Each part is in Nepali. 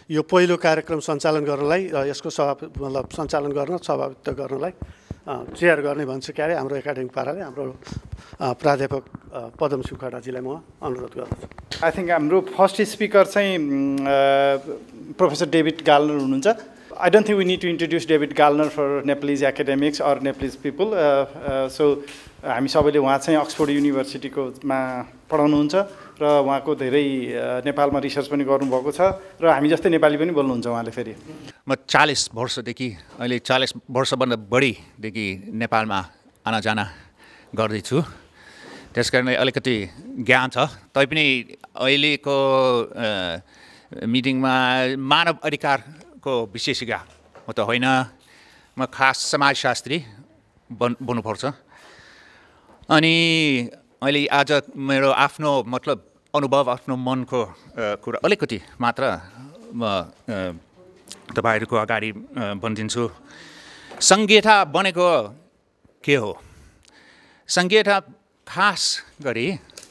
यो पहिलो कार्यक्रम सञ्चालन गर्नलाई यसको मतलब सञ्चालन गर्न सभापतित्व गर्नलाई चेयर गर्ने भन्छ क्यारे हाम्रो एकाडेमिक पाराले हाम्रो प्राध्यापक पदम सुखडाजीलाई म अनुरोध गर्दछु। आई थिङ्क हाम्रो फर्स्ट स्पिकर चाहिँ प्रोफेसर डेभिड गाल्नर हुनुहुन्छ। I don't think we need to introduce David Gallner for Nepalese academics or Nepalese people. So हामी सबैले उहाँ चाहिँ अक्सफोर्ड युनिभर्सिटीको मा पढाउनुहुन्छ र उहाँको धेरै नेपालमा रिसर्च पनि गर्नुभएको छ र हामी जस्तै नेपाली पनि बोल्नुहुन्छ उहाँले। फेरि म 40 वर्षदेखि अहिले 40 वर्षभन्दा बढीदेखि नेपालमा आना जाना गर्दैछु, त्यसकारणले अलिकति ज्ञान छ। तैपनि अहिलेको मिटिङमा मानव अधिकारको विशेषज्ञ म त होइन, म खास समाजशास्त्री बन्नुपर्छ। अनि अहिले आज मेरो आफ्नो मतलब अनुभव, आफ्नो मनको कुरा अलिकति मात्र म तपाईहरुको अगाडि भनिदिन्छु। संहिता बनेको के हो? संहिता खास गरी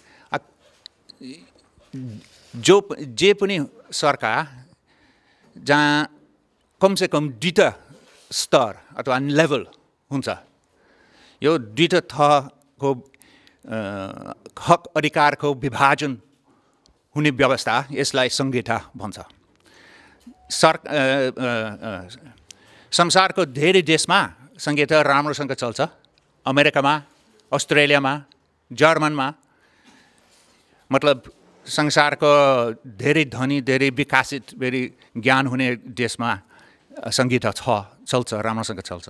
जे पनि सरकार जहाँ कमसे कम दुईटा स्तर अथवा लेभल हुन्छ, यो दुईटा थरको हक अधिकारको विभाजन हुने व्यवस्था, यसलाई संहिता भन्छ। संसारको धेरै देशमा संहिता राम्रोसँग चल्छ। अमेरिकामा, अस्ट्रेलियामा, जर्मनमा, मतलब संसारको धेरै धनी, धेरै विकसित, धेरै ज्ञान हुने देशमा संहिता चल्छ, राम्रोसँग चल्छ।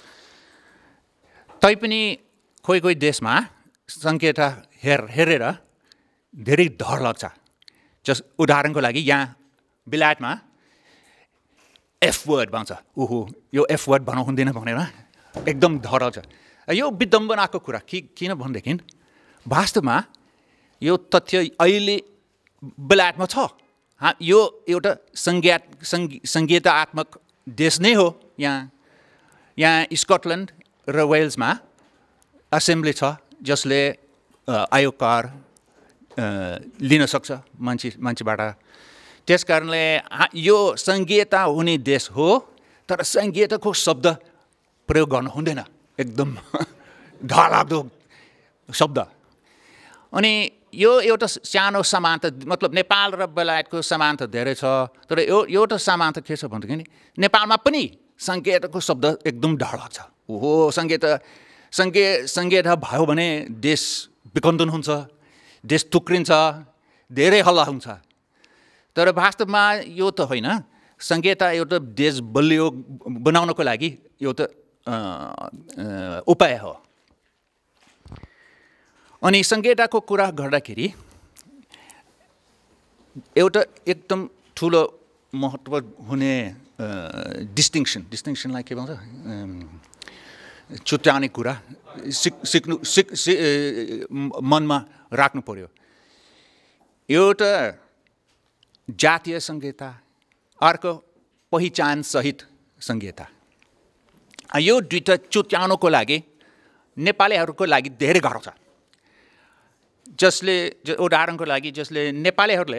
तैपनि कोही कोही देशमा संहिता हेरेर धेरै डर लाग्छ। जस उदाहरणको लागि यहाँ बेलायतमा एफ वर्ड भन्छ, ओहो यो एफ वर्ड भन्नु हुँदैन भनेर एकदम डर लाग्छ। यो विडम्बनाको कुरा किन भनेदेखि वास्तवमा यो तथ्य अहिले बेलायतमा छ। यो एउटा संहितात्मक देश नै हो। यहाँ स्कटल्यान्ड र वेल्समा असेम्ब्ली छ जसले आयकर लिन सक्छ मान्छेबाट। त्यसकारणले यो संहिता हुने देश हो, तर संहिताको शब्द प्रयोग गर्नु हुँदैन, एकदम डरलाग्दो शब्द। अनि यो एउटा सानो समानता, मतलब नेपाल र बेलायतको समानता धेरै छ, तर यो एउटा समानता के छ भनेदेखि नेपालमा पनि संहिताको शब्द एकदम डर लाग्छ। ओहो संहिता भयो भने देश विखण्डन हुन्छ, देश टुक्रिन्छ, धेरै हल्ला हुन्छ। तर वास्तवमा यो त होइन। संहिता एउटा देश बलियो बनाउनको लागि एउटा उपाय हो। अनि संहिताको कुरा गर्दाखेरि एउटा एकदम ठुलो महत्त्व हुने डिस्टिङसनलाई के भन्छ, छुट्याउने कुरा मनमा राख्नु पर्यो। एउटा जातीय संहिता, अर्को पहिचान सहित संहिता। यो दुईटा छुट्याउनको लागि नेपालीहरूको लागि धेरै गाह्रो छ। उदाहरणको लागि जसले नेपालीहरूले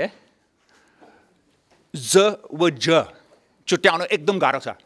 ज व ज छुट्याउन एकदम गाह्रो छ।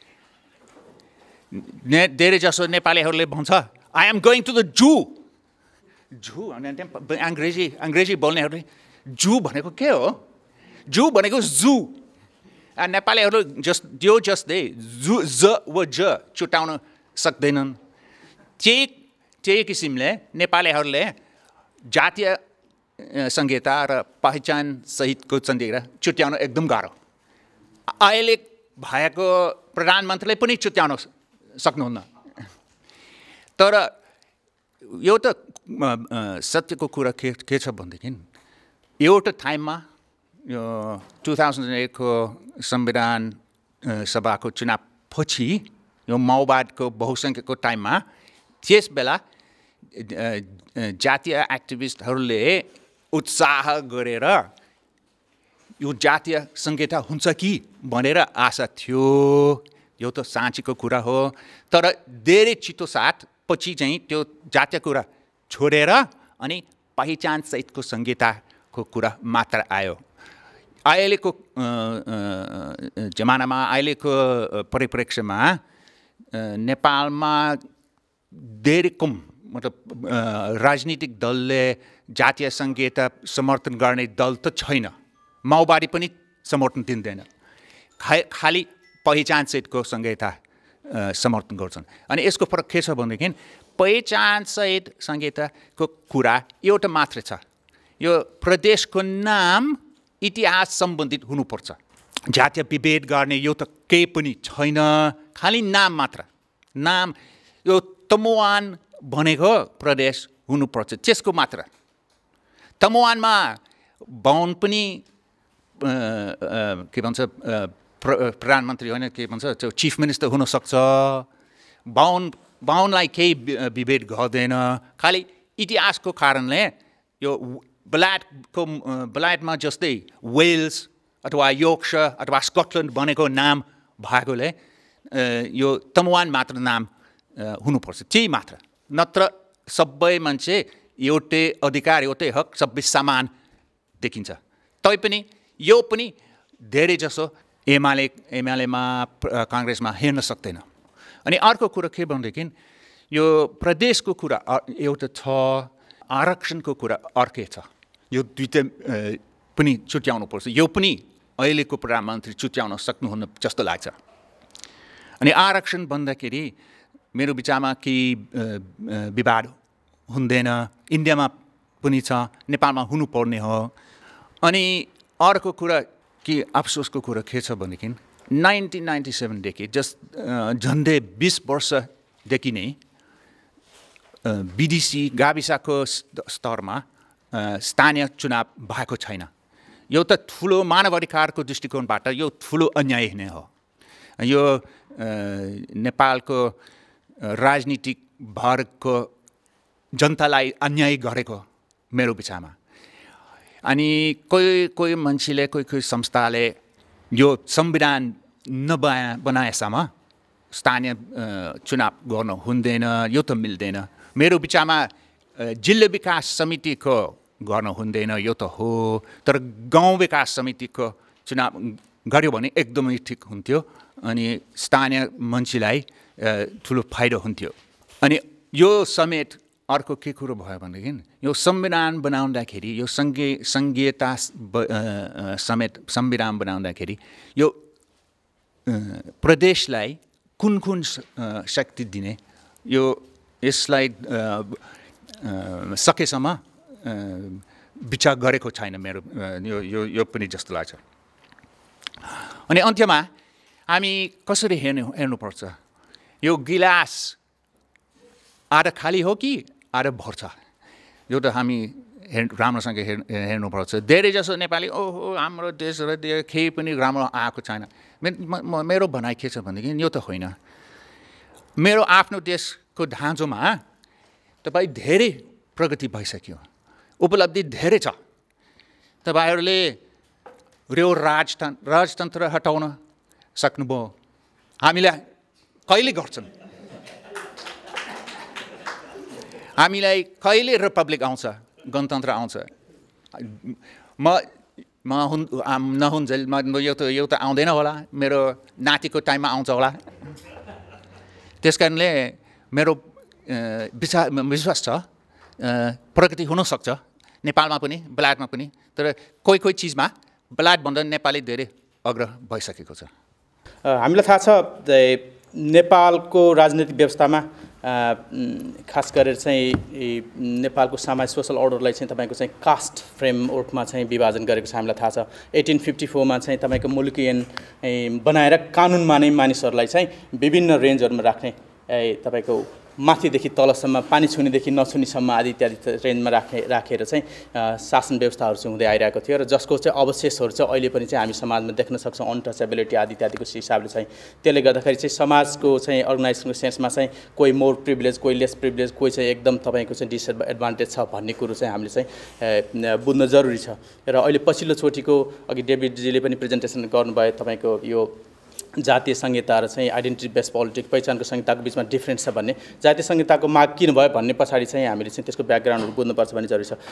धेरै जसो नेपालीहरूले भन्छ I am going to the zoo. Zoo अङ्ग्रेजी बोल्नेहरूले जू भनेको के हो? जू भनेको जू। नेपालीहरू जस्तै ज व ज छुट्याउन सक्दैनन्। त्यही किसिमले नेपालीहरूले जातीय संहिता र पहिचान सहितको संहिता छुट्याउन एकदम गाह्रो। अहिले भएको प्रधानमन्त्रीले पनि छुट्याउन सक्नुहुन्न। तर यो त सत्यको कुरा के छ भनेदेखि एउटा टाइममा यो 2001 को संविधान सभाको चुनाव पछि यो माओवादको बहुसङ्ख्यको टाइममा त्यस बेला जातीय एक्टिभिस्टहरूले उत्साह गरेर यो जातीय संहिता हुन्छ कि भनेर आशा थियो। यो त साँचीको कुरा हो। तर धेरै छिटो साथ पछि चाहिँ त्यो जातीय कुरा छोडेर अनि पहिचान सहितको संहिताको कुरा मात्र आयो। अहिलेको जमानामा अहिलेको परिप्रेक्ष्यमा नेपालमा धेरै कम मतलब राजनीतिक दलले जातीय संघीयता समर्थन गर्ने दल त छैन माओवादी पनि समर्थन दिँदैन खाली पहिचान सहितको संघीयता समर्थन गर्छन् अनि यसको फरक के छ भनेदेखि पहिचान सहित संघीयताको कुरा एउटा मात्र छ यो प्रदेशको नाम इतिहास सम्बन्धित हुनुपर्छ जातीय विभेद गर्ने यो त केही पनि छैन खाली नाम मात्र नाम यो तमुवान भनेको प्रदेश हुनुपर्छ त्यसको मात्र तमुवानमा बाहुन पनि के भन्छ प्रधानमन्त्री होइन के भन्छ त्यो चिफ मिनिस्टर हुन सक्छ बाहुनलाई केही विभेद गर्दैन खालि इतिहासको कारणले यो बेलायतमा जस्तै वेल्स अथवा योर्कशायर अथवा स्कटल्यान्ड बनेको नाम भएकोले यो तमुवान मात्र नाम हुनुपर्छ त्यही मात्र नत्र सबै मान्छे एउटै अधिकार एउटै हक सबै समान देखिन्छ तैपनि यो पनि धेरै जसो एमालेमा काङ्ग्रेसमा हेर्न सक्दैन अनि अर्को कुरा के भनेदेखि यो प्रदेशको कुरा एउटा छ आरक्षणको कुरा अर्कै छ यो दुईटै पनि छुट्याउनुपर्छ यो पनि अहिलेको प्रधानमन्त्री छुट्याउन सक्नुहुन्न जस्तो लाग्छ अनि आरक्षण भन्दाखेरि मेरो विचारमा केही विवाद हुँदैन इन्डियामा पनि छ नेपालमा हुनुपर्ने हो अनि अर्को कुरा कि अफसोसको कुरा के छ भनेदेखि 1997 देखि झन्डै 20 वर्षदेखि नै विदेशी गाविसको स्तरमा स्थानीय चुनाव भएको छैन यो त ठुलो मानवाधिकारको दृष्टिकोणबाट यो ठुलो अन्याय नै हो यो नेपालको राजनीतिक वर्गको जनतालाई अन्याय गरेको मेरो विचारमा अनि कोही मान्छेले कोही संस्थाले यो संविधान नबनाएसम्म स्थानीय चुनाव गर्न हुँदैन यो त मिल्दैन मेरो विचारमा जिल्ला विकास समितिको गर्न हुँदैन यो त हो तर गाउँ विकास समितिको चुनाव गर्यो भने एकदमै ठिक हुन्थ्यो अनि स्थानीय मान्छेलाई ठुलो फाइदा हुन्थ्यो अनि यो समेत अर्को के कुरो भयो भनेदेखि यो संविधान बनाउँदाखेरि यो संघीयता समेत संविधान बनाउँदाखेरि यो प्रदेशलाई कुन शक्ति दिने यो यसलाई सकेसम्म विचार गरेको छैन मेरो यो पनि जस्तो लाग्छ अनि अन्त्यमा हामी कसरी हेर्नुपर्छ यो गिलास आधा खाली हो कि आधा भर्छ यो त हामी राम्रोसँग हेर्नुपर्छ धेरै जसो नेपाली ओहो हाम्रो देश र केही पनि राम्रो आएको छैन मेरो भनाइ के छ भनेदेखि यो त होइन मेरो आफ्नो देशको ढाँचोमा तपाईँ धेरै प्रगति भइसक्यो उपलब्धि धेरै छ तपाईहरूले राजतन्त्र हटाउन सक्नुभयो हामीलाई कहिले गर्छन् हामीलाई कहिले रिपब्लिक आउँछ गणतन्त्र आउँछ नहुन्जेल यो त आउँदैन होला मेरो नातिको टाइममा आउँछ होला त्यस कारणले मेरो विश्वास छ प्रगति हुनसक्छ नेपालमा पनि बेलायतमा पनि तर कोही चिजमा बेलायतभन्दा नेपाली धेरै अग्र भइसकेको छ हामीलाई थाहा छ नेपालको राजनीतिक व्यवस्थामा खास गरेर चाहिँ नेपालको सामाजिक सोसल अर्डरलाई चाहिँ तपाईँको चाहिँ कास्ट फ्रेमवर्कमा चाहिँ विभाजन गरेको छ हामीलाई थाहा छ 1854 मा चाहिँ तपाईँको मुलुकी ऐन बनाएर कानुन माने मानिसहरूलाई चाहिँ विभिन्न रेन्जहरुमा राख्ने तपाईँको माथिदेखि तलसम्म पानी छुनेदेखि नछुनेसम्म आदि इत्यादि रेन्जमा राखेर चाहिँ शासन व्यवस्थाहरू चाहिँ हुँदै आइरहेको थियो र जसको चाहिँ अवशेषहरू चाहिँ अहिले पनि चाहिँ हामी समाजमा देख्न सक्छौँ अनटचेबिलिटी आदि इत्यादिको हिसाबले चाहिँ त्यसले गर्दाखेरि चाहिँ समाजको चाहिँ अर्गनाइजेसनको सेन्समा चाहिँ कोही मोर प्रिभिलेज कोही लेस प्रिभिलेज कोही चाहिँ एकदम तपाईँको चाहिँ डिसएडभान्टेज छ भन्ने कुरो चाहिँ हामीले चाहिँ बुझ्न जरुरी छ र अहिले पछिल्लो चोटिको अघि डेभिडजीले पनि प्रेजेन्टेसन गर्नुभयो तपाईँको यो जातीय संहिता र चाहिँ आइडेन्टिटी बेस्ड पोलिटिक्स पहिचानको संहिताको बिचमा डिफरेन्स छ भन्ने जातीय संहिताको माग किन भयो भन्ने पछाडि चाहिँ हामीले चाहिँ त्यसको ब्याकग्राउन्डहरू बुझ्नुपर्छ भन्ने जरुरी छ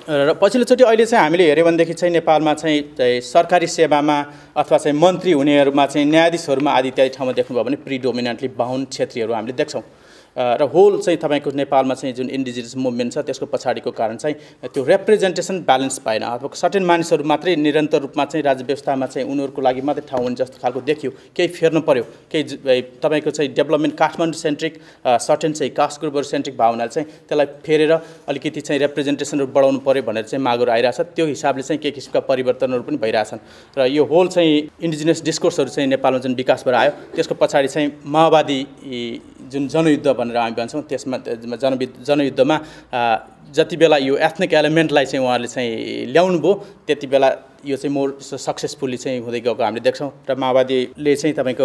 र पछिल्लोचोटि अहिले चाहिँ हामीले हेऱ्यो भनेदेखि चाहिँ नेपालमा चाहिँ सरकारी सेवामा अथवा चाहिँ मन्त्री हुनेहरूमा चाहिँ न्यायाधीशहरूमा आदि इत्यादि ठाउँमा देख्नुभयो भने प्रिडोमिनेन्टली बाहुन क्षेत्रीहरू हामीले देख्छौँ र होल चाहिँ तपाईँको नेपालमा चाहिँ जुन इन्डिजिनियस मुभमेन्ट छ त्यसको पछाडिको कारण चाहिँ त्यो रिप्रेजेन्टेसन ब्यालेन्स पाएन अथवा सर्टेन मानिसहरू मात्रै निरन्तर रूपमा चाहिँ राज्य व्यवस्थामा चाहिँ उनीहरूको लागि मात्रै ठाउँ हुने जस्तो खालको देखियो केही फेर्नु पर्यो केही तपाईँको चाहिँ डेभलपमेन्ट काठमाडौँ सेन्ट्रिक सर्टेन चाहिँ कास्ट ग्रुपहरू सेन्ट्रिक भावनाले चाहिँ त्यसलाई फेरेर अलिकति चाहिँ रिप्रेजेन्टेसनहरू बढाउनु पर्यो भनेर चाहिँ मागहरू आइरहेछ त्यो हिसाबले चाहिँ के किसिमका परिवर्तनहरू पनि भइरहेछन् र यो होल चाहिँ इन्डिजिनियस डिस्कोर्सहरू चाहिँ नेपालमा जुन विकास भएर आयो त्यसको पछाडि चाहिँ माओवादी जुन जनयुद्ध भनेर हामी भन्छौँ त्यसमा जनयुद्धमा जति बेला यो एथनिक एलिमेन्टलाई चाहिँ उहाँहरूले चाहिँ ल्याउनु भयो त्यति बेला यो चाहिँ मोर सक्सेसफुल्ली चाहिँ हुँदै गएको हामीले देख्छौँ र माओवादीले चाहिँ तपाईँको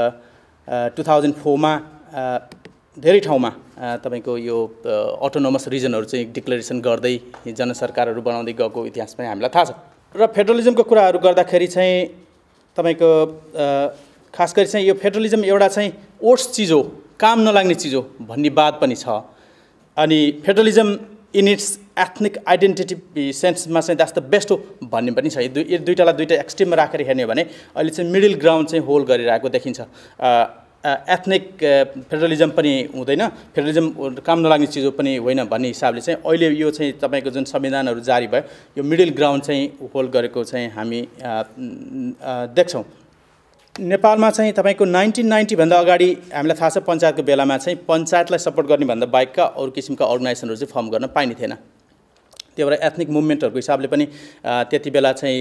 2004 मा धेरै ठाउँमा तपाईँको यो अटोनोमस रिजनहरू चाहिँ डिक्लेरेसन गर्दै जनसरकारहरू बनाउँदै गएको इतिहास पनि हामीलाई थाहा छ र फेडरलिजमको कुराहरू गर्दाखेरि चाहिँ तपाईँको खास गरी चाहिँ यो फेडरलिजम एउटा चाहिँ ओट्स चिज हो काम नलाग्ने चिज हो भन्ने बात पनि छ अनि federalism in its ethnic identity सेन्समा चाहिँ द्याट्स द बेस्ट हो भन्ने पनि छ यो दुईटालाई दुईटा एक्सट्रिममा राखेर हेर्ने हो भने अहिले चाहिँ मिडल ग्राउन्ड चाहिँ होल्ड गरिरहेको देखिन्छ एथनिक फेडरलिजम पनि हुँदैन फेडरलिजम काम नलाग्ने चिज पनि होइन भन्ने हिसाबले चाहिँ अहिले यो चाहिँ तपाईँको जुन संविधानहरू जारी भयो यो मिडल ग्राउन्ड चाहिँ होल्ड गरेको चाहिँ हामी देख्छौँ नेपालमा चाहिँ तपाईँको 1990 भन्दा अगाडि हामीलाई थाहा छ पञ्चायतको बेलामा चाहिँ पञ्चायतलाई सपोर्ट गर्ने भन्दा बाहेकका अरू किसिमका अर्गनाइजेसनहरू चाहिँ फर्म गर्न पाइने थिएन त्यही भएर एथनिक मुभमेन्टहरूको हिसाबले पनि त्यति बेला चाहिँ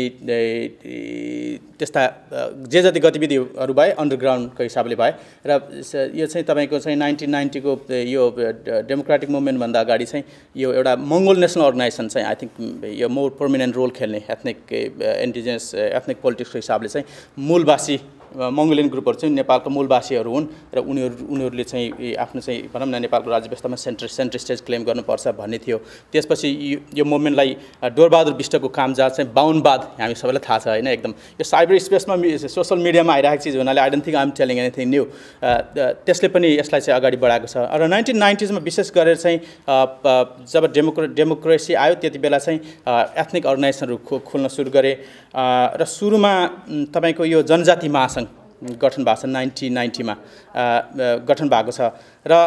त्यस्ता जे जति गतिविधिहरू भए अन्डरग्राउन्डको हिसाबले भए र यो चाहिँ तपाईँको चाहिँ 1990 को यो डेमोक्रेटिक मुभमेन्टभन्दा अगाडि चाहिँ यो एउटा मङ्गोल नेसनल अर्गनाइजेसन चाहिँ आई थिङ्क यो मोर पर्मानेन्ट रोल खेल्ने एथनिक इन्डिजिनियस एथनिक पोलिटिक्सको हिसाबले चाहिँ मूलवासी मङ्गोलियन ग्रुपहरू चाहिँ नेपालको मूलवासीहरू हुन् र उनीहरूले चाहिँ आफ्नो चाहिँ भनौँ न नेपालको राज्य व्यवस्थामा सेन्ट्रल स्टेज क्लेम गर्नुपर्छ भन्ने थियो त्यसपछि यो मुभमेन्टलाई डोरबहादुर विष्टको कामजात चाहिँ बाहुनवाद हामी सबैलाई थाहा छ होइन एकदम यो साइबर स्पेसमा सोसल मिडियामा आइरहेको चिज हुनाले I don't think I'm telling anything new त्यसले पनि यसलाई चाहिँ अगाडि बढाएको छ र 1990s मा विशेष गरेर चाहिँ जब डेमोक्रेसी आयो त्यति बेला चाहिँ एथनिक अर्गनाइजेसनहरू खोल्न सुरु गरे र सुरुमा तपाईँको यो जनजाति महासङ्घ गठन भएको छ 1990 मा गठन भएको छ र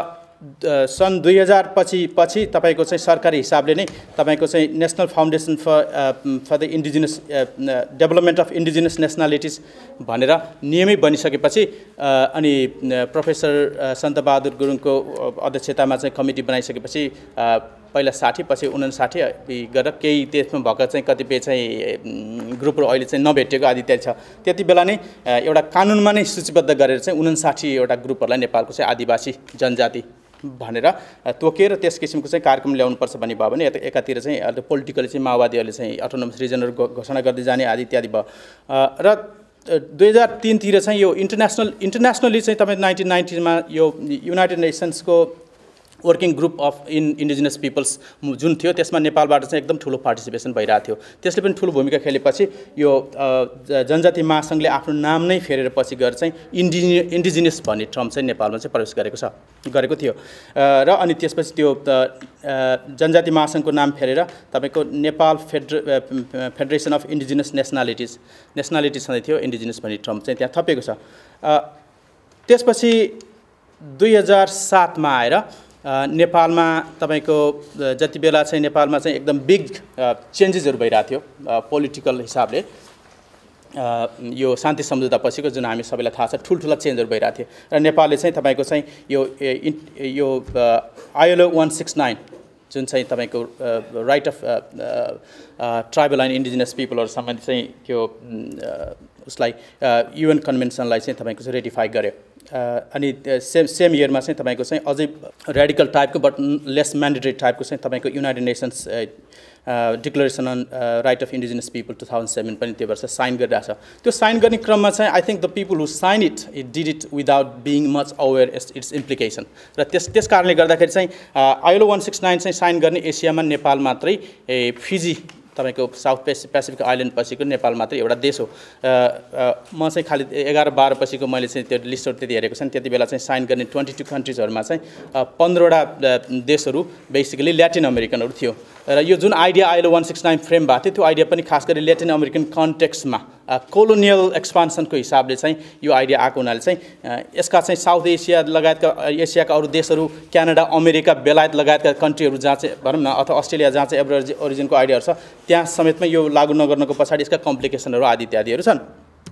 सन् 2000 पछि तपाईँको चाहिँ सरकारी हिसाबले नै तपाईँको चाहिँ national foundation for the indigenous development of indigenous nationalities भनेर नियमै बनिसकेपछि अनि प्रोफेसर सन्तबहादुर गुरुङको अध्यक्षतामा चाहिँ कमिटी बनाइसकेपछि पहिला 60 पछि 59 गरेर केही त्यसमा भएका चाहिँ कतिपय चाहिँ ग्रुपहरू अहिले चाहिँ नभेटिएको आदि इत्यादि छ त्यति बेला नै एउटा कानुनमा नै सूचीबद्ध गरेर चाहिँ 59 वटा ग्रुपहरूलाई नेपालको चाहिँ आदिवासी जनजाति भनेर तोकेर त्यस किसिमको चाहिँ कार्यक्रम ल्याउनुपर्छ भन्ने भयो भने एकातिर चाहिँ पोलिटिकली चाहिँ माओवादीहरूले चाहिँ अटोनोमस रिजनहरू घोषणा गर्दै जाने आदि इत्यादि भयो र 2003 तिर चाहिँ यो इन्टरनेसनली चाहिँ तपाईँ 1990 मा यो युनाइटेड नेसन्सको working group of indigenous peoples जुन थियो त्यसमा नेपालबाट चाहिँ एकदम ठुलो पार्टिसिपेसन भइरहेको थियो त्यसले पनि ठुलो भूमिका खेलेपछि यो जनजाति महासङ्घले आफ्नो नाम नै फेरेर पछि गएर चाहिँ इन्डिजिनियस भन्ने टर्म चाहिँ नेपालमा चाहिँ प्रवेश गरेको थियो र अनि त्यसपछि त्यो जनजाति महासङ्घको नाम फेरेर तपाईँको Nepal federation of indigenous nationalities छँदै थियो इन्डिजिनियस भन्ने टर्म चाहिँ त्यहाँ थपिएको छ त्यसपछि 2007 मा आएर नेपालमा तपाईँको जति बेला चाहिँ नेपालमा चाहिँ एकदम बिग चेन्जेसहरू भइरहेको थियो पोलिटिकल हिसाबले यो शान्ति सम्झौता पछिको जुन हामी सबैलाई थाहा छ ठुल्ठुला चेन्जहरू भइरहेको थियो र नेपालले चाहिँ तपाईँको चाहिँ यो ILO 169 जुन चाहिँ तपाईँको right of tribal and indigenous पिपलहरू सम्बन्धी चाहिँ त्यो उसलाई UN कन्भेन्सनलाई चाहिँ तपाईँको चाहिँ रेटिफाई गर्यो अनि सेम इयरमा चाहिँ तपाईँको चाहिँ अझै रेडिकल टाइपको बट लेस म्यान्डेटरी टाइपको चाहिँ तपाईँको United Nations declaration on right of indigenous people 2007 पनि त्यो वर्ष साइन गरिरहेको छ त्यो साइन गर्ने क्रममा चाहिँ I think the people who sign it did it without being much aware its implication र त्यस कारणले गर्दाखेरि चाहिँ ILO 169 चाहिँ साइन गर्ने एसियामा नेपाल मात्रै फिजी तपाईको साउथ पेसिफिक आइल्यान्ड पछिको नेपाल मात्र एउटा देश हो म चाहिँ खाली 11-12 पछिको मैले चाहिँ त्यो लिस्टहरु त्यति हेरेको छैन त्यति बेला चाहिँ साइन गर्ने 22 कन्ट्रीजहरुमा चाहिँ 15 वटा देशहरु बेसिकली ल्याटिन अमेरिकनहरु थियो र यो जुन आइडिया आइलो 169 फ्रेम भएको थियो त्यो आइडिया पनि खास गरी ल्याटिन अमेरिकन कन्टेक्स्टमा कोलोनियल एक्सपान्सनको हिसाबले चाहिँ यो आइडिया आएको हुनाले चाहिँ यसका चाहिँ साउथ एसिया लगायतका एसियाका अरु देशहरु क्यानाडा अमेरिका बेलायत लगायतका कन्ट्रीहरु जहाँ चाहिँ भनौं न अथवा अस्ट्रेलिया जहाँ चाहिँ एभरेज ओरिजिनको आइडियाहरु छ त्यहाँ समेतमा यो लागू नगर्नको पछाडी यसका कम्प्लिकेसनहरु आदि इत्यादिहरु छन्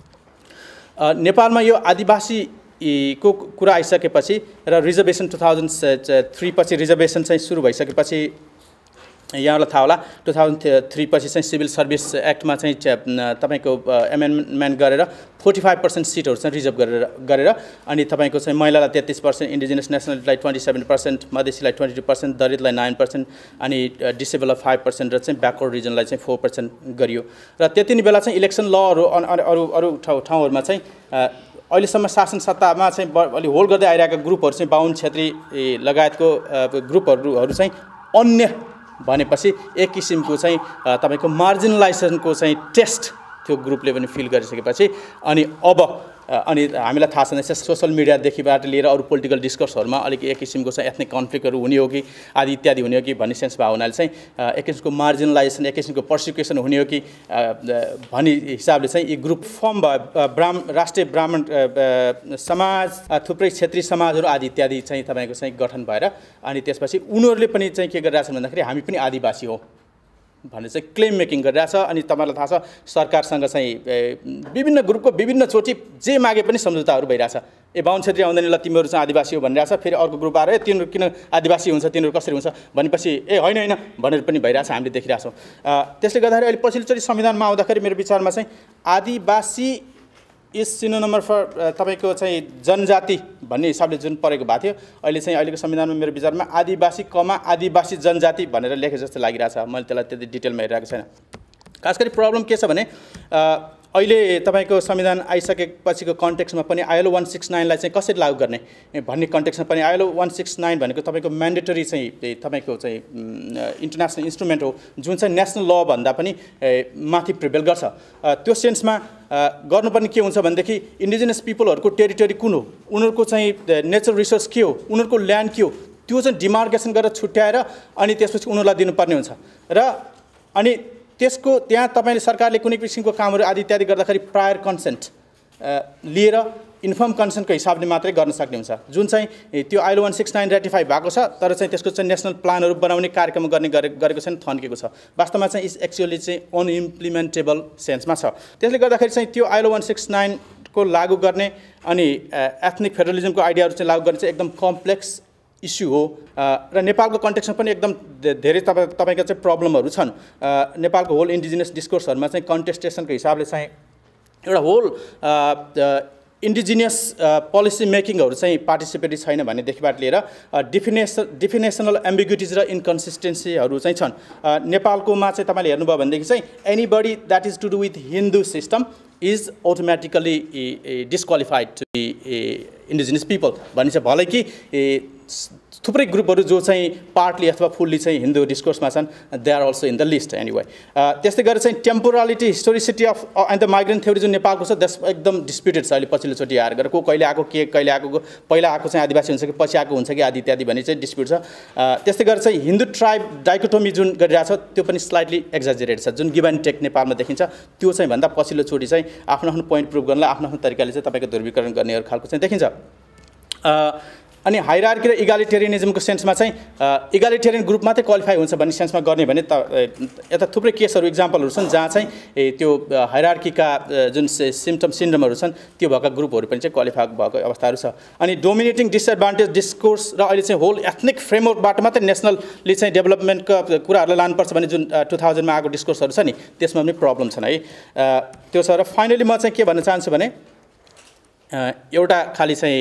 नेपालमा यो आदिवासी को कुरा आइसकेपछि र रिजर्भेसन 2003 पछि रिजर्भेसन चाहिँ सुरु भइसकेपछि यहाँलाई थाहा होला 2003 पछि चाहिँ सिभिल सर्भिस एक्टमा चाहिँ तपाईको एमेन्डमेन्ट गरेर 45% सिटहरु चाहिँ रिजर्भ गरेर अनि तपाईको चाहिँ महिलालाई 33% इन्डिजिनस नेसनलिटीलाई 27% मधेसीलाई 22% दलितलाई 9% अनि डिसेबललाई 5% र चाहिँ ब्याकवर्ड रिजनलाई चाहिँ 4% गरियो र त्यति बेला चाहिँ इलेक्सन लहरु अरु ठाउँहरुमा चाहिँ अहिलेसम्म शासन सत्तामा चाहिँ अलि होल्ड गर्दै आइरहेका ग्रुपहरु चाहिँ बाहुन क्षेत्री लगायतको ग्रुपहरु चाहिँ अन्य भनेपछि एक किसिमको चाहिँ तपाईको मार्जिनलाइजेसनको चाहिँ टेस्ट त्यो ग्रुपले पनि फिल गरिसकेपछि अनि अब अनि हामीलाई थाहा छ सोशल मिडियादेखिबाट लिएर अरु पोलिटिकल डिस्कर्सहरुमा अलिक एक किसिमको चाहिँ एथनिक कन्फ्लिक्टहरु हुने हो कि आदि इत्यादि हुने हो कि भन्ने सेन्स भयो हुनाले चाहिँ एक किसिमको मार्जिनलाइजेसन एक किसिमको पर्सिक्युसन हुने हो कि भन्ने हिसाबले चाहिँ यी ग्रुप फर्म भयो राष्ट्रिय ब्राह्मण समाज थुप्रै क्षेत्रीय समाजहरु आदि इत्यादि चाहिँ तपाईको चाहिँ गठन भएर अनि त्यसपछि उनीहरुले पनि चाहिँ के गरिरहेछन् भन्दाखेरि हामी पनि आदिवासी हो भन्ने चाहिँ क्लेम मेकिङ गरिरहेछ अनि तपाईलाई थाहा छ सरकारसँग चाहिँ विभिन्न ग्रुपको विभिन्न चोटी जे मागे पनि सम्झौताहरु भइरहेछ ए बाहुन क्षेत्रीय आउँदैन ल तिमीहरु चाहिँ आदिवासी हो भनिरहेछ फेरि अर्को ग्रुप आएर तिनीहरु किन आदिवासी हुन्छ तिनीहरु कसरी हुन्छ भनेपछि ए हैन भनेर पनि भइरहेछ हामीले देखिरहेछौं त्यसले गर्दाखेरि अहिले पछिल्लो चोटी संविधानमा आउँदाखेरि मेरो विचारमा चाहिँ आदिवासी इज सिनोनिमर फर तपाईको चाहिँ जनजाति भन्ने हिसाबले जुन परेको भएको थियो अहिले चाहिँ अहिलेको संविधानमा मेरो विचारमा आदिवासी आदिवासी जनजाति भनेर लेखे जस्तो लागिरहेछ मैले त्यसलाई त्यति डिटेलमा हेरिरहेको छैन खास गरी प्रब्लम के छ भने अहिले तपाईको संविधान आइसकेपछिको कन्टेक्स्टमा पनि आइलो 169 लाई चाहिँ कसरी लागू गर्ने भन्ने कन्टेक्स्टमा पनि आइलो 169 भनेको तपाईको म्यान्डेटरी चाहिँ तपाईको चाहिँ इन्टरनेशनल इन्स्ट्रुमेन्ट हो जुन चाहिँ नेशनल ल भन्दा पनि माथि प्रिभेल गर्छ त्यो सेन्समा गर्नुपर्ने के हुन्छ भनेदेखि इन्डिजिनस पिपलहरुको टेरिटरी कुन हो उनीहरुको चाहिँ नेचरल रिसोर्स के हो उनीहरुको ल्यान्ड के हो त्यो चाहिँ डिमार्केसन गरेर छुट्याएर अनि त्यसपछि उनीहरुलाई दिनुपर्ने हुन्छ र अनि त्यसको त्यहाँ तपाईले सरकारले कुनै किसिमको कामहरु आदि इत्यादि गर्दाखेरि प्रायर कन्सेन्ट लिएर इन्फर्म कन्सेन्टको हिसाबले मात्रै गर्न सक्ने हुन्छ जुन चाहिँ त्यो आइलो 169 रेटिफाई भएको छ तर चाहिँ त्यसको चाहिँ नेशनल प्लानहरु बनाउने कार्यक्रम गर्ने गरेको छैन थन्केको छ वास्तवमा चाहिँ इज एक्चुअली चाहिँ अनइम्प्लिमेन्टेबल सेन्समा छ त्यसले गर्दाखेरि चाहिँ त्यो आइलो 169 को लागू गर्ने अनि एथनिक फेडरलिजमको आइडियाहरु चाहिँ लागू गर्ने चाहिँ एकदम कम्प्लेक्स इस्यु हो र नेपालको कन्टेक्स्टमा पनि एकदम धेरै तपाईको चाहिँ प्रब्लमहरु छन् नेपालको होल इन्डिजिनस डिस्कोर्सहरुमा चाहिँ कन्टेस्टेसनको हिसाबले चाहिँ एउटा होल इन्डिजिनियस पोलिसी मेकिङहरु चाहिँ पार्टिसिपेटरी छैन भन्ने देखिबाट लिएर डिफिनेसनल एम्बिग्युटिज र इन्कन्सिस्टेन्सीहरु चाहिँ छन् नेपालकोमा चाहिँ तपाईले हेर्नुभयो भनेदेखि चाहिँ anybody that is to do with Hindu system is automatically disqualified to be indigenous people भनिन्छ भलै कि थुप्रै ग्रुपहरु जो चाहिँ पार्टली अथवा फुल्ली चाहिँ हिन्दू डिस्कोर्समा छन् they are also in the list anyway त्यस्तै गरेर चाहिँ temporality historicity of and the migrant theory जुन नेपालको छ त्यस एकदम डिस्प्युटेड छ अहिले पछिल्लो चोटी आएर गएर को कहिले आएको के कहिले आएको पहिला आएको चाहिँ आदिवासी हुन्छ कि पछि आएको हुन्छ कि आदि इत्यादि भन्ने चाहिँ डिस्प्युट छ त्यस्तै गरेर चाहिँ हिन्दू ट्राइब डाइकोटोमी जुन गरिरहेछ त्यो पनि स्लाइटली एक्जाजरेटेड छ जुन गिभ एन्ड टेक नेपालमा देखिन्छ त्यो चाहिँ भन्दा पछिल्लो चोटी चाहिँ आफ्नो आफ्नो पोइन्ट प्रुभ गर्नलाई आफ्नो आफ्नो तरिकाले चाहिँ तपाईको ध्रुवीकरण गर्ने खालको चाहिँ देखिन्छ अनि हायरार्की र इगालिटेरियनिजमको सेन्समा चाहिँ इगालिटेरियन ग्रुप मात्रै क्वालिफाई हुन्छ भन्ने सेन्समा गर्ने भने यता थुप्रै केसहरु एक्जाम्पलहरु छन् जहाँ चाहिँ त्यो हायरार्कीका जुन सिम्पटम सिन्ड्रोमहरु छन् त्यो भएका ग्रुपहरु पनि चाहिँ क्वालिफाई भएको अवस्थाहरु छ अनि डोमिनेटिङ डिसएडभान्टेज डिस्कोर्स र अहिले चाहिँ होल एथनिक फ्रेमवर्कबाट मात्रै नेशनलले चाहिँ डेभलपमेन्टका कुराहरुलाई लानुपर्छ भन्ने जुन 2000 मा आएको डिस्कोर्सहरु छ नि त्यसमा पनि प्रब्लम छन् है त्यो छ र फाइनली म चाहिँ के भन्न चाहन्छु भने एउटा खाली चाहिँ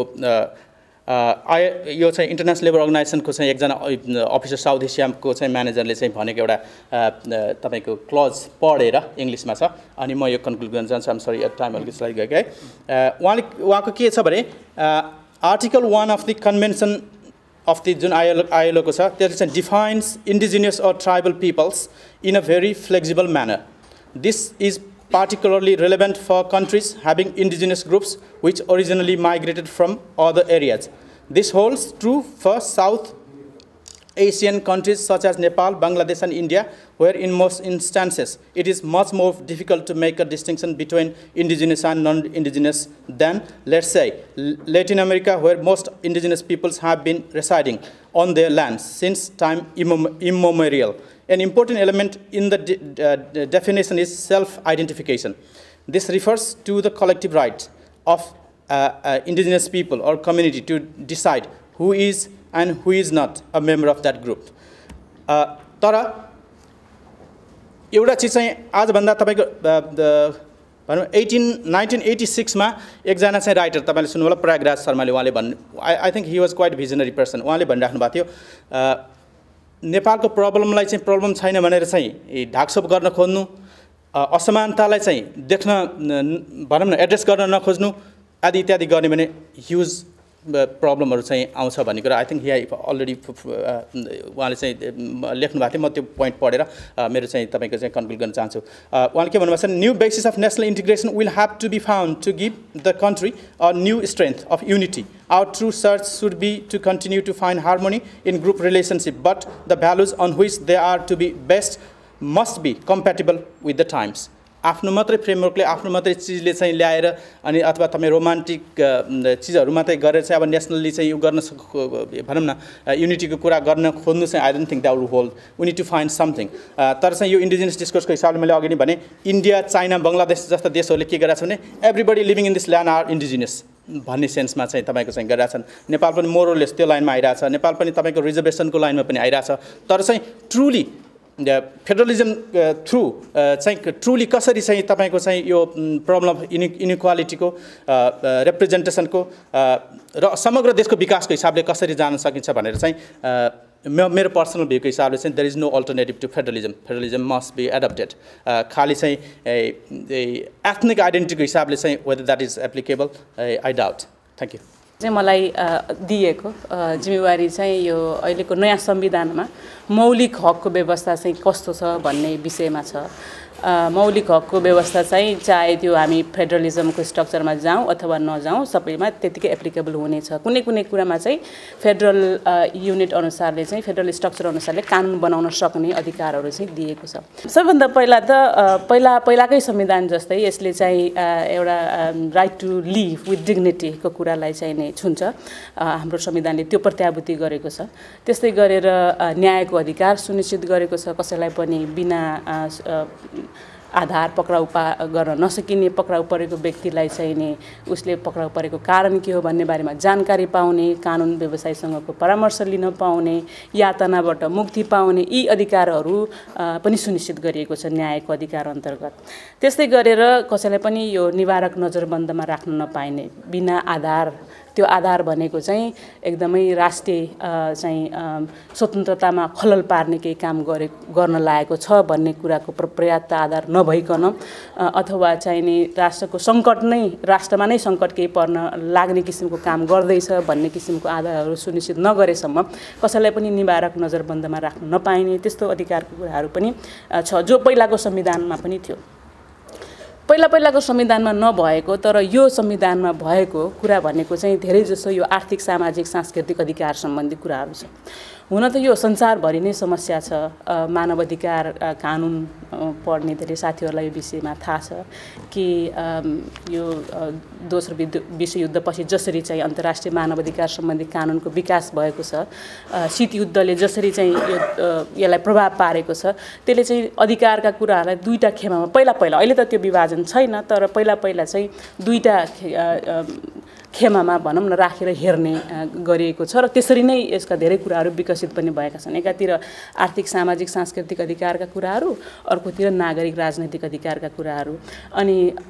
यो चाहिँ इन्टरनेशनल लेबर अर्गनाइजेसनको चाहिँ एकजना अफिसर साउथ एसियाको चाहिँ म्यानेजरले चाहिँ भनेको एउटा तपाईको क्लज पढेर इंग्लिशमा छ अनि म यो कन्क्लुड गर्न चाहन्छु आम सरी टाइम अलिकति स्लाइड गयो है उहाँको के छ भने article 1 of the convention of the जुन ILO को छ त्यसले चाहिँ defines indigenous or tribal peoples in a very flexible manner. This is particularly relevant for countries having indigenous groups which originally migrated from other areas. This holds true for South Asian countries such as Nepal, Bangladesh and India, where in most instances it is much more difficult to make a distinction between indigenous and non-indigenous than, let's say, Latin America, where most indigenous peoples have been residing on their lands since time immemorial. An important element in the definition is self-identification. This refers to the collective right of indigenous people or community to decide who is and who is not a member of that group. तर एउटा चीज चाहिँ आजभन्दा तपाईको 1986 मा एकजना चाहिँ राइटर तपाईले सुन्नु होला प्रयागराज शर्माले उहाँले भन्नु I think he was quite visionary person उहाँले भनिराख्नु भएको थियो नेपालको प्रब्लमलाई चाहिँ प्रब्लम छैन भनेर चाहिँ ढाकछोप गर्न खोज्नु असमानतालाई चाहिँ देख्न भनौं न एड्रेस गर्न नखोज्नु आदि इत्यादि गर्ने भने ह्युज प्रब्लमहरु चाहिँ आउँछ भन्ने कुरा आई थिंक ही अलरेडी उहाँले चाहिँ लेख्नु भएको थियो म त्यो पोइन्ट पढेर मेरो चाहिँ तपाईको चाहिँ कन्क्लुड गर्न चाहन्छु उहाँले के भन्नुभएको छ new basis of national integration will have to be found to give the country a new strength of unity our true search should be to continue to find harmony in group relationship but the values on which they are to be based must be compatible with the times आफ्नो मात्रै फ्रेमवर्कले आफ्नो मात्रै चीजले चाहिँ ल्याएर अनि अथवा तपाई रोमान्टिक चीजहरु मात्रै गरेर चाहिँ अब नेशनली चाहिँ यो गर्न भनौं न युनिटीको कुरा गर्न खोज्नु चाहिँ I don't think that would hold we need to find something तर चाहिँ यो इन्डिजिनस डिस्कोर्सको हिसाबले मैले अघि नै भने इन्डिया चाइना बंगलादेश जस्ता देशहरुले के गरेछ भने everybody living in this land are indigenous भन्ने सेन्समा चाहिँ तपाईको चाहिँ गरिरहेछन् नेपाल पनि मोरलेस त्यो लाइनमा आइराछ नेपाल पनि तपाईको रिजर्भेसनको लाइनमा पनि आइराछ तर चाहिँ ट्रुली फेडरलिजम थ्रु चाहिँ ट्रुली कसरी चाहिँ तपाईको चाहिँ यो प्रब्लम अफ इनइक्वालिटीको रिप्रेजेन्टेसनको र समग्र देशको विकासको हिसाबले कसरी जान सकिन्छ भनेर चाहिँ मेरो पर्सनल भ्यूको हिसाबले चाहिँ there is no alternative to federalism must be adapted खाली चाहिँ एथनिक आइडेन्टिटीको हिसाबले चाहिँ whether that is applicable I doubt thank you चाहिँ मलाई दिएको जिम्मेवारी चाहिँ यो अहिलेको नयाँ संविधानमा मौलिक हकको व्यवस्था चाहिँ कस्तो छ भन्ने विषयमा छ मौलिक हकको व्यवस्था चाहिँ चाहे त्यो हामी फेडरलिजमको स्ट्रक्चरमा जाउँ अथवा नजाउँ सबैमा त्यतिकै एप्लिकेबल हुनेछ कुनै कुनै कुरामा चाहिँ फेडरल युनिट अनुसारले चाहिँ फेडरल स्ट्रक्चर अनुसारले कानुन बनाउन सक्ने अधिकारहरू चाहिँ दिएको छ सबभन्दा पहिला त पहिलाकै संविधान जस्तै यसले चाहिँ एउटा राइट टु लिभ विथ डिग्निटीको कुरालाई चाहिँ नै छुन्छ हाम्रो संविधानले त्यो प्रत्याभूति गरेको छ त्यस्तै गरेर न्यायको अधिकार सुनिश्चित गरेको छ कसैलाई पनि बिना आधार पक्राउ गर्न नसकिने पक्राउ परेको व्यक्तिलाई चाहिँ नि उसले पक्राउ परेको कारण के हो भन्ने बारेमा जानकारी पाउने कानुन व्यवसायीसँगको परामर्श लिन पाउने यातनाबाट मुक्ति पाउने यी अधिकारहरू पनि सुनिश्चित गरिएको छ न्यायको अधिकार अन्तर्गत त्यस्तै गरेर कसैलाई पनि यो निवारक नजरबन्दमा राख्न नपाइने बिना आधार त्यो आधार भनेको चाहिँ एकदमै राष्ट्रिय चाहिँ स्वतन्त्रतामा खलल पार्ने केही काम गर्न लागेको छ भन्ने कुराको पर्याप्त आधार नभइकन अथवा चाहिँ नि राष्ट्रको संकट नै राष्ट्रमा नै संकट केही पर्न लाग्ने किसिमको काम गर्दैछ भन्ने किसिमको आधारहरू सुनिश्चित नगरेसम्म कसैलाई पनि निवारक नजरबन्दमा राख्न नपाइने त्यस्तो अधिकारको कुराहरू पनि छ जो पहिलाको संविधानमा पनि थियो पहिलाको संविधानमा नभएको तर यो संविधानमा भएको कुरा भनेको चाहिँ धेरै जसो यो आर्थिक सामाजिक सांस्कृतिक अधिकार सम्बन्धी कुराहरू छ हुन त यो संसारभरि नै समस्या छ मानव अधिकार कानुन पढ्ने धेरै साथीहरूलाई यो विषयमा थाहा छ कि यो दोस्रो विश्वयुद्धपछि जसरी चाहिँ अन्तर्राष्ट्रिय मानव अधिकार सम्बन्धी कानुनको विकास भएको छ शीत युद्धले जसरी चाहिँ यसलाई प्रभाव पारेको छ त्यसले चाहिँ अधिकारका कुराहरूलाई दुईटा खेमामा पहिला अहिले त त्यो विभाजन छैन तर पहिला चाहिँ दुईटा खेमामा भनौं न राखेर हेर्ने गरिएको छ र त्यसरी नै यसका धेरै कुराहरू विकसित पनि भएका छन् एकातिर आर्थिक सामाजिक सांस्कृतिक अधिकारका कुराहरू अर्कोतिर नागरिक राजनैतिक अधिकारका कुराहरू अनि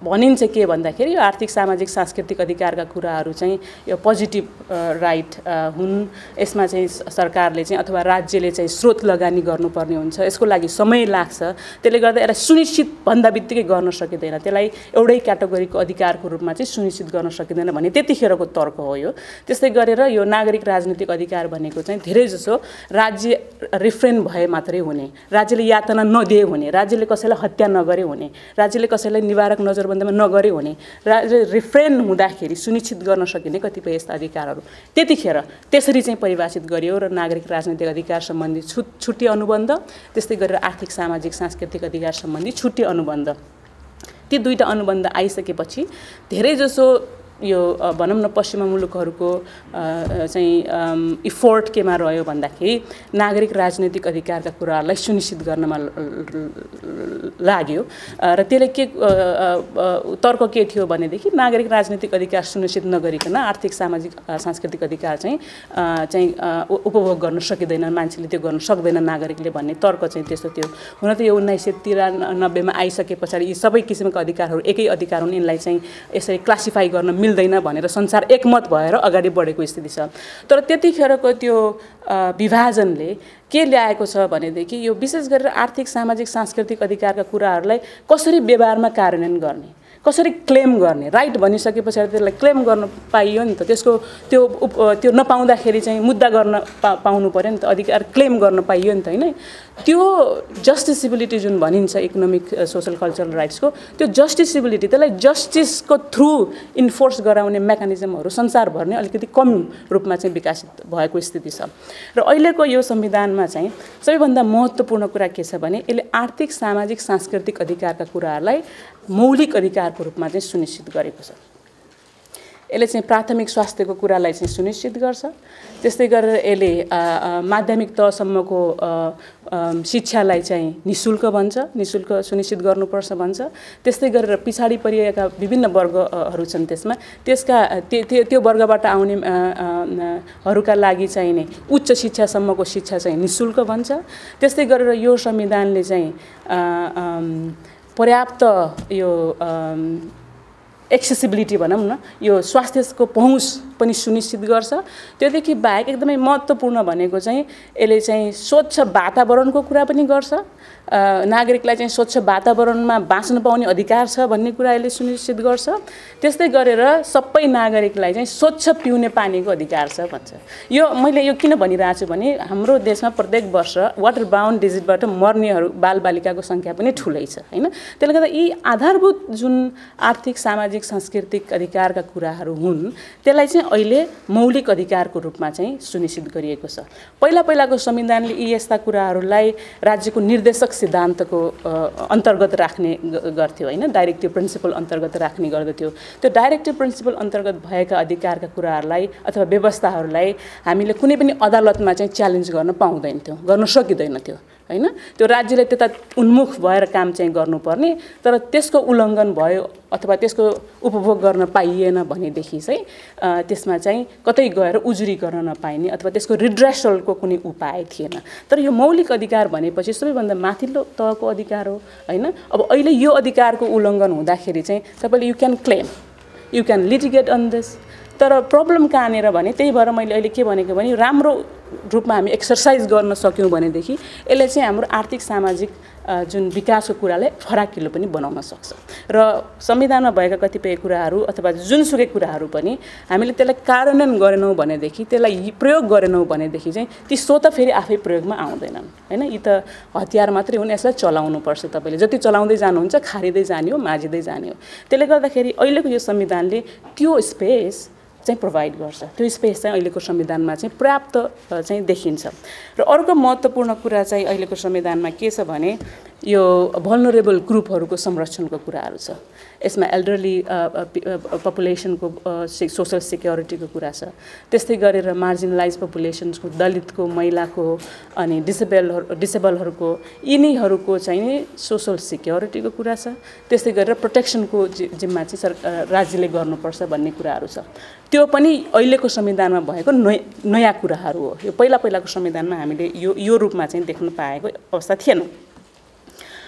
भनिन्छ के भन्दाखेरि यो आर्थिक सामाजिक सांस्कृतिक अधिकारका कुराहरू चाहिँ यो पोजिटिभ राइट हुन्, यसमा चाहिँ सरकारले चाहिँ अथवा राज्यले चाहिँ स्रोत लगानी गर्नुपर्ने हुन्छ, यसको लागि समय लाग्छ, त्यसले गर्दा यसलाई सुनिश्चित भन्दा बित्तिकै गर्न सकिँदैन, त्यसलाई एउटै क्याटेगोरीको अधिकारको रूपमा चाहिँ सुनिश्चित गर्न सकिँदैन भन्ने त्यतिखेरको तर्क हो यो। त्यस्तै गरेर यो नागरिक राजनीतिक अधिकार भनेको चाहिँ धेरैजसो राज्य रिफ्रेन भए मात्रै हुने, राज्यले यातना नदिए हुने, राज्यले कसैलाई हत्या नगरे हुने, राज्यले कसैलाई निवारक नजरबन्दीमा नगरे हुने, राज्य रिफ्रेन हुँदाखेरि सुनिश्चित गर्न सकिने कतिपय यस्ता अधिकारहरू त्यतिखेर त्यसरी चाहिँ परिभाषित गरियो र नागरिक राजनीतिक अधिकार सम्बन्धी छुट्टी अनुबन्ध, त्यस्तै गरेर आर्थिक सामाजिक सांस्कृतिक अधिकार सम्बन्धी छुट्टी अनुबन्ध, ती दुईटा अनुबन्ध आइसकेपछि धेरैजसो यो भनौँ न पश्चिमा मुलुकहरूको चाहिँ इफोर्ट केमा रह्यो भन्दाखेरि नागरिक राजनीतिक अधिकारका कुराहरूलाई सुनिश्चित गर्नमा लाग्यो र त्यसले के तर्क के थियो भनेदेखि नागरिक राजनीतिक अधिकार सुनिश्चित नगरिकन आर्थिक सामाजिक सांस्कृतिक अधिकार चाहिँ उपभोग गर्न सकिँदैन, मान्छेले त्यो गर्न सक्दैन नागरिकले भन्ने तर्क चाहिँ त्यस्तो थियो। हुन त यो 1993 मा आइसके पछाडि यी सबै किसिमका अधिकारहरू एकै अधिकार हुन्, यिनलाई चाहिँ यसरी क्लासिफाई गर्न मिल्दैन भनेर संसार एकमत भएर अगाडि बढेको स्थिति छ। तर त्यतिखेरको त्यो विभाजनले के ल्याएको छ भनेदेखि यो विशेष गरेर आर्थिक सामाजिक सांस्कृतिक अधिकारका कुराहरूलाई कसरी व्यवहारमा कार्यान्वयन गर्ने, कसरी क्लेम गर्ने, राइट भनिसके पछाडि त्यसलाई क्लेम गर्न पाइयो नि त, त्यसको त्यो नपाउँदाखेरि चाहिँ मुद्दा गर्न पाउनु पर्यो नि त, अधिकार क्लेम गर्न पाइयो नि त हैन। त्यो जस्टिसिबिलिटी जुन भनिन्छ इकोनोमिक सोशल कल्चरल राइट्सको, त्यो जस्टिसिबिलिटी त्यसलाई जस्टिसको थ्रु इन्फोर्स गराउने मेकानिजमहरू संसारभर नै अलिकति कम रूपमा चाहिँ विकसित भएको स्थिति छ। र अहिलेको यो संविधानमा चाहिँ सबैभन्दा महत्त्वपूर्ण कुरा के छ भने यसले आर्थिक सामाजिक सांस्कृतिक अधिकारका कुराहरूलाई मौलिक अधिकारको रूपमा चाहिँ सुनिश्चित गरेको छ। यसले चाहिँ प्राथमिक स्वास्थ्यको कुरालाई चाहिँ सुनिश्चित गर्छ, त्यस्तै गरेर यसले माध्यमिक तहसम्मको शिक्षालाई चाहिँ निःशुल्क भन्छ, निःशुल्क सुनिश्चित गर्नुपर्छ भन्छ। त्यस्तै गरेर पछाडि परिएका विभिन्न वर्गहरू छन् त्यसमा, त्यो वर्गबाट आउने हरूका लागि चाहिने उच्च शिक्षासम्मको शिक्षा चाहिँ निःशुल्क भन्छ। त्यस्तै गरेर यो संविधानले चाहिँ पर्याप्त यो एक्सेसिबिलिटी भनौँ न, यो स्वास्थ्यको पहुँच पनि सुनिश्चित गर्छ। त्योदेखि बाहेक एकदमै महत्त्वपूर्ण भनेको चाहिँ यसले चाहिँ स्वच्छ वातावरणको कुरा पनि गर्छ, नागरिकलाई चाहिँ स्वच्छ वातावरणमा बाँच्न पाउने अधिकार छ भन्ने कुरा यसले सुनिश्चित गर्छ। त्यस्तै गरेर सबै नागरिकलाई चाहिँ स्वच्छ पिउने पानीको अधिकार छ भन्छ। यो मैले यो किन भनिरहेको छु भने हाम्रो देशमा प्रत्येक वर्ष वाटर बाउन्ड डिजिजबाट मर्नेहरू बालबालिकाको सङ्ख्या पनि ठुलै छ हैन। त्यसले गर्दा यी आधारभूत जुन आर्थिक सामाजिक सांस्कृतिक अधिकारका कुराहरू हुन् त्यसलाई चाहिँ अहिले मौलिक अधिकारको रूपमा चाहिँ सुनिश्चित गरिएको छ। पहिलाको संविधानले यी यस्ता कुराहरूलाई राज्यको निर्देशक सिद्धान्तको अन्तर्गत राख्ने गर्थ्यो हैन, डाइरेक्टिभ प्रिन्सिपल अन्तर्गत राख्ने गर्दथ्यो। त्यो डाइरेक्टिभ प्रिन्सिपल अन्तर्गत भएका अधिकारका कुराहरूलाई अथवा व्यवस्थाहरूलाई हामीले कुनै पनि अदालतमा चाहिँ च्यालेन्ज गर्न पाउँदैनथ्यौँ, गर्न सकिँदैनथ्यो हैन। त्यो राज्यले त्यता उन्मुख भएर काम चाहिँ गर्नुपर्ने, तर त्यसको उल्लङ्घन भयो अथवा त्यसको उपभोग गर्न पाइएन भनेदेखि चाहिँ त्यसमा चाहिँ कतै गएर उजुरी गर्न नपाइने अथवा त्यसको रिड्रेसलको कुनै उपाय थिएन। तर यो मौलिक अधिकार भनेपछि सबैभन्दा माथिल्लो तहको अधिकार हो हैन। अब अहिले यो अधिकारको उल्लङ्घन हुँदाखेरि चाहिँ तपाईँले you can claim, you can litigate on this. तर प्रब्लम कहाँनिर भने त्यही भएर मैले अहिले के भनेको भने राम्रो रूपमा हामी एक्सर्साइज गर्न सक्यौँ भनेदेखि यसले चाहिँ हाम्रो आर्थिक सामाजिक जुन विकासको कुरालाई फराकिलो पनि बनाउन सक्छ। र संविधानमा भएका कतिपय कुराहरू अथवा जुनसुकै कुराहरू पनि हामीले त्यसलाई कार्यान्वयन गरेनौँ भनेदेखि, त्यसलाई प्रयोग गरेनौँ भनेदेखि चाहिँ ती स्वतः फेरि आफै प्रयोगमा आउँदैनन् हैन। यी त हतियार मात्रै हुन्, यसलाई चलाउनुपर्छ। तपाईँले जति चलाउँदै जानुहुन्छ खारिँदै जाने हो, माझिँदै जाने हो। त्यसले गर्दाखेरि अहिलेको यो संविधानले त्यो स्पेस चाहिँ प्रोभाइड गर्छ। त्यो स्पेस चाहिँ अहिलेको संविधानमा चाहिँ पर्याप्त चाहिँ देखिन्छ। र अर्को महत्त्वपूर्ण कुरा चाहिँ अहिलेको संविधानमा के छ भने यो भल्नरेबल ग्रुपहरूको संरक्षणको कुराहरू छ। यसमा एल्डरली पपुलेसनको सोसल सिक्योरिटीको कुरा छ। त्यस्तै गरेर मार्जिनलाइज पपुलेसन्सको, दलितको, महिलाको अनि डिसेबलहरूको यिनीहरूको चाहिँ सोसल सिक्योरिटीको कुरा छ। त्यस्तै गरेर प्रोटेक्सनको जिम्मा चाहिँ राज्यले गर्नुपर्छ भन्ने कुराहरू छ। त्यो पनि अहिलेको संविधानमा भएको नयाँ कुराहरू हो। यो पहिलाको संविधानमा हामीले यो रूपमा चाहिँ देख्न पाएको अवस्था थिएन।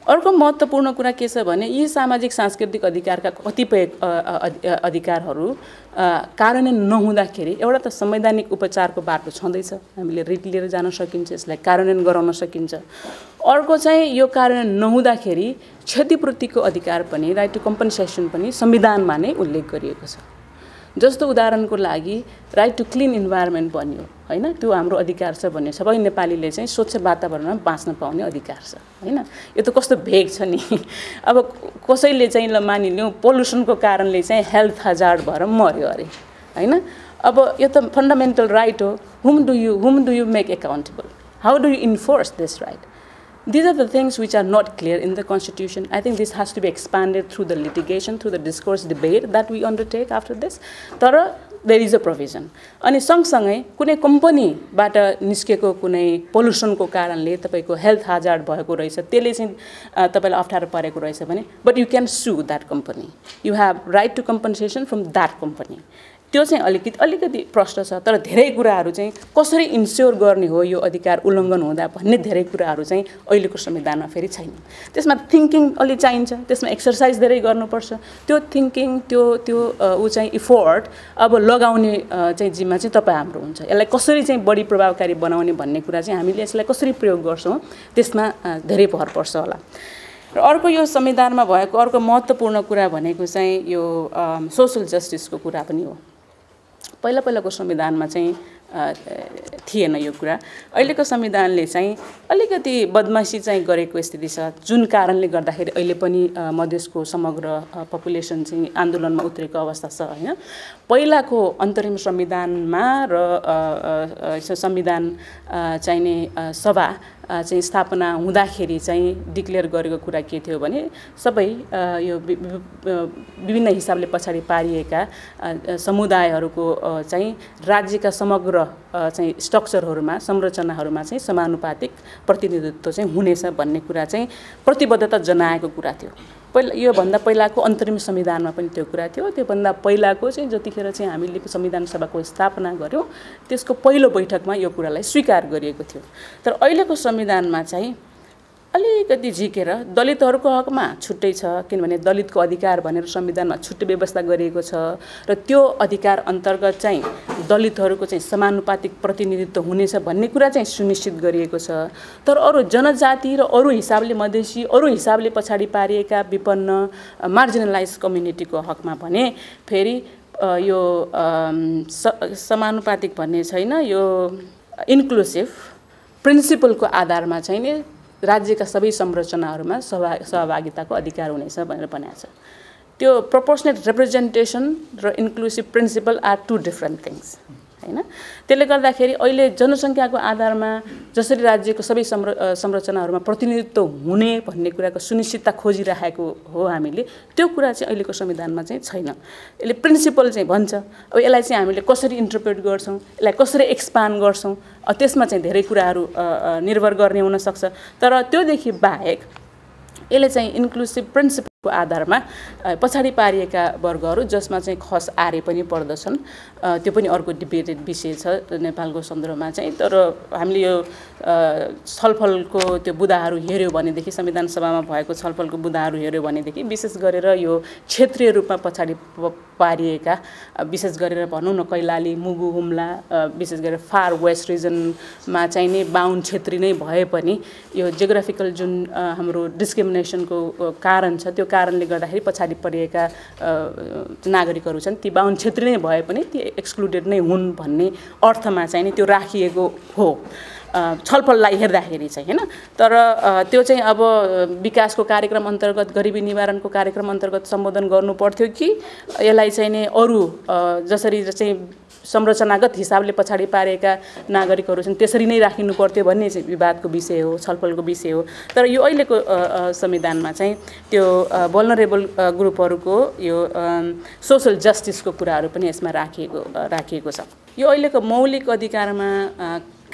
अर्को महत्त्वपूर्ण कुरा के छ भने यी सामाजिक सांस्कृतिक अधिकारका कतिपय अधिकारहरू कार्यान्वयन नहुँदाखेरि एउटा त संवैधानिक उपचारको बाटो छँदैछ, हामीले रिट लिएर जान सकिन्छ, यसलाई कार्यान्वयन गराउन सकिन्छ। अर्को चाहिँ यो कार्यान्वयन नहुँदाखेरि क्षतिपूर्तिको अधिकार पनि, राइट टु कम्पनसेसन पनि संविधानमा नै उल्लेख गरिएको छ। जस्तो उदाहरणको लागि राइट टु क्लिन इन्भाइरोमेन्ट बन्यो हैन, त्यो हाम्रो अधिकार छ भन्ने सबै नेपालीले चाहिँ स्वच्छ वातावरणमा बाँच्न पाउने अधिकार छ हैन। यो त कस्तो भेग छ नि। अब कसैले चाहिँ ल मानिलिउँ पोल्युसनको कारणले चाहिँ हेल्थ हजार्ड भएर मर्यो अरे हैन। अब यो त फन्डामेन्टल राइट हो। Whom do you make accountable, how do you enforce this right? These are the things which are not clear in the Constitution. I think this has to be expanded through the litigation, through the discourse debate that we undertake after this. Tara, there is a provision. Ani सँगसँगै कुनै कम्पनीबाट निस्केको कुनै पोल्युसनको कारणले तपाईको हेल्थ hazard भएको रहेछ, त्यसले चाहिँ तपाईलाई अप्ठ्यारो परेको रहेछ भने, but you can sue that company. You have right to compensation from that company. त्यो चाहिँ अलिकति प्रश्न छ, तर धेरै कुराहरू चाहिँ कसरी इन्स्योर गर्ने हो यो अधिकार उल्लङ्घन हुँदा भन्ने धेरै कुराहरू चाहिँ अहिलेको संविधानमा फेरि छैन। त्यसमा थिङ्किङ अलि चाहिन्छ, त्यसमा एक्सरसाइज धेरै गर्नुपर्छ। त्यो थिङ्किङ त्यो उ चाहिँ इफोर्ट अब लगाउने चाहिँ जिम्मा चाहिँ तपाईँ हाम्रो हुन्छ। यसलाई कसरी चाहिँ बढी प्रभावकारी बनाउने भन्ने कुरा चाहिँ हामीले यसलाई कसरी प्रयोग गर्छौँ त्यसमा धेरै भर पर्छ होला। र अर्को यो संविधानमा भएको अर्को महत्त्वपूर्ण कुरा भनेको चाहिँ यो सोशल जस्टिसको कुरा पनि हो। पहिलाको संविधानमा चाहिँ थिएन यो कुरा। अहिलेको संविधानले चाहिँ अलिकति बदमाशी चाहिँ गरेको स्थिति छ, जुन कारणले गर्दाखेरि अहिले पनि मधेसको समग्र पपुलेसन चाहिँ आन्दोलनमा उत्रेको अवस्था छ हैन। पहिलाको अन्तरिम संविधानमा र संविधान चाहिने सभा चाहिँ स्थापना हुँदाखेरि चाहिँ डिक्लेयर गरेको कुरा के थियो भने सबै यो विभिन्न हिसाबले पछाडि पारिएका समुदायहरूको चाहिँ राज्यका समग्र चाहिँ स्ट्रक्चरहरूमा संरचनाहरूमा चाहिँ समानुपातिक प्रतिनिधित्व चाहिँ हुनेछ भन्ने कुरा चाहिँ प्रतिबद्धता जनाएको कुरा थियो। यो भन्दा पहिलाको अन्तरिम संविधानमा पनि त्यो कुरा थियो। त्यो भन्दा पहिलाको चाहिँ जतिखेर चाहिँ हामीले संविधान सभाको स्थापना गर्यौं त्यसको पहिलो बैठकमा यो कुरालाई स्वीकार गरिएको थियो। तर अहिलेको संविधानमा चाहिँ अलिकति झिकेर दलितहरूको हकमा छुट्टै छ, किनभने दलितको अधिकार भनेर संविधानमा छुट्टै व्यवस्था गरिएको छ र त्यो अधिकार अन्तर्गत चाहिँ दलितहरूको चाहिँ समानुपातिक प्रतिनिधित्व हुनेछ भन्ने कुरा चाहिँ सुनिश्चित गरिएको छ। तर अरु जनजाति र अरु हिसाबले मधेसी, अरु हिसाबले पछाडि पारिएका विपन्न मार्जिनलाइज कम्युनिटीको हकमा भने फेरि यो समानुपातिक भन्ने छैन, यो इन्क्लुसिभ प्रिन्सिपलको आधारमा चाहिँ नि राज्यका सबै संरचनाहरूमा सहभागिताको अधिकार हुनेछ भनेर भनेको छ। त्यो प्रोपोर्सनेट रिप्रेजेन्टेसन र inclusive principle are two different things हैन। त्यसले गर्दाखेरि अहिले जनसङ्ख्याको आधारमा जसरी राज्यको सबै संरचनाहरूमा प्रतिनिधित्व हुने भन्ने कुराको सुनिश्चितता खोजिराखेको हो हामीले, त्यो कुरा चाहिँ अहिलेको संविधानमा चाहिँ छैन। यसले प्रिन्सिपल चाहिँ भन्छ, अब यसलाई चाहिँ हामीले कसरी इन्टरप्रेट गर्छौँ, यसलाई कसरी एक्सपान्ड गर्छौँ, त्यसमा चाहिँ धेरै कुराहरू निर्भर गर्ने हुन सक्छ। तर त्योदेखि बाहेक यसले चाहिँ इन्क्लुसिभ प्रिन्सिपलको आधारमा पछाडि पारिएका वर्गहरू जसमा चाहिँ खस आरे पनि पर्दछन्, त्यो पनि अर्को डिबेटेड विषय छ नेपालको सन्दर्भमा चाहिँ। तर हामीले यो छलफलको त्यो बुदाहरू हेर्यो भनेदेखि, संविधान सभामा भएको छलफलको बुदाहरू हेर्यो भनेदेखि विशेष गरेर यो क्षेत्रीय रूपमा पछाडि पारिएका, विशेष गरेर भनौँ न कैलाली, मुगु, हुम्ला, विशेष गरेर फार वेस्ट रिजनमा चाहिँ नै बाहुन क्षेत्री नै भए पनि यो जियोग्राफिकल जुन हाम्रो डिस्क्रिमिनेसनको कारण छ, त्यो कारणले गर्दाखेरि पछाडि परिएका नागरिकहरू छन् ती बाहुन क्षेत्री नै भए पनि ती एक्सक्लुडेड नै हुन् भन्ने अर्थमा चाहिँ नि त्यो राखिएको हो छलफललाई हेर्दाखेरि चाहिँ हैन। तर त्यो चाहिँ अब विकासको कार्यक्रम अन्तर्गत, गरिबी निवारणको कार्यक्रम अन्तर्गत सम्बोधन गर्नु पर्थ्यो कि यसलाई चाहिँ नि अरु जसरी चाहिँ संरचनागत हिसाबले पछाडि पारेका नागरिकहरू छन् त्यसरी नै राखिनु पर्थ्यो भन्ने चाहिँ विवादको विषय हो, छलफलको विषय हो। तर यो अहिलेको संविधानमा चाहिँ त्यो भल्नरेबल ग्रुपहरूको यो सोशल जस्टिसको कुराहरू पनि यसमा राखिएको छ। यो अहिलेको मौलिक अधिकारमा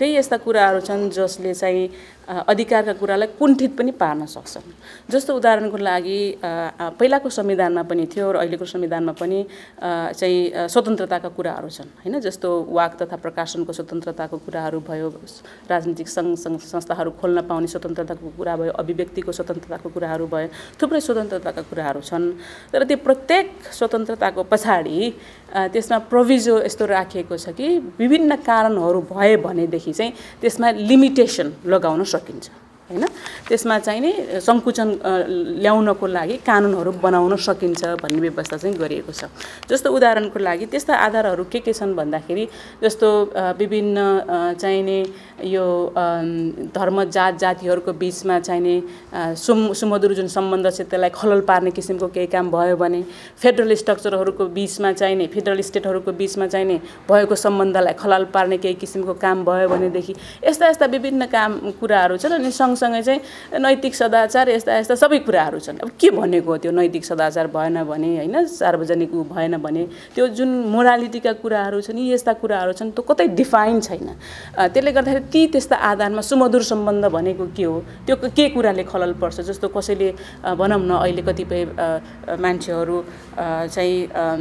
केही यस्ता कुराहरू छन् जसले चाहिँ अधिकारका कुरालाई कुण्ठित पनि पार्न सक्छन्। जस्तो उदाहरणको लागि पहिलाको संविधानमा पनि थियो र अहिलेको संविधानमा पनि चाहिँ स्वतन्त्रताका कुराहरू छन् हैन। जस्तो वाक तथा प्रकाशनको स्वतन्त्रताको कुराहरू भयो, राजनीतिक संस्थाहरू खोल्न पाउने स्वतन्त्रताको कुरा भयो, अभिव्यक्तिको स्वतन्त्रताको कुराहरू भयो, थुप्रै स्वतन्त्रताका कुराहरू छन्। तर त्यो प्रत्येक स्वतन्त्रताको पछाडि त्यसमा प्रोभिजो यस्तो राखिएको छ कि विभिन्न कारणहरू भए भनेदेखि चाहिँ त्यसमा लिमिटेसन लगाउन सकिन्छ हैन। त्यसमा चाहिँ नि संकुचन ल्याउनको लागि कानुनहरू बनाउन सकिन्छ भन्ने व्यवस्था चाहिँ गरिएको छ। जस्तो उदाहरणको लागि त्यस्ता आधारहरू के छन् भन्दाखेरि जस्तो विभिन्न चाहिँ नि यो धर्म जात जातिहरूको बीचमा चाहिँ नि सुमधुर जुन सम्बन्ध छ त्यसलाई खलल पार्ने किसिमको केही काम भयो भने, फेडरल स्ट्रक्चरहरूको बीचमा चाहिँ नि फेडरल स्टेटहरूको बीचमा चाहिँ नि भएको सम्बन्धलाई खलल पार्ने केही किसिमको काम भयो भनेदेखि यस्ता विभिन्न काम कुराहरू छन्। अनि सँगसँगै चाहिँ नैतिक सदाचार यस्ता सबै कुराहरू छन्। अब के भनेको त्यो नैतिक सदाचार भएन भने हैन, सार्वजनिक भएन भने त्यो जुन मोरालिटीका कुराहरू छन् यी यस्ता कुराहरू छन् त्यो कतै डिफाइन छैन। त्यसले गर्दाखेरि त्यस्ता आधारमा सुमधुर सम्बन्ध भनेको के हो, त्यो के कुराले खलल पर्छ। जस्तो कसैले भनौँ न अहिले कतिपय मान्छेहरू चाहिँ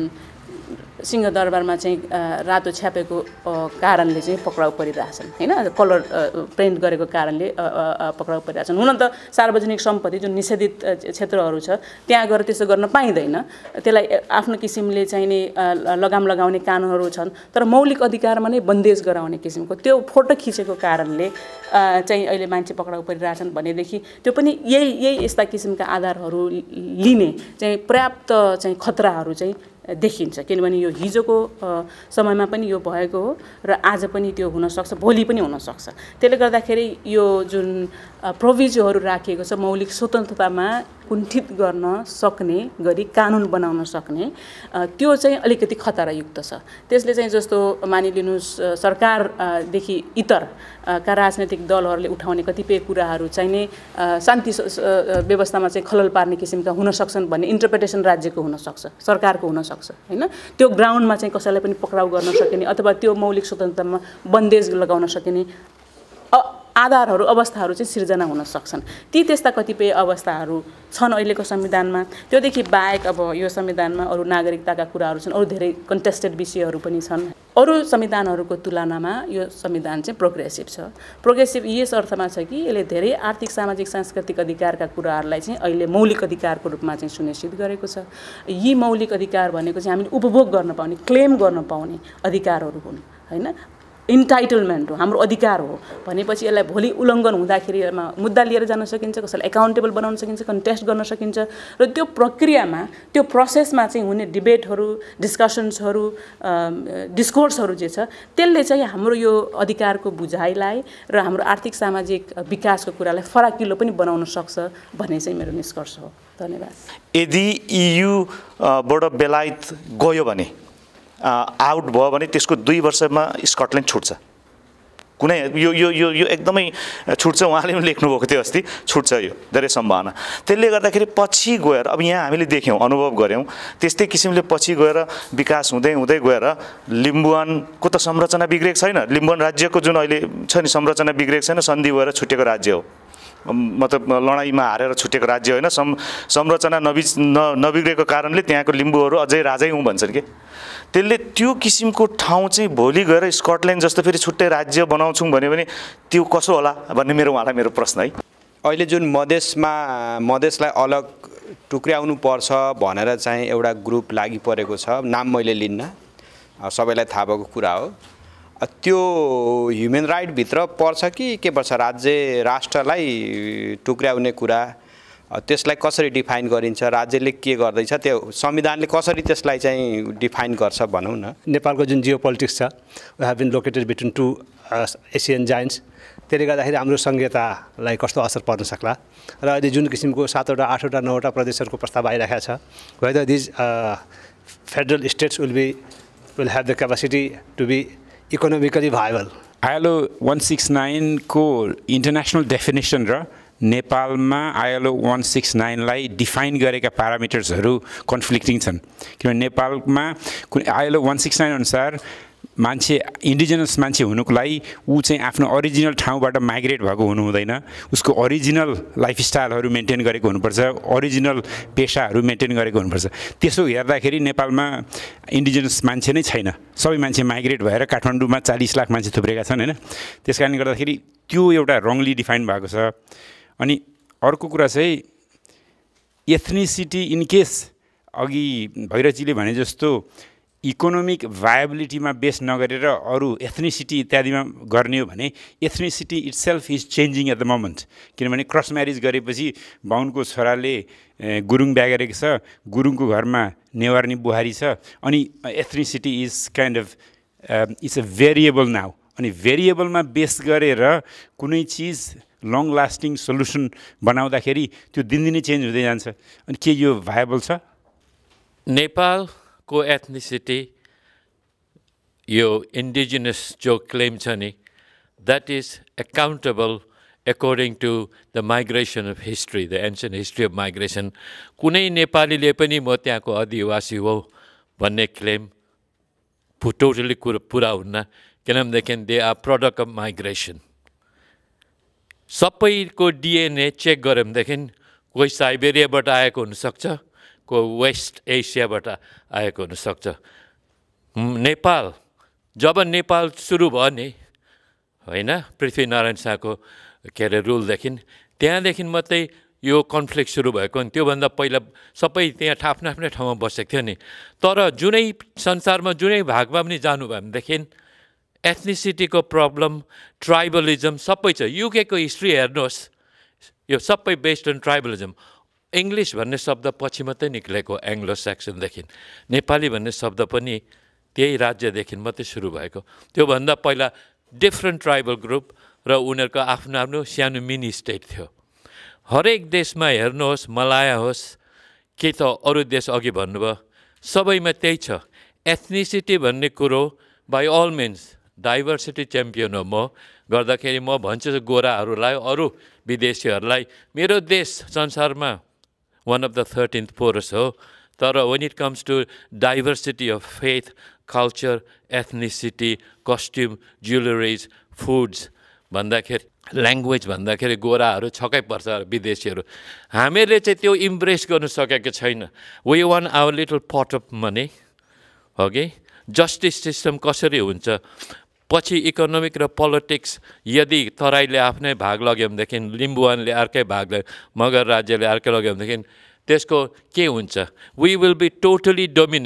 सिंहदरबारमा चाहिँ रातो छ्यापेको कारणले चाहिँ पक्राउ परिरहेछन् हैन, कलर प्रिन्ट गरेको कारणले पक्राउ परिरहेछन्। हुन त सार्वजनिक सम्पत्ति जुन निषेधित क्षेत्रहरू छ त्यहाँ गएर त्यसो गर्न पाइँदैन, त्यसलाई आफ्नो किसिमले चाहिँ नि लगाम लगाउने कानुनहरू छन्। तर मौलिक अधिकारमा नै बन्देज गराउने किसिमको त्यो फोटो खिचेको कारणले चाहिँ अहिले मान्छे पक्राउ परिरहेछन् भनेदेखि त्यो पनि यही यस्ता किसिमका आधारहरू लिने चाहिँ पर्याप्त चाहिँ खतराहरू चाहिँ देखिन्छ। किनभने यो हिजोको समयमा पनि यो भएको हो र आज पनि त्यो हुनसक्छ, भोलि पनि हुनसक्छ। त्यसले गर्दाखेरि यो जुन प्रोभिजोहरू राखिएको छ मौलिक स्वतन्त्रतामा कुण्ठित गर्न सक्ने गरी कानुन बनाउन सक्ने, त्यो चाहिँ अलिकति खतरायुक्त छ। त्यसले चाहिँ जस्तो मानिलिनुहोस् सरकारदेखि इतर का राजनैतिक दलहरूले उठाउने कतिपय कुराहरू चाहिँ नै शान्ति व्यवस्थामा चाहिँ खलल पार्ने किसिमका हुन सक्छन् भन्ने इन्टरप्रिटेसन राज्यको हुनसक्छ, सरकारको हुनसक्छ हैन। त्यो ग्राउन्डमा चाहिँ कसैलाई पनि पक्राउ गर्न सकिने अथवा त्यो मौलिक स्वतन्त्रतामा बन्देज लगाउन सकिने आधारहरू अवस्थाहरू चाहिँ सिर्जना हुन सक्छन्। त्यस्ता कतिपय अवस्थाहरू छन् अहिलेको संविधानमा। त्योदेखि बाहेक अब यो संविधानमा अरू नागरिकताका कुराहरू छन्, अरू धेरै कन्टेस्टेड विषयहरू पनि छन्। अरू संविधानहरूको तुलनामा यो संविधान चाहिँ प्रोग्रेसिभ छ। प्रोग्रेसिभ यस अर्थमा छ कि यसले धेरै आर्थिक सामाजिक सांस्कृतिक अधिकारका कुराहरूलाई चाहिँ अहिले मौलिक अधिकारको रूपमा चाहिँ सुनिश्चित गरेको छ। यी मौलिक अधिकार भनेको चाहिँ हामीले उपभोग गर्न पाउने, क्लेम गर्न पाउने अधिकारहरू हुन् हैन, इन्टाइटलमेन्ट हो, हाम्रो अधिकार हो भनेपछि यसलाई भोलि उल्लङ्घन हुँदाखेरिमा मुद्दा लिएर जान सकिन्छ, कसैलाई एकाउन्टेबल बनाउन सकिन्छ, कन्टेस्ट गर्न सकिन्छ। र त्यो प्रक्रियामा त्यो प्रोसेसमा चाहिँ हुने डिबेटहरू, डिस्कसन्सहरू, डिस्कोर्सहरू जे छ त्यसले चाहिँ हाम्रो यो अधिकारको बुझाइलाई र हाम्रो आर्थिक सामाजिक विकासको कुरालाई फराकिलो पनि बनाउन सक्छ भन्ने चाहिँ मेरो निष्कर्ष हो। धन्यवाद। यदि ईयूबाट बेलायत गयो भने आउट भयो भने त्यसको 2 वर्षमा स्कटल्यान्ड छुट्छ, कुनै यो एकदमै छुट्छ। उहाँले पनि लेख्नुभएको थियो अस्ति, छुट्छ, यो धेरै सम्भावना। त्यसले गर्दाखेरि पछि गएर अब यहाँ हामीले देख्यौँ, अनुभव गऱ्यौँ, त्यस्तै किसिमले पछि गएर विकास हुँदै हुँदै गएर लिम्बुवानको त संरचना बिग्रेको छैन, लिम्बुवान राज्यको जुन अहिले छ नि संरचना बिग्रेको छैन, सन्धि भएर छुटेको राज्य हो, मतलब लडाइँमा हारेर छुटेको राज्य होइन। संरचना नबिग्रेको कारणले त्यहाँको लिम्बूहरू अझै राजै हुँ भन्छन् कि। त्यसले त्यो किसिमको ठाउँ चाहिँ भोलि गएर स्कटल्यान्ड जस्तो फेरि छुट्टै राज्य बनाउँछौँ भन्यो भने त्यो कसो होला भन्ने उहाँलाई मेरो प्रश्न है। अहिले जुन मधेसलाई अलग टुक्र्याउनु पर्छ भनेर चाहिँ एउटा ग्रुप लागि परेको छ, नाम मैले लिन्न, सबैलाई थाहा भएको कुरा हो। त्यो ह्युमन राइटभित्र पर्छ कि के पर्छ? राष्ट्रलाई टुक्र्याउने कुरा, त्यसलाई कसरी डिफाइन गरिन्छ, राज्यले के गर्दैछ, त्यो संविधानले कसरी त्यसलाई चाहिँ डिफाइन गर्छ भनौँ न। नेपालको जुन जियो पोलिटिक्स छ, we have been located between 2 Asian giants. त्यसले गर्दाखेरि हाम्रो संहितालाई कस्तो असर पर्न सक्ला र अहिले जुन किसिमको 7वटा 8वटा 9वटा प्रदेशहरूको प्रस्ताव आइरहेको छ, whether these federal states will have the capacity to be economically viable. ILO 169 को इन्टरनेसनल डेफिनेसन र नेपालमा ILO 169 लाई डिफाइन गरेका प्यारामिटर्सहरू कन्फ्लिक्टिङ छन्। किनभने नेपालमा ILO 169 अनुसार मान्छे इन्डिजिनस मान्छे हुनुको लागि ऊ चाहिँ आफ्नो ओरिजिनल ठाउँबाट माइग्रेट भएको हुनु हुँदैन, उसको ओरिजिनल लाइफस्टाइलहरू मेन्टेन गरेको हुनुपर्छ, ओरिजिनल पेसाहरू मेन्टेन गरेको हुनुपर्छ। त्यसो हेर्दाखेरि नेपालमा इन्डिजिनस मान्छे नै छैन, सबै मान्छे माइग्रेट भएर काठमाडौँमा 40 लाख मान्छे थुप्रेका छन् होइन। त्यस कारणले गर्दाखेरि त्यो एउटा रङली डिफाइन भएको छ। अनि अर्को कुरा चाहिँ एथनिसिटी इन केस अघि भैरवजीले भने जस्तो इकोनोमिक भायबिलिटीमा बेस नगरेर अरू एथनिसिटी इत्यादिमा गर्ने हो भने ethnicity itself is changing at the moment. किनभने क्रस म्यारिज गरेपछि बाहुनको छोराले गुरुङ बिहा गरेको छ, गुरुङको घरमा नेवार्नी बुहारी छ, अनि ethnicity is kind of it's a variable now. अनि भेरिएबलमा बेस गरेर कुनै चिज लङ लास्टिङ सोल्युसन बनाउँदाखेरि त्यो दिनदिनै चेन्ज हुँदै जान्छ। अनि के यो भायबल छ? नेपालको एथनिसिटी यो इन्डिजिनस जो क्लेम छ नि, that is accountable according to the migration of history, the ancient history of migration. कुनै नेपालीले पनि म त्यहाँको आदिवासी हो भन्ने क्लेम टोटली पुरा हुन्न, किनभनेदेखि they are product of migration. सबैको डिएनए चेक गऱ्यो भनेदेखि कोही साइबेरियाबाट आएको हुनसक्छ, कोही वेस्ट एसियाबाट आएको हुनसक्छ। नेपाल जब नेपाल सुरु भयो नि होइन, पृथ्वीनारायण शाहको के अरे रुलदेखि, त्यहाँदेखि मात्रै यो कन्फ्लिक्ट सुरु भएको। अनि त्योभन्दा पहिला सबै त्यहाँ आफ्नो आफ्नै ठाउँमा बसेको थियो नि। तर जुनै संसारमा जुनै भागमा पनि जानुभयो भनेदेखि एथनिसिटीको प्रब्लम, ट्राइबलिजम सबै छ। युकेको हिस्ट्री हेर्नुहोस्, यो सबै बेस्ड अन ट्राइबलिजम। इङ्ग्लिस भन्ने शब्द पछि मात्रै निक्लेको एङ्ग्लो सेक्सनदेखि, नेपाली भन्ने शब्द पनि त्यही राज्यदेखि मात्रै सुरु भएको। त्योभन्दा पहिला डिफ्रेन्ट ट्राइबल ग्रुप र उनीहरूको आफ्नो आफ्नो सानो मिनी स्टेट थियो। हरेक देशमा हेर्नुहोस्, मलाया होस् कि त अरू देश अघि भन्नुभयो, सबैमा त्यही छ। एथनिसिटी भन्ने कुरो by all means diversity champion हो म गर्दाखेरि म भन्छु गोराहरूलाई, अरू विदेशीहरूलाई, मेरो देश संसारमा one of the 13th poorest हो, तर when it comes to diversity of faith, culture, ethnicity, costume, jewelries, foods भन्दाखेरि, ल्याङ्ग्वेज भन्दाखेरि गोराहरू छक्कै पर्छ विदेशीहरू। हामीले चाहिँ त्यो इम्ब्रेस गर्नु सकेको छैन। We want our little pot of money हो कि। जस्टिस सिस्टम कसरी हुन्छ, पछि इकोनोमिक र पोलिटिक्स यदि तराईले आफ्नै भाग लग्यो भनेदेखि, लिम्बुवानले अर्कै भाग लग्यो, मगर राज्यले अर्कै लग्यो भनेदेखि त्यसको के हुन्छ? We will be totally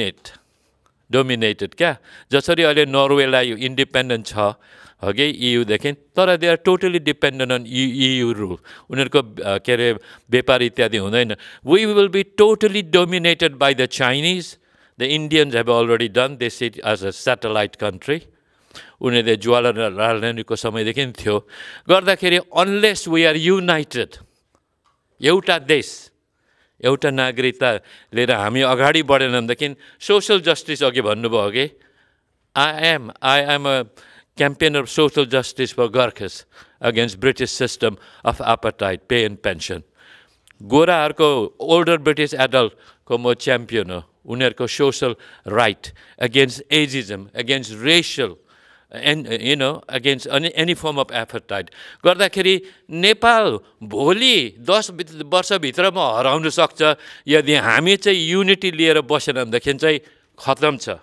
dominated क्या। जसरी अहिले नर्वेलाई इन्डिपेन्डेन्ट छ हो कि इयुदेखि, तर they are totally dependent on EU rule. उनीहरूको के अरे व्यापार इत्यादि हुँदैन। We will be totally dominated by the Chinese. The Indians have already done, they sit as a satellite country. उनीहरूले ज्वालालाको समयदेखि थियो गर्दाखेरि, अनलेस वी आर युनाइटेड, एउटा देश एउटा नागरिकता लिएर हामी अगाडि बढेन भनेदेखि, सोसल जस्टिस अघि भन्नुभयो कि, I am a campaign of social justice for Gurkhas against British system of apartheid pay and pension. गोराहरूको ओल्डर ब्रिटिस एडल्टको म च्याम्पियन हो। उनीहरूको social right against ageism, against racial and against any form of apartheid गर्दाखेरि नेपाल भोलि 10 वर्षभित्रमा हराउन सक्छ यदि हामी चाहिँ युनिटी लिएर बसेन भनेदेखि चाहिँ खतम छ।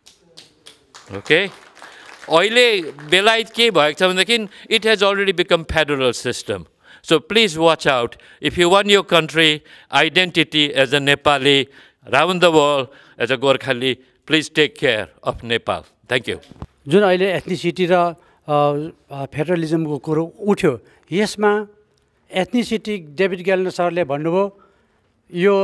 ओके, अहिले बेलायत के भएको छ भनेदेखि, it has already become federal system. So please watch out. If you want your country identity as a Nepali, around the world as a Gorkhali, please take care of Nepal. Thank you. जुन अहिले एथनिसिटी र फेडरलिजमको कुरो उठ्यो, यसमा एथनिसिटी डेभिड ग्यालनर सरले भन्नुभयो यो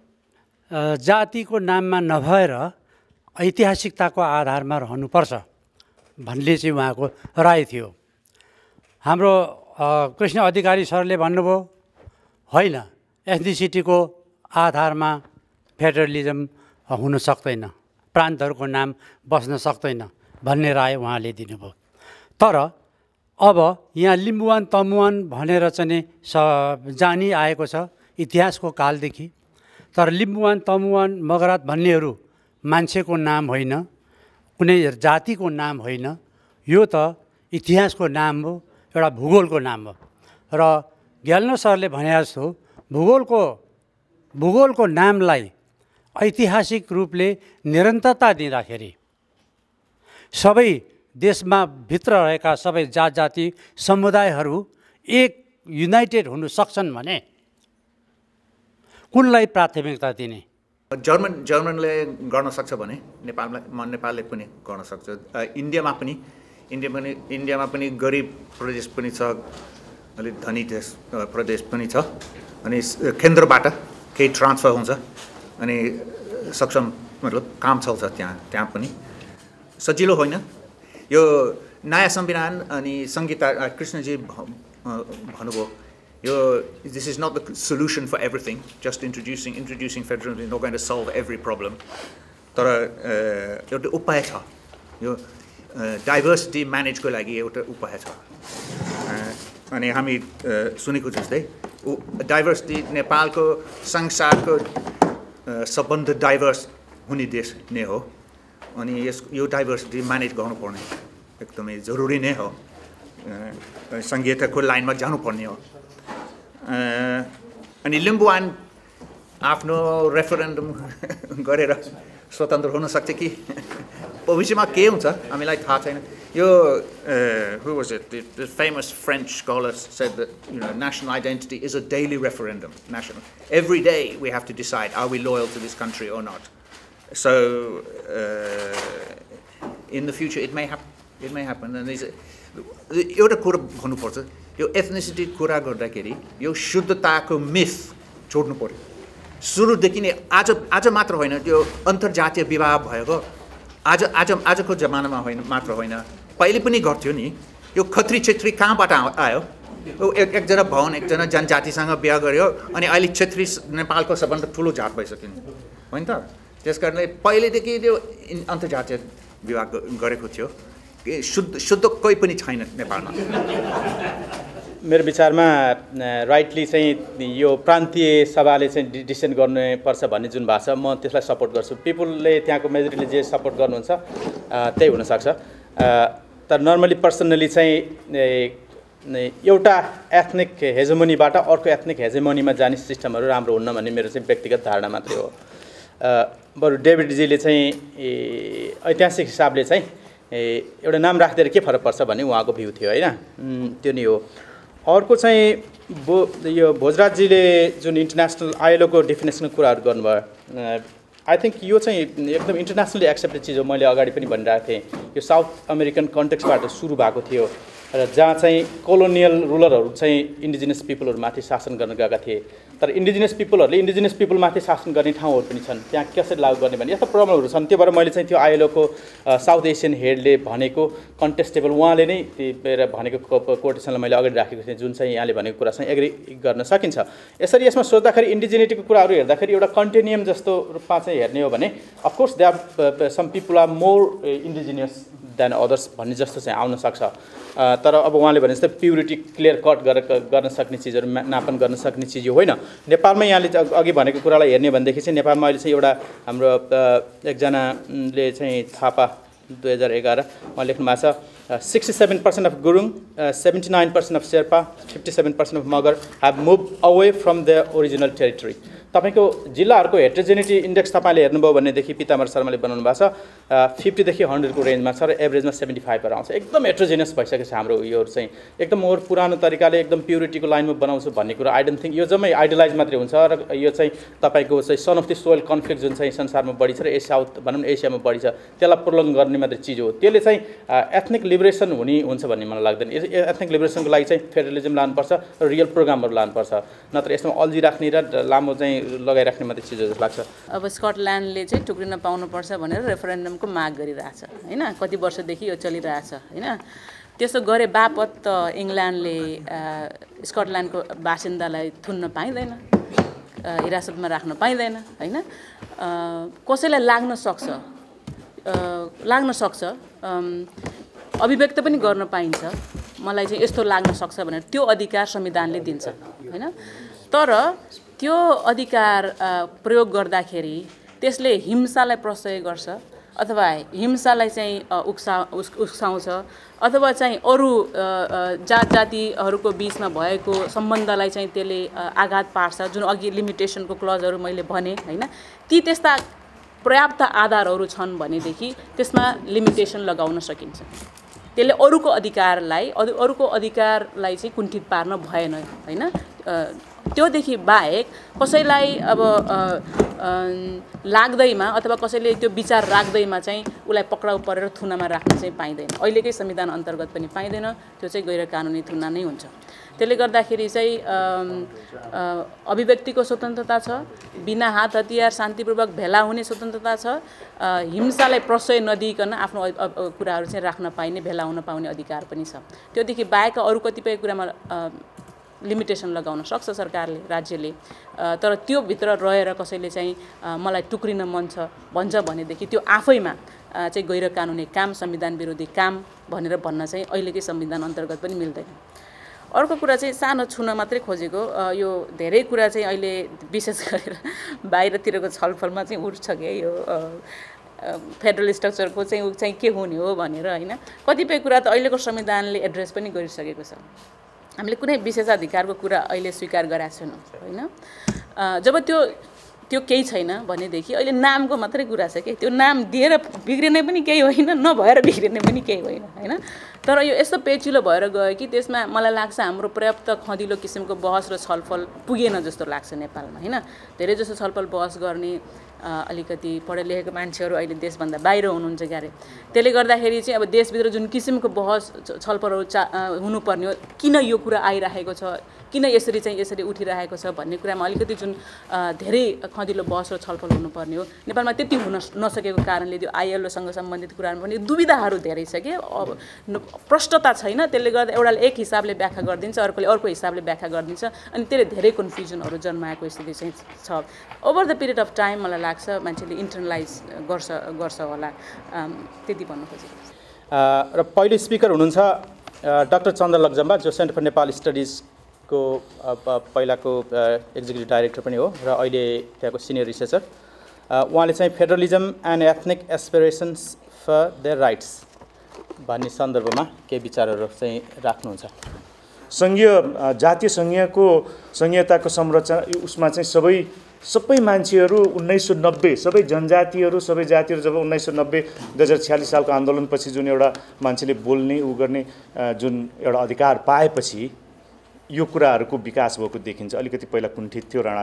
जातिको नाममा नभएर ऐतिहासिकताको आधारमा रहनुपर्छ भन्ने चाहिँ उहाँको राय थियो। हाम्रो कृष्ण अधिकारी सरले भन्नुभयो होइन, एथनिसिटीको आधारमा फेडरलिजम हुन सक्दैन, प्रान्तहरूको नाम बस्न सक्दैन भन्ने राय उहाँले दिनुभयो। तर अब यहाँ लिम्बुवान तमुवान भनेर चाहिँ जानी आएको छ इतिहासको कालदेखि। तर लिम्बुवान तमुवान मगरात भन्नेहरू मान्छेको नाम होइन, कुनै जातिको नाम होइन, यो त इतिहासको नाम हो, एउटा भूगोलको नाम हो। र ग्याल्नर सरले भने जस्तो भूगोलको नामलाई ऐतिहासिक रूपले निरन्तरता दिँदाखेरि सबै देशमा भित्र रहेका सबै जाति समुदायहरू एक युनाइटेड हुन सक्छन् भने कुनलाई प्राथमिकता दिने? जर्मनले गर्न सक्छ भने नेपालले पनि गर्न सक्छ। इन्डियामा पनि गरिब प्रदेश पनि छ, अलिक धनी प्रदेश पनि छ, अनि केन्द्रबाट केही ट्रान्सफर हुन्छ अनि सक्षम मतलब काम चल्छ त्यहाँ पनि। सजिलो होइन यो नयाँ संविधान। अनि संगीता कृष्णजी भन्नुभयो this is not the solution for everything. Just introducing federalism is not going to solve every problem. तर एउटा उपाय छ, यो डाइभर्सिटी म्यानेजको लागि एउटा उपाय छ। अनि हामी सुनेको जस्तै डाइभर्सिटी नेपालको संसारको सबभन्दा डाइभर्स हुने देश नै हो, अनि यो डाइभर्सिटी म्यानेज गर्नुपर्ने एकदमै जरुरी नै हो, संघीयताको लाइनमा जानुपर्ने हो। अनि लिम्बुवान आफ्नो रेफरेन्डम गरेर स्वतन्त्र हुन सक्छ कि भविष्यमा के हुन्छ हामीलाई थाहा छैन। यो who was it? The famous French scholar said that national identity is a daily referendum. Every day we have to decide, are we loyal to this country or not? So in the future it may happen. And एउटा कुरा भन्नुपर्छ, यो एथनिसिटी कुरा गर्दाखेरि यो शुद्धताको मिथ छोड्नु पर्यो। सुरुदेखि नै आज मात्र होइन, त्यो अन्तर्जातीय विवाह भएको आजको जमानामा होइन मात्र होइन, पहिले पनि गर्थ्यो नि। यो खत्री क्षेत्री कहाँबाट आयो? एकजना भवन एकजना जनजातिसँग बिहा गर्यो अनि अहिले क्षेत्री नेपालको सबभन्दा ठुलो जात भइसक्यो नि, होइन त? त्यस कारणले पहिलेदेखि त्यो अन्तर्जातीय विवाह गरेको थियो। शुद्ध कोही पनि छैन नेपालमा। मेरो विचारमा राइटली चाहिँ यो प्रान्तीय सभाले चाहिँ डिसिसन गर्नुपर्छ भन्ने जुन भाषा, म त्यसलाई सपोर्ट गर्छु। पिपुलले त्यहाँको मेजोरिटीले जे सपोर्ट गर्नुहुन्छ त्यही हुनसक्छ। तर नर्मली पर्सनली चाहिँ एउटा एथनिक हेजेमोनीबाट अर्को एथनिक हेजेमोनीमा जाने सिस्टमहरू राम्रो हुन्न भन्ने मेरो चाहिँ व्यक्तिगत धारणा मात्रै हो। बरु डेभिडजीले चाहिँ ऐतिहासिक हिसाबले चाहिँ एउटा नाम राखिदिएर के फरक पर्छ भन्ने उहाँको भ्यू थियो, होइन? त्यो नै हो। अर्को चाहिँ यो भोजराजजीले जुन इन्टरनेसनल आइएलओको डेफिनेसनको कुराहरू गर्नुभयो, आई थिङ्क यो चाहिँ एकदम इन्टरनेसनली एक्सेप्टेड चिज हो। मैले अगाडि पनि भनिरहेको थिएँ, यो साउथ अमेरिकन कन्टेक्स्टबाट सुरु भएको थियो र जहाँ चाहिँ कोलोनियल रुलरहरू चाहिँ इन्डिजिनियस पिपलहरूमाथि शासन गर्न गएका थिए। तर इन्डिजिनियस पिपलमाथि शासन गर्ने ठाउँहरू पनि छन्, त्यहाँ कसरी लागू गर्ने भन्ने यस्तो प्रब्लमहरू छन्। त्यो भएर मैले चाहिँ त्यो आइएलओको साउथ एसियन हेडले भनेको कन्टेस्टेबल उहाँले नै भनेको कोटेसनलाई मैले अगाडि राखेको थिएँ, जुन चाहिँ यहाँले भनेको कुरासँग एग्री गर्न सकिन्छ। यसरी यसमा सोच्दाखेरि इन्डिजिनिटीको कुराहरू हेर्दाखेरि एउटा कन्टिन्युम जस्तो रूपमा चाहिँ हेर्ने हो भने of course they are some people are more indigenous than others भन्ने जस्तो चाहिँ आउन सक्छ। तर अब उहाँले भने जस्तै प्युरिटी क्लियर कट गर्न सक्ने चिजहरू नापन गर्न सक्ने चिज होइन। नेपालमा यहाँले अघि भनेको कुरालाई हेर्ने भनेदेखि चाहिँ नेपालमा अहिले चाहिँ एउटा हाम्रो एकजनाले चाहिँ थापा 2011 उहाँ लेख्नु भएको छ 67% of Gurung, 79% of Sherpa, 57% of Magar have moved away from the original territory. तपाईँको जिल्लाहरूको हेट्रोजेनिटी इन्डेक्स तपाईँले हेर्नुभयो भनेदेखि पिताम्बर शर्माले बनाउनु भएको छ 50 देखि 100 को रेन्जमा छ र एभरेजमा 75 पर आउँछ। एकदम हेट्रोजेनियस भइसकेको छ हाम्रो योहरू चाहिँ, एकदम ओर पुरानो तरिकाले एकदम प्युरिटीको लाइनमा बनाउँछु भन्ने कुरा आई डोन्ट थिङ्क यो जम्मै आइडलाइज मात्रै हुन्छ। र यो चाहिँ तपाईँको चाहिँ son of the soil conflict जुन चाहिँ संसारमा बढी छ र साउथ भनौँ न एसियामा बढी छ, त्यसलाई प्रोलङ गर्ने मात्रै चिज हो। त्यसले चाहिँ एथनिक लिबरेसन हुन्छ भन्ने मलाई लाग्दैन। एथनिक लिबरेसनको लागि चाहिँ फेडरलिजम लानुपर्छ र रियल प्रोग्रामहरू लानुपर्छ, नत्र यसमा अल्झिराख्ने र लामो चाहिँ लगाइराख्ने मात्रै चिज जस्तो लाग्छ। अब स्कटल्यान्डले चाहिँ टुक्रिन पाउनुपर्छ भनेर रेफरेन्डमको माग गरिरहेछ, होइन? कति वर्षदेखि यो चलिरहेछ, होइन? त्यसो गरे बापत त इङ्ल्यान्डले स्कटल्यान्डको बासिन्दालाई थुन्न पाइँदैन, हिरासतमा राख्न पाइँदैन, होइन? कसैलाई लाग्न सक्छ, अभिव्यक्त पनि गर्न पाइन्छ। मलाई चाहिँ यस्तो लाग्न सक्छ भनेर त्यो अधिकार संविधानले दिन्छ, होइन? तर त्यो अधिकार प्रयोग गर्दाखेरि त्यसले हिंसालाई प्रशय गर्छ अथवा हिंसालाई चाहिँ उक्साउँछ अथवा चाहिँ अरू जात जातिहरूको बिचमा भएको सम्बन्धलाई चाहिँ त्यसले आघात पार्छ, जुन अघि लिमिटेसनको क्लजहरू मैले भने होइन, ती त्यस्ता पर्याप्त आधारहरू छन् भनेदेखि त्यसमा लिमिटेसन लगाउन सकिन्छ। त्यसले अरूको अधिकारलाई चाहिँ कुण्ठित पार्न भएन होइन। त्योदेखि बाहेक कसैलाई अब लाग्दैमा अथवा कसैले त्यो विचार राख्दैमा चाहिँ उसलाई पक्राउ परेर थुनामा राख्न चाहिँ पाइँदैन, अहिलेकै संविधान अन्तर्गत पनि पाइँदैन, त्यो चाहिँ गैर कानुनी थुना नै हुन्छ। त्यसले गर्दाखेरि चाहिँ अभिव्यक्तिको स्वतन्त्रता छ, बिना हात हतियार शान्तिपूर्वक भेला हुने स्वतन्त्रता छ, हिंसालाई प्रश्रय नदिइकन आफ्नो कुराहरू चाहिँ राख्न पाइने, भेला हुन पाउने अधिकार पनि छ। त्योदेखि बाहेक अरू कतिपय कुरामा लिमिटेसन लगाउन सक्छ सरकारले, राज्यले, तर त्यो भित्र रहेर कसैले चाहिँ मलाई टुक्रिन मन छ भन्छ भनेदेखि त्यो आफैमा चाहिँ गैर कानुनी काम, संविधान विरोधी काम भनेर भन्न चाहिँ अहिलेकै संविधान अन्तर्गत पनि मिल्दैन। अर्को कुरा चाहिँ सानो छुन मात्रै खोजेको, यो धेरै कुरा चाहिँ अहिले विशेष गरेर बाहिरतिरको छलफलमा चाहिँ उठ्छ के यो फेडरल स्ट्रक्चरको चाहिँ के हुने हो भनेर होइन। कतिपय कुरा त अहिलेको संविधानले एड्रेस पनि गरिसकेको छ। हामीले कुनै विशेषाधिकारको कुरा अहिले स्वीकार गरेका छैनौँ होइन। जब त्यो केही छैन भनेदेखि अहिले नामको मात्रै कुरा छ कि त्यो नाम दिएर बिग्रिने पनि केही होइन, नभएर बिग्रिने पनि केही होइन होइन। तर यो यस्तो पेचिलो भएर गयो कि त्यसमा मलाई लाग्छ हाम्रो पर्याप्त खँदिलो किसिमको बहस र छलफल पुगेन जस्तो लाग्छ नेपालमा होइन। धेरै जसो छलफल बहस गर्ने अलिकति पढे लेखेको मान्छेहरू अहिले देशभन्दा बाहिर हुनुहुन्छ क्यारे, त्यसले गर्दाखेरि चाहिँ अब देशभित्र जुन किसिमको बहस छलफलहरू हुनुपर्ने हो, किन यो कुरा आइरहेको छ, किन यसरी उठिरहेको छ भन्ने कुरामा अलिकति जुन धेरै खँदिलो बहस र छलफल हुनुपर्ने हो, नेपालमा त्यति हुन नसकेको कारणले त्यो आइएलओसँग सम्बन्धित कुरामा पनि दुविधाहरू धेरै छ कि प्रष्टता छैन। त्यसले गर्दा एउटाले एक हिसाबले व्याख्या गरिदिन्छ, अर्कोले अर्को हिसाबले व्याख्या गरिदिन्छ, अनि त्यसले धेरै कन्फ्युजनहरू जन्माएको स्थिति चाहिँ छ। Over the period of time मलाई लाग्छ मान्छेले इन्टरनलाइज गर्छ होला, त्यति भन्न खोजेको। र पहिलो स्पिकर हुनुहुन्छ डाक्टर चन्द्र लग्जम्बा, जो सेन्टर फर नेपाल स्टडिजको पहिलाको एक्जिक्युटिभ डाइरेक्टर पनि हो र अहिले त्यहाँको सिनियर रिसर्चर। उहाँले चाहिँ federalism and ethnic aspirations for their rights भन्ने सन्दर्भमा केही विचारहरू चाहिँ राख्नुहुन्छ। जातीय संघीयताको संरचना उसमा चाहिँ सबै मान्छेहरू 1990 सबै जनजातिहरू सबै जातिहरू जब 1990-2046 सालको आन्दोलनपछि जुन एउटा मान्छेले बोल्ने गर्ने जुन एउटा अधिकार पाएपछि यो कुराहरूको विकास भएको देखिन्छ। अलिकति पहिला कुण्ठित थियो राणा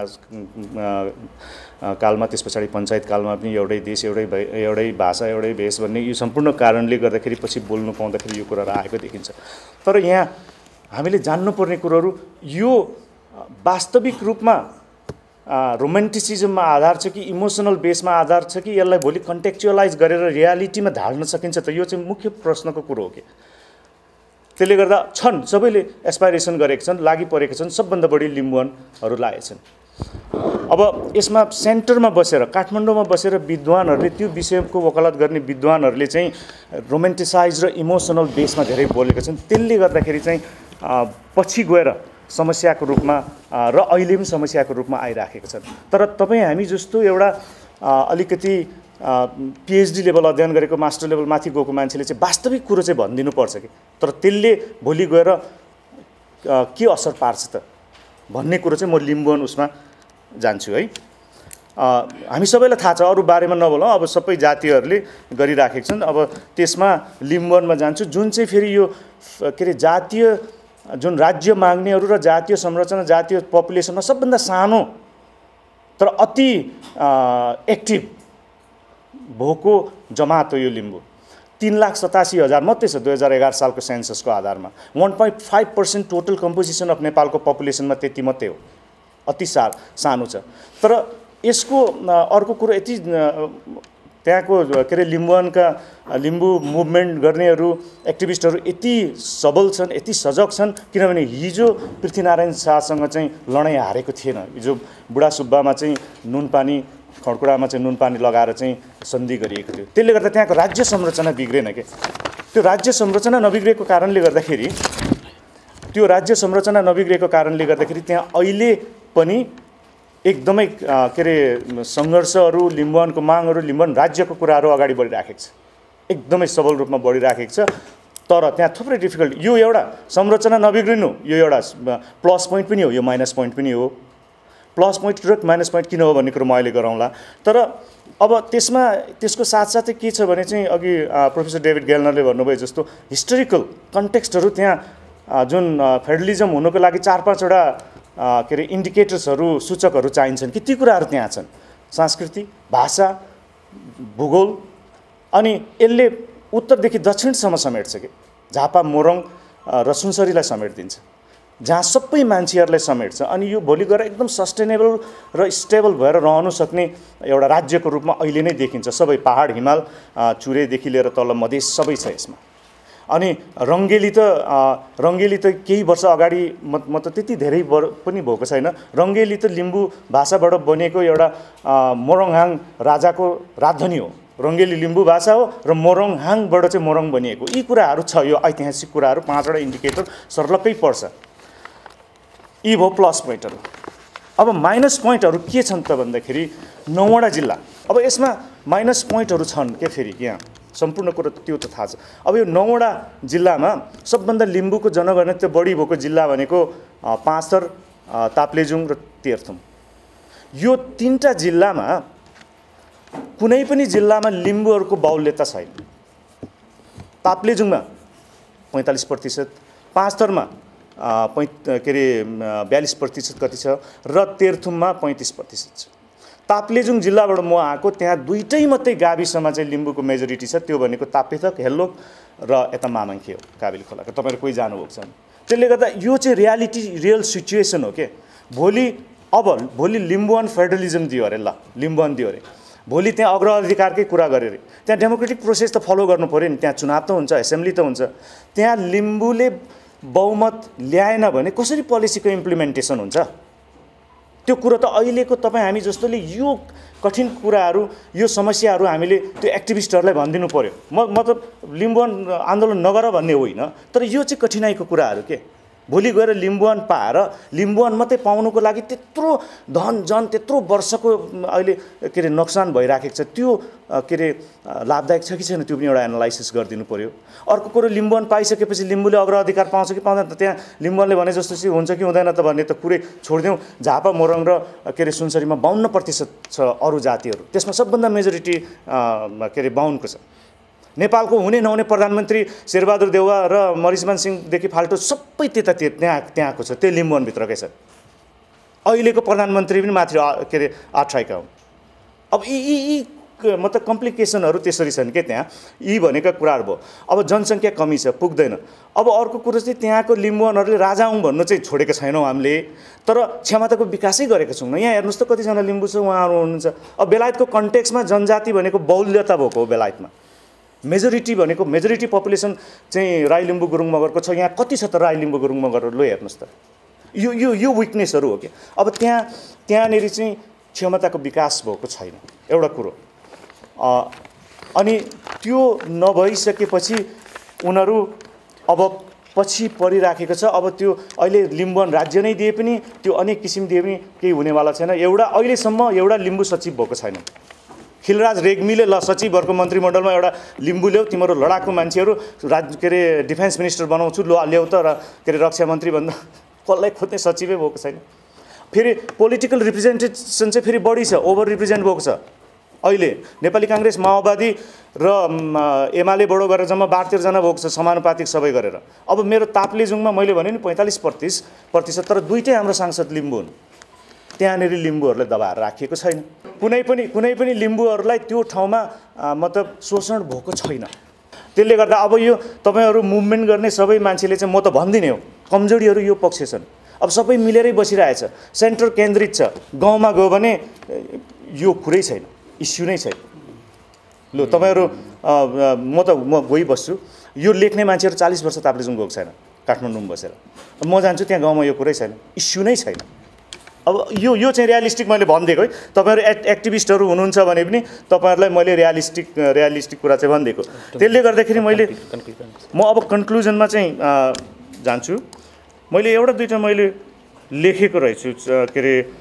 कालमा, त्यस पछाडि पञ्चायत कालमा पनि एउटै देश एउटै भाषा एउटै भेष भन्ने यो सम्पूर्ण कारणले गर्दाखेरि पछि बोल्नु पाउँदाखेरि यो कुराहरू आएको देखिन्छ। तर यहाँ हामीले जान्नुपर्ने कुराहरू यो वास्तविक रूपमा रोमान्टिसिजममा आधार छ कि इमोसनल बेसमा आधार छ कि यसलाई भोलि कन्टेक्चुअलाइज गरेर रियालिटीमा ढाल्न सकिन्छ त, यो चाहिँ मुख्य प्रश्नको कुरो हो कि। त्यसले गर्दा छन्, सबैले एस्पाइरेसन गरेका छन्, लागि परेका छन्, सबभन्दा बढी लिम्बुवानहरू लागेछन्। अब यसमा सेन्टरमा बसेर काठमाडौँमा बसेर विद्वानहरूले त्यो विषयको वकालत गर्ने विद्वानहरूले चाहिँ रोमान्टिसाइज र इमोसनल बेसमा धेरै बोलेका छन्। त्यसले गर्दाखेरि चाहिँ पछि गएर समस्याको रूपमा र अहिले पनि समस्याको रूपमा आइराखेको छ। तर तपाईँ हामी जस्तो एउटा अलिकति पिएचडी लेभल अध्ययन गरेको मास्टर लेभल माथि गएको मान्छेले चाहिँ वास्तविक कुरो चाहिँ भनिदिनुपर्छ कि, तर त्यसले भोलि गएर के असर पार्छ त भन्ने कुरो चाहिँ म लिम्बुवान उसमा जान्छु है। हामी सबैलाई थाहा छ, अरू बारेमा नबोलौँ, अब सबै जातिहरूले गरिराखेका छन्। अब त्यसमा लिम्बुवानमा जान्छु, जुन चाहिँ फेरि यो के अरे जातीय जुन राज्य माग्नेहरू र जातीय संरचना जातीय पपुलेसनमा सबभन्दा सानो तर अति एक्टिभ भएको जमात हो यो लिम्बू। 3,87,000 मात्रै छ 2011 सालको सेन्ससको आधारमा। 1.5% टोटल कम्पोजिसन अफ नेपालको पपुलेसनमा त्यति मात्रै हो, अति सानो छ। तर यसको अर्को कुरो यति त्यहाँको के अरे लिम्बू मुभमेन्ट गर्नेहरू एक्टिभिस्टहरू यति सबल छन्, यति सजग छन्, किनभने हिजो पृथ्वीनारायण शाहसँग चाहिँ लडाइँ हारेको थिएन। हिजो बुढा सुब्बामा चाहिँ नुनपानी खडकुडामा चाहिँ नुनपानी लगाएर चाहिँ सन्धि गरिएको थियो। त्यसले गर्दा त्यहाँको राज्य संरचना बिग्रेन के। त्यो राज्य संरचना नबिग्रेको कारणले गर्दाखेरि त्यहाँ अहिले पनि एकदमै के अरे सङ्घर्षहरू, लिम्बुवानको मागहरू, लिम्बुवान राज्यको कुराहरू अगाडि बढिराखेको छ, एकदमै सबल रूपमा बढिराखेको छ। तर त्यहाँ थुप्रै डिफिकल्टी, यो एउटा संरचना नबिग्रिनु यो एउटा प्लस पोइन्ट पनि हो, यो माइनस पोइन्ट पनि हो। प्लस पोइन्ट र माइनस पोइन्ट किन हो भन्ने कुरो म अहिले गरौँला। तर अब त्यसको साथसाथै के छ भने चाहिँ अघि प्रोफेसर डेभिड गेल्नरले भन्नुभयो जस्तो हिस्टोरिकल कन्टेक्स्टहरू त्यहाँ जुन फेडरलिजम हुनुको लागि 4-5 वटा के अरे इन्डिकेटर्सहरू, सूचकहरू चाहिन्छन् कि ती कुराहरू त्यहाँ छन्। संस्कृति, भाषा, भूगोल, अनि यसले उत्तरदेखि दक्षिणसम्म समेट्छ कि झापा, मोरङ र सुनसरीलाई समेटिदिन्छ, जहाँ सबै मान्छेहरूलाई समेट्छ। अनि यो भोलि गएर एकदम सस्टेनेबल र स्टेबल भएर रहनु सक्ने एउटा राज्यको रूपमा अहिले नै देखिन्छ। सबै पहाड, हिमाल, चुरेदेखि लिएर तल मधेस सबै छ यसमा। अनि रङ्गेली त केही वर्ष अगाडि म त त्यति धेरै पनि भएको छैन, रङ्गेली त लिम्बू भाषाबाट बनेको एउटा मोरङहाङ राजाको राजधानी हो। रङ्गेली लिम्बू भाषा हो र मोरङहाङबाट चाहिँ मोरङ बनिएको। यी कुराहरू छ, यो ऐतिहासिक कुराहरू 5 वटा इन्डिकेटर सर्लक्कै पर्छ। यी भयो प्लस पोइन्टहरू। अब माइनस पोइन्टहरू के छन् त भन्दाखेरि 9 वटा जिल्ला। अब यसमा माइनस पोइन्टहरू छन् के फेरि यहाँ सम्पूर्ण कुरो त्यो त थाहा छ। अब यो 9 वटा जिल्लामा सबभन्दा लिम्बूको जनघनत्व बढी भएको जिल्ला भनेको पाँचथर, ताप्लेजुङ र तेह्रथुम। यो 3टा जिल्लामा कुनै पनि जिल्लामा लिम्बूहरूको बाहुल्यता छैन। ताप्लेजुङमा 45%, पाँचथरमा के अरे 42% कति छ र तेह्रथुममा 35% छ। ताप्लेजुङ जिल्लाबाट म आएको, त्यहाँ 2टै मात्रै गाविसमा चाहिँ लिम्बूको मेजोरिटी छ, त्यो भनेको ताप्लेथक, हेल्लोक र यता मामङ्खे हो, काबिल खोलाको। तपाईँहरू कोही जानुभएको छ। त्यसले गर्दा यो चाहिँ रियालिटी, रियल सिचुएसन हो के। भोलि लिम्बुवान फेडरलिजम दियो अरे, ल लिम्बुवान दियो अरे, भोलि त्यहाँ अग्राधिकारकै कुरा गरे अरे, त्यहाँ डेमोक्रेटिक प्रोसेस त फलो गर्नु पऱ्यो नि, त्यहाँ चुनाव त हुन्छ, एसेम्ब्ली त हुन्छ। त्यहाँ लिम्बूले बहुमत ल्याएन भने कसरी पोलिसीको इम्प्लिमेन्टेसन हुन्छ? त्यो कुरो त अहिलेको तपाईँ हामी जस्तोले यो कठिन कुराहरू, यो समस्याहरू हामीले त्यो एक्टिभिस्टहरूलाई भनिदिनु पऱ्यो। म त लिम्बुवान आन्दोलन नगर भन्ने होइन, तर यो चाहिँ कठिनाइको कुराहरू के। भोलि गएर लिम्बुवान पाएर लिम्बुवान मात्रै पाउनुको लागि त्यत्रो धन त्यत्रो वर्षको अहिले के अरे नोक्सान भइराखेको छ, त्यो के अरे लाभदायक छ कि छैन त्यो पनि एउटा एनालाइसिस गरिदिनु पऱ्यो। अर्को कुरो, लिम्बुवान पाइसकेपछि लिम्बूले अग्राधिकार पाउँछ कि पाउँदैन त? त्यहाँ लिम्बुवानले भने जस्तो चाहिँ हुन्छ कि हुँदैन त भन्ने त कुरै छोडिदिउँ। झापा, मोरङ र के अरे सुनसरीमा 52% छ अरू जातिहरू, त्यसमा सबभन्दा मेजोरिटी के अरे बाहुनको छ। नेपालको हुने नहुने प्रधानमन्त्री शेरबहादुर देउवा र मरिसमान सिंहदेखि फाल्टो सबै त्यहाँको छ, त्यो लिम्बुवानभित्रकै छ। अहिलेको प्रधानमन्त्री पनि माथि के अरे आठराईका हुन्। अब यी मतलब कम्प्लिकेसनहरू त्यसरी छन् के त्यहाँ। यी भनेका कुराहरू भयो। अब जनसङ्ख्या कमी छ, पुग्दैन। अब अर्को कुरो चाहिँ त्यहाँको लिम्बुवानहरूले राजा हुँ भन्नु चाहिँ छोडेको छैनौँ हामीले, तर क्षमताको विकासै गरेको छौँ। यहाँ हेर्नुहोस् त कतिजना लिम्बू छ, उहाँहरू हुनुहुन्छ। अब बेलायतको कन्टेक्समा जनजाति भनेको बहुल्यता भएको हो। बेलायतमा मेजोरिटी पपुलेसन चाहिँ राई लिम्बू गुरुङ मगरको छ। यहाँ कति छ त राई लिम्बू गुरुङ मगरहरू? ल हेर्नुहोस् त, यो विकनेसहरू हो कि। अब त्यहाँनिर चाहिँ क्षमताको विकास भएको छैन, एउटा कुरो। अनि त्यो नभइसकेपछि उनीहरू अब पछि परिराखेको छ। अब त्यो अहिले लिम्बुवान राज्य नै दिए पनि, त्यो अनेक किसिम दिए पनि केही हुनेवाला छैन। अहिलेसम्म एउटा लिम्बू सचिव भएको छैन। खिलराज रेग्मीले ल सचिवहरूको मन्त्रीमण्डलमा एउटा लिम्बू ल्याऊ, तिम्रो लडाकु मान्छेहरू के अरे डिफेन्स मिनिस्टर बनाउँछु, ल्याउ त, र के अरे रक्षा मन्त्री भन्दा कसलाई खोज्ने सचिवै भएको छैन। फेरि पोलिटिकल रिप्रेजेन्टेसन चाहिँ फेरि बढी छ, ओभर रिप्रेजेन्ट भएको छ। अहिले नेपाली काङ्ग्रेस, माओवादी र एमाले बडो गरेर जम्मा 12-13 जना भएको छ, समानुपातिक सबै गरेर। अब मेरो ताप्लेजुङमा मैले भने नि 45%, तर 2टै हाम्रो सांसद लिम्बू हुन्। त्यहाँनिर लिम्बूहरूलाई दबाएर राखिएको छैन। कुनै पनि लिम्बूहरूलाई त्यो ठाउँमा मतलब शोषण भएको छैन। त्यसले गर्दा अब यो तपाईँहरू मुभमेन्ट गर्ने सबै मान्छेले चाहिँ, म त भन्दिनँ हो, कमजोरीहरू यो पक्ष छन्। अब सबै मिलेरै बसिरहेछ, सेन्टर केन्द्रित छ। गाउँमा गयो भने यो कुरै छैन, इस्यु नै छैन। ल तपाईँहरू म गइबस्छु, यो लेख्ने मान्छेहरू 40 वर्ष ताप्लेजुङ गएको छैन, काठमाडौँमा बसेर। म जान्छु त्यहाँ गाउँमा यो कुरै छैन, इस्यु नै छैन। अब यो चाहिँ रियलिस्टिक मैले भनिदिएको है। तपाईँहरू एक्टिभिस्टहरू हुनुहुन्छ भने पनि तपाईँहरूलाई मैले रियलिस्टिक कुरा चाहिँ भनिदिएको। त्यसले गर्दाखेरि म अब कन्क्लुजनमा चाहिँ जान्छु। मैले एउटा दुईवटा मैले लेखेको रहेछु के अरे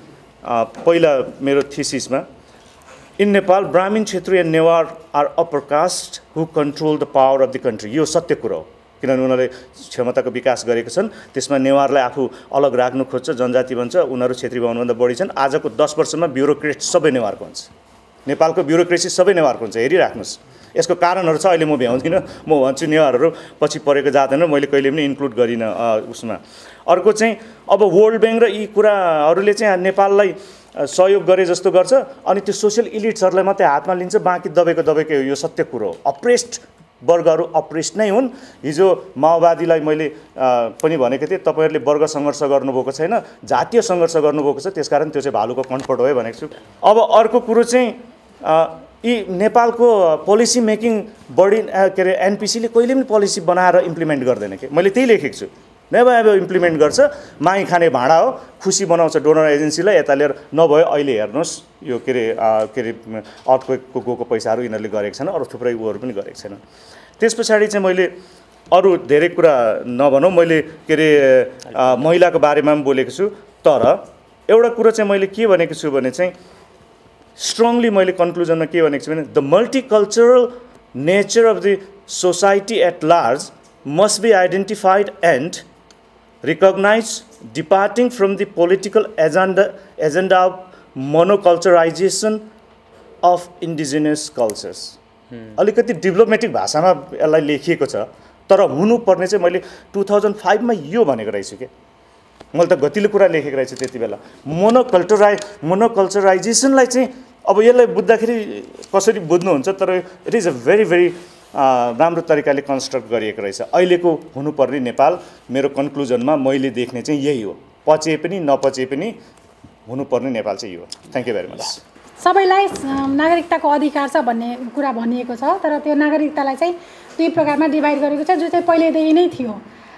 पहिला मेरो थिसिसमा in Nepal Brahmin Kshetriya Newar are upper caste who control the power of the country. यो सत्य कुरो हो, किनभने उनीहरूले क्षमताको विकास गरेका छन्। त्यसमा नेवारलाई आफू अलग राख्नु खोज्छ, जनजाति भन्छ, उनीहरू क्षेत्री बाहुनभन्दा बढी छन्। आजको 10 वर्षमा ब्युरोक्रेट सबै नेवारको हुन्छ, नेपालको ब्युरोक्रेसी सबै नेवारको हुन्छ। हेरिराख्नुहोस्, यसको कारणहरू छ, अहिले म भ्याउँदिनँ। म भन्छु नेवारहरू पछि परेको जाँदैन, मैले कहिले पनि इन्क्लुड गरिनँ उसमा। अर्को चाहिँ अब वर्ल्ड ब्याङ्क र यी कुराहरूले चाहिँ नेपाललाई सहयोग गरे जस्तो गर्छ, अनि त्यो सोसियल इलिट्सहरूलाई मात्रै हातमा लिन्छ, बाँकी दबेको यो सत्य कुरो हो। अप्रेस्ड वर्गहरू अप्रेस्ड नै हुन्। हिजो माओवादीलाई मैले पनि भनेको थिएँ, तपाईँहरूले वर्ग सङ्घर्ष गर्नुभएको छैन, जातीय सङ्घर्ष गर्नुभएको छ, त्यसकारण त्यो चाहिँ भालुको कन्फर्ट हो भनेको छु। अब अर्को कुरो चाहिँ यी नेपालको पोलिसी मेकिङ बडी के अरे एनपिसीले कहिले पनि पोलिसी बनाएर इम्प्लिमेन्ट गर्दैन कि, मैले त्यही लेखेको छु। नेभर इम्प्लिमेन्ट गर्छ, माई खाने भाँडा हो, खुसी बनाउँछ डोनर एजेन्सीलाई, यता लिएर नभयो। अहिले हेर्नुहोस् यो के अरे अर्थक्वेकको गएको पैसाहरू यिनीहरूले गरेको छैन, अरू थुप्रै उहरू पनि गरेको छैन। त्यस पछाडि चाहिँ मैले अरू धेरै कुरा नभनौँ, मैले के अरे महिलाको बारेमा पनि बोलेको छु। तर एउटा कुरो चाहिँ मैले के भनेको छु भने चाहिँ स्ट्रङली मैले कन्क्लुजनमा के भनेको छु भने the multicultural nature of the society at large must be identified and recognized departing from the political agenda of monoculturization of indigenous cultures। अलिकति डिप्लोमेटिक भाषामा यसलाई लेखिएको छ, तर हुनुपर्ने चाहिँ मैले 2005 मा यो भनेको रहेछु के, मैले त गतिलो कुरा लेखेको रहेछु त्यति बेला। मोनोकल्चराइजेसनलाई चाहिँ अब यसलाई बुझ्दाखेरि कसरी बुझ्नुहुन्छ, तर it is a very very राम्रो तरिकाले कन्स्ट्रक्ट गरिएको रहेछ। अहिलेको हुनुपर्ने नेपाल मेरो कन्क्लुजनमा मैले देख्ने चाहिँ यही हो, पचे पनि नपचे पनि हुनुपर्ने नेपाल चाहिँ यो हो। Thank you very much. सबैलाई नागरिकताको अधिकार छ भन्ने कुरा भनिएको छ, तर त्यो नागरिकतालाई चाहिँ दुई प्रकारमा डिभाइड गरेको छ, जो चाहिँ पहिलेदेखि नै थियो।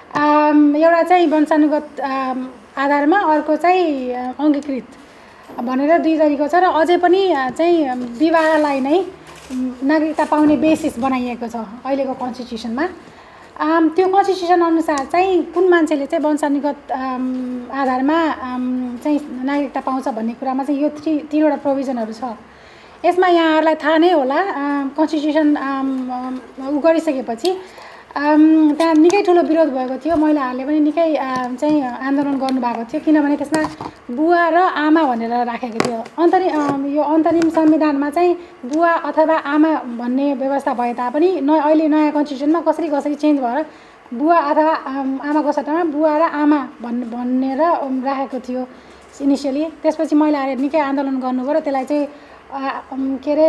एउटा चाहिँ वंशानुगत आधारमा, अर्को चाहिँ अङ्गीकृत भनेर दुई तरिको छ, र अझै पनि चाहिँ विवाहलाई नै नागरिकता पाउने बेसिस बनाइएको छ अहिलेको कन्स्टिट्युसनमा। त्यो कन्स्टिट्युसन अनुसार चाहिँ कुन मान्छेले चाहिँ वंशानुगत आधारमा चाहिँ नागरिकता पाउँछ भन्ने कुरामा चाहिँ यो तीनवटा प्रोभिजनहरू छ। यसमा यहाँहरूलाई थाहा नै होला, कन्स्टिट्युसन गरिसकेपछि त्यहाँ निकै ठुलो विरोध भएको थियो, महिलाहरूले पनि निकै चाहिँ आन्दोलन गर्नुभएको थियो, किनभने त्यसमा बुवा र आमा भनेर राखेको थियो। यो अन्तरिम संविधानमा चाहिँ बुवा अथवा आमा भन्ने व्यवस्था भए तापनि अहिले नयाँ कन्स्टिट्युसनमा कसरी चेन्ज भएर बुवा अथवा आमाको सट्टामा बुवा र आमा भनेर राखेको थियो इनिसियली। त्यसपछि महिलाहरूले निकै आन्दोलन गर्नुभयो र त्यसलाई चाहिँ के अरे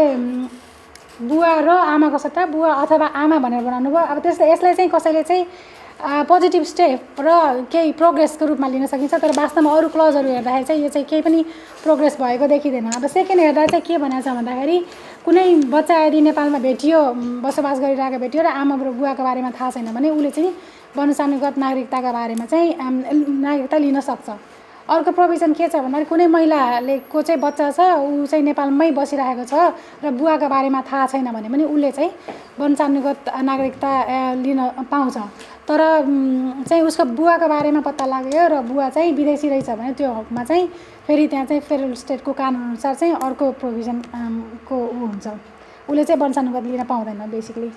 बुवा र आमाको सट्टा बुवा अथवा आमा भनेर बनाउनु भयो। अब यसलाई चाहिँ कसैले चाहिँ पोजिटिभ स्टेप र केही प्रोग्रेसको रूपमा लिन सकिन्छ, तर वास्तवमा अरू क्लजहरू हेर्दाखेरि चाहिँ यो चाहिँ केही पनि प्रोग्रेस भएको देखिँदैन। अब सेकेन्ड हेर्दा चाहिँ के भनेको छ भन्दाखेरि कुनै बच्चा यदि नेपालमा भेटियो, बसोबास गरिरहेको भेटियो र आमा र बुवाको बारेमा थाहा छैन भने उसले चाहिँ वंशानुगत नागरिकताका बारेमा चाहिँ नागरिकता लिन सक्छ। अर्को प्रोभिजन के छ भन्दाखेरि कुनै महिलाले को चाहिँ बच्चा छ, ऊ चाहिँ नेपालमै बसिरहेको छ र बुवाको बारेमा थाहा छैन भने पनि उसले चाहिँ वंशानुगत नागरिकता लिन पाउँछ। तर चाहिँ उसको बुवाको बारेमा पत्ता लाग्यो र बुवा चाहिँ विदेशी रहेछ भने त्यो हकमा चाहिँ फेरि त्यहाँ चाहिँ फेडरल स्टेटको कानुनअनुसार चाहिँ अर्को प्रोभिजनको हुन्छ, उसले चाहिँ वंशानुगत लिन पाउँदैन बेसिकली।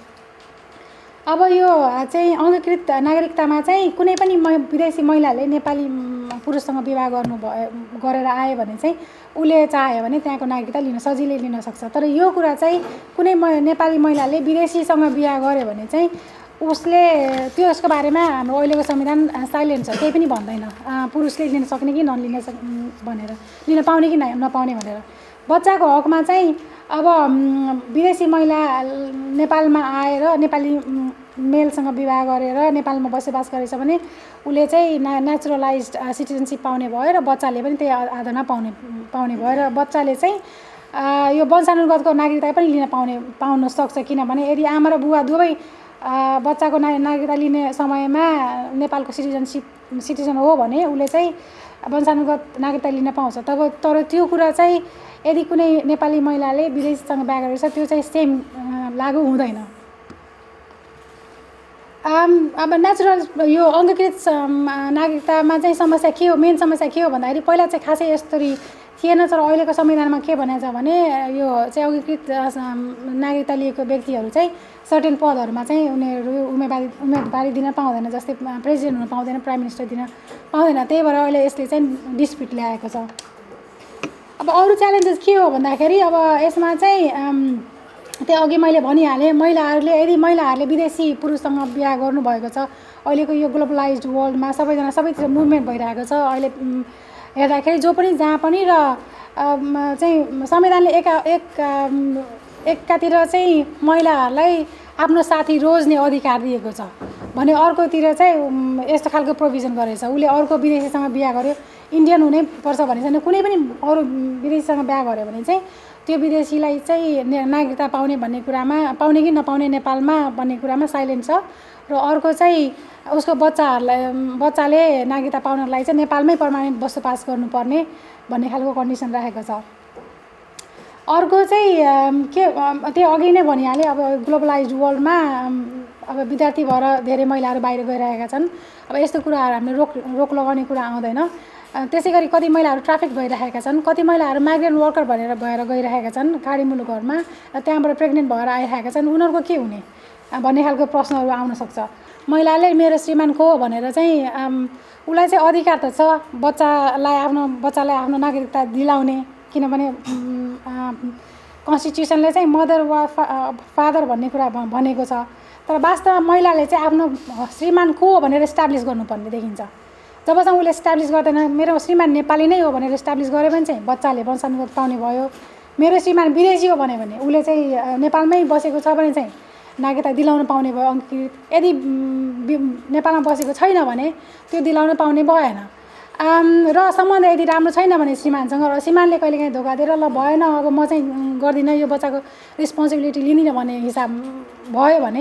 अब यो चाहिँ अङ्गीकृत नागरिकतामा चाहिँ कुनै पनि विदेशी महिलाले नेपाली पुरुषसँग विवाह गरेर आयो भने चाहिँ उसले चाह्यो भने त्यहाँको नागरिकता सजिलै लिन सक्छ। तर यो कुरा चाहिँ कुनै नेपाली महिलाले विदेशीसँग बिहा गर्यो भने चाहिँ उसले त्यसको बारेमा हाम्रो अहिलेको संविधान साइलेन्ट छ, केही पनि भन्दैन पुरुषले लिन सक्ने कि नलिन भनेर, लिन पाउने कि नपाउने भनेर। बच्चाको हकमा चाहिँ अब विदेशी महिला नेपालमा आएर नेपाली मेलसँग विवाह गरेर नेपालमा बसोबास गरेछ भने उसले चाहिँ नेचुरलाइज्ड सिटिजनसिप पाउने भयो र बच्चाले पनि त्यही आधारमा पाउने भयो र बच्चाले चाहिँ यो वंशानुगतको नागरिकता पनि पाउन सक्छ। किनभने यदि आमा र बुवा दुवै बच्चाको नागरिकता लिने समयमा नेपालको सिटिजन हो भने उसले चाहिँ वंशानुगत नागरिकता लिन पाउँछ। तर त्यो कुरा चाहिँ यदि कुनै नेपाली महिलाले विदेशीसँग बिहा गरेको छ त्यो चाहिँ सेम लागू हुँदैन। अब नेचुरल यो अङ्गीकृत नागरिकतामा चाहिँ समस्या के हो, मेन समस्या के हो भन्दाखेरि पहिला चाहिँ खासै यस्तरी थिएन, तर अहिलेको संविधानमा के भनेको छ भने यो चाहिँ अङ्गीकृत नागरिकता लिएको व्यक्तिहरू चाहिँ सर्टेन पदहरूमा चाहिँ उनीहरू उम्मेदवारी दिन पाउँदैन, जस्तै प्रेसिडेन्ट हुन पाउँदैन, प्राइम मिनिस्टर दिन पाउँदैन। त्यही भएर अहिले यसले चाहिँ डिस्प्युट ल्याएको छ। अब अरू च्यालेन्जेस के हो भन्दाखेरि अब यसमा चाहिँ त्यो अघि मैले भनिहालेँ, महिलाहरूले विदेशी पुरुषसँग बिहा गर्नुभएको छ। अहिलेको यो ग्लोबलाइज्ड वर्ल्डमा सबैतिर मुभमेन्ट भइरहेको छ। अहिले हेर्दाखेरि जो पनि जहाँ पनि र चाहिँ संविधानले एकातिर चाहिँ महिलाहरूलाई आफ्नो साथी रोज्ने अधिकार दिएको छ भने अर्कोतिर चाहिँ यस्तो खालको प्रोभिजन गरेछ। उसले अर्को विदेशीसँग बिहा गर्यो, इन्डियन हुनै पर्छ भन्ने छैन, कुनै पनि अरू विदेशीसँग बिहा गर्यो भने चाहिँ त्यो विदेशीलाई चाहिँ नागरिकता पाउने भन्ने कुरामा, पाउने कि नपाउने नेपालमा भन्ने कुरामा साइलेन्ट छ। र अर्को चाहिँ उसको बच्चाले नागरिकता पाउनलाई चाहिँ नेपालमै पर्मानेन्ट बसोबास गर्नुपर्ने भन्ने खालको कन्डिसन राखेको छ। अर्को चाहिँ के त्यो अघि नै भनिहालेँ, अब ग्लोबलाइज्ड वर्ल्डमा अब विद्यार्थी भएर धेरै महिलाहरू बाहिर गइरहेका छन्। अब यस्तो कुराहरू हामीले रोक लगाउने कुरा आउँदैन। त्यसै गरी कति महिलाहरू ट्राफिक भइरहेका छन्, कति महिलाहरू माइग्रेन्ट वर्कर भएर गइरहेका छन् खाडी मुलुकहरूमा, र त्यहाँबाट प्रेग्नेन्ट भएर आइरहेका छन्। उनीहरूको के हुने भन्ने खालको प्रश्नहरू आउन सक्छ। महिलाले मेरो श्रीमान को भनेर चाहिँ उसलाई चाहिँ अधिकार त छ बच्चालाई आफ्नो नागरिकता दिलाउने, किनभने कन्स्टिट्युसनले चाहिँ मदर वा फादर भन्ने कुरा भनेको छ। तर वास्तवमा महिलाले चाहिँ आफ्नो श्रीमान को भनेर इस्टाब्लिस गर्नुपर्ने देखिन्छ। जबसम्म उसले इस्टाब्लिस गर्दैन, मेरो श्रीमान नेपाली नै हो भनेर इस्टाब्लिस गऱ्यो भने चाहिँ बच्चाले वंशानुगत पाउने भयो। मेरो श्रीमान विदेशी हो भन्यो भने उसले चाहिँ नेपालमै बसेको छ भने चाहिँ नागरिकता दिलाउन पाउने भयो अङ्गीकृत। यदि नेपालमा बसेको छैन भने त्यो दिलाउन पाउने भएन। र सम्बन्ध यदि राम्रो छैन भने श्रीमानसँग, र श्रीमानले कहिलेकाहीँ धोका दिएर ल भएन अब म चाहिँ गर्दिनँ, यो बच्चाको रिस्पोन्सिबिलिटी लिँदिनँ भन्ने हिसाब भयो भने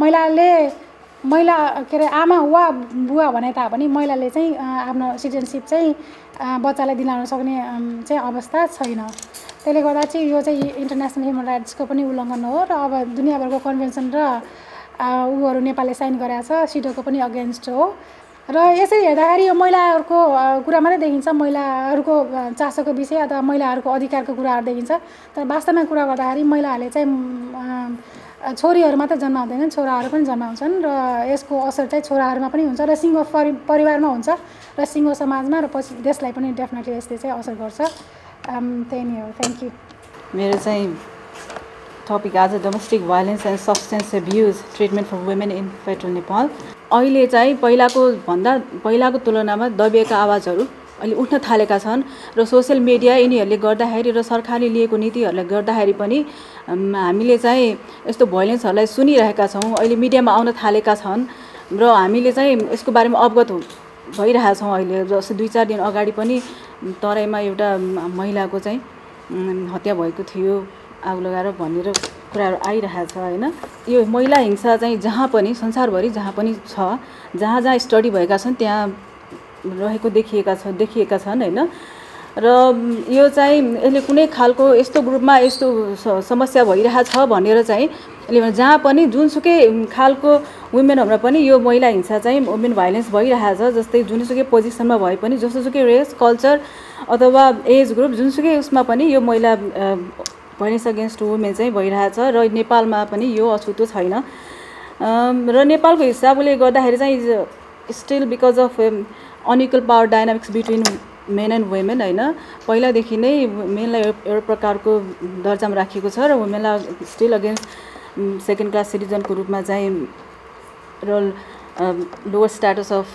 महिला के अरे आमा वा बुवा भने तापनि महिलाले चाहिँ आफ्नो सिटिजनसिप चाहिँ बच्चालाई दिलाउन सक्ने चाहिँ अवस्था छैन। त्यसले गर्दा चाहिँ यो चाहिँ इन्टरनेसनल ह्युमन राइट्सको पनि उल्लङ्घन हो। र अब दुनियाँभरको कन्भेन्सन र उहरू नेपालले साइन गरेको छ, सिडोको पनि अगेन्स्ट हो। र यसरी हेर्दाखेरि यो महिलाहरूको कुरा मात्रै देखिन्छ, महिलाहरूको चासोको विषय अथवा महिलाहरूको अधिकारको कुराहरू देखिन्छ। तर वास्तवमा कुरा गर्दाखेरि महिलाहरूले चाहिँ छोरीहरू मात्रै जन्माउँदैनन्, छोराहरू पनि जन्माउँछन्। र यसको असर चाहिँ छोराहरूमा पनि हुन्छ र सिङ्गो परिवारमा हुन्छ र सिङ्गो समाजमा, र पछि देशलाई पनि डेफिनेटली यसले चाहिँ असर गर्छ। त्यही नै हो। Thank you. मेरो चाहिँ टपिक आज domestic violence and substance abuse treatment for women in federal Nepal. अहिले चाहिँ पहिलाको तुलनामा दबिएका आवाजहरू अहिले उठ्न थालेका छन् र सोसियल मिडिया यिनीहरूले गर्दाखेरि र सरकारले लिएको नीतिहरूले गर्दाखेरि पनि हामीले चाहिँ यस्तो भाइलेन्सहरूलाई सुनिरहेका छौँ। अहिले मिडियामा आउन थालेका छन् र हामीले चाहिँ यसको बारेमा अवगत भइरहेछौँ। अहिले जस्तै 2-4 दिन अगाडि पनि तराईमा एउटा महिलाको चाहिँ हत्या भएको थियो आगो लगाएर भनेर कुराहरू आइरहेछ होइन। यो महिला हिंसा चाहिँ जहाँ पनि संसारभरि जहाँ पनि छ, जहाँ जहाँ स्टडी भएका छन् त्यहाँ रहेको देखिएका छन् होइन। र यो चाहिँ यसले कुनै खालको यस्तो ग्रुपमा यस्तो समस्या भइरहेछ भनेर चाहिँ जहाँ पनि जुनसुकै खालको वुमेनहरूमा पनि यो महिला हिंसा चाहिँ वुमेन भाइलेन्स भइरहेछ। जस्तै जुनसुकै पोजिसनमा भए पनि, जस्तोसुकै रेस, कल्चर अथवा एज ग्रुप, जुनसुकै उसमा पनि यो महिला भाइलेन्स अगेन्स्ट वुमेन चाहिँ भइरहेछ। र नेपालमा पनि यो अछुतो छैन। र नेपालको हिसाबले गर्दाखेरि चाहिँ still because of unequal power dynamics between men and women होइन। पहिलादेखि नै मेनलाई एउटा प्रकारको दर्जामा राखिएको छ र वुमेनलाई स्टिल अगेन्स्ट सेकेन्ड क्लास सिटिजनको रूपमा चाहिँ र lower status of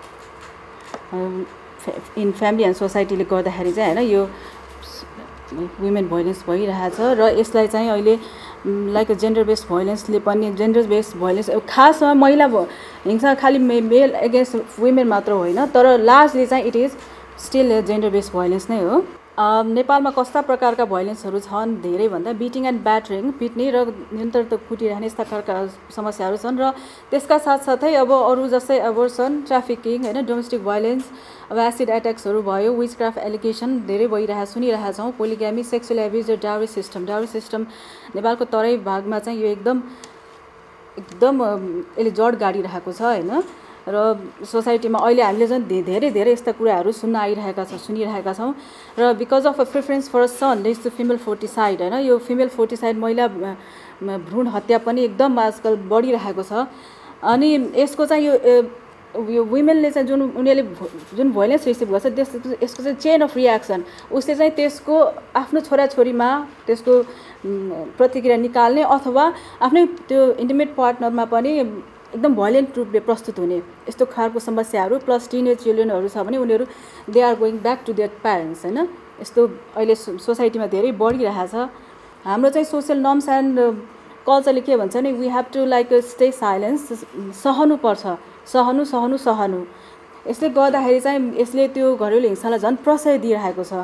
in family and सोसाइटीले गर्दाखेरि चाहिँ होइन यो वुमेन भाइलेन्स भइरहेछ। र यसलाई चाहिँ अहिले लाइक जेन्डर बेस्ड भाइलेन्सले पनि जेन्डर बेस्ड भाइलेन्स खासमा महिला हिंसा खालि मेल एगेन्स्ट वुमेन मात्र होइन, तर लार्जली चाहिँ it is still gender based violence नै हो। नेपालमा कस्ता प्रकारका भाइलेन्सहरू छन् धेरै भन्दा बिटिङ एन्ड ब्याटरिङ, पिट्ने र निरन्तर कुटिरहने यस्ता खालका समस्याहरू छन्। र त्यसका साथसाथै अब अरू जस्तै एबोर्सन, ट्राफिकिङ होइन, डोमेस्टिक भाइलेन्स, अब एसिड एट्याक्सहरू भयो, विचक्राफ्ट एलिगेसन धेरै सुनिरहेछौँ, पोलिग्यामी, सेक्सुअल एब्युज र डाउरी सिस्टम नेपालको तराई भागमा चाहिँ यो एकदम एकदम यसले जड गाडिरहेको छ होइन र सोसाइटीमा अहिले हामीले चाहिँ धेरै धेरै यस्ता कुराहरू सुनिरहेका छौँ र because of a preference for son leads to female foeticide होइन यो फिमेल फोर्टिसाइड महिला भ्रूण हत्या पनि एकदम आजकल बढिरहेको छ अनि यसको चाहिँ यो वुमेनले चाहिँ उनीहरूले जुन भोइलेन्स रिसिभ गर्छ यसको चाहिँ चेन अफ रियाक्सन उसले चाहिँ त्यसको आफ्नो छोराछोरीमा त्यसको प्रतिक्रिया निकाल्ने अथवा आफ्नै त्यो इन्टिमेट पार्टनरमा पनि एकदम भोइलेन्ट रूपले प्रस्तुत हुने यस्तो खालको समस्याहरू प्लस टिनेज चिल्ड्रेनहरू छ भने उनीहरू they are going back to their parents होइन यस्तो अहिले सोसाइटीमा धेरै बढिरहेछ हाम्रो चाहिँ सोसियल नर्म्स एन्ड कल्चरले के भन्छ भने we have to like stay silence सहनुपर्छ सहनु यसले गर्दाखेरि चाहिँ यसले त्यो घरेलु हिंसालाई झन् प्रशय दिइरहेको छ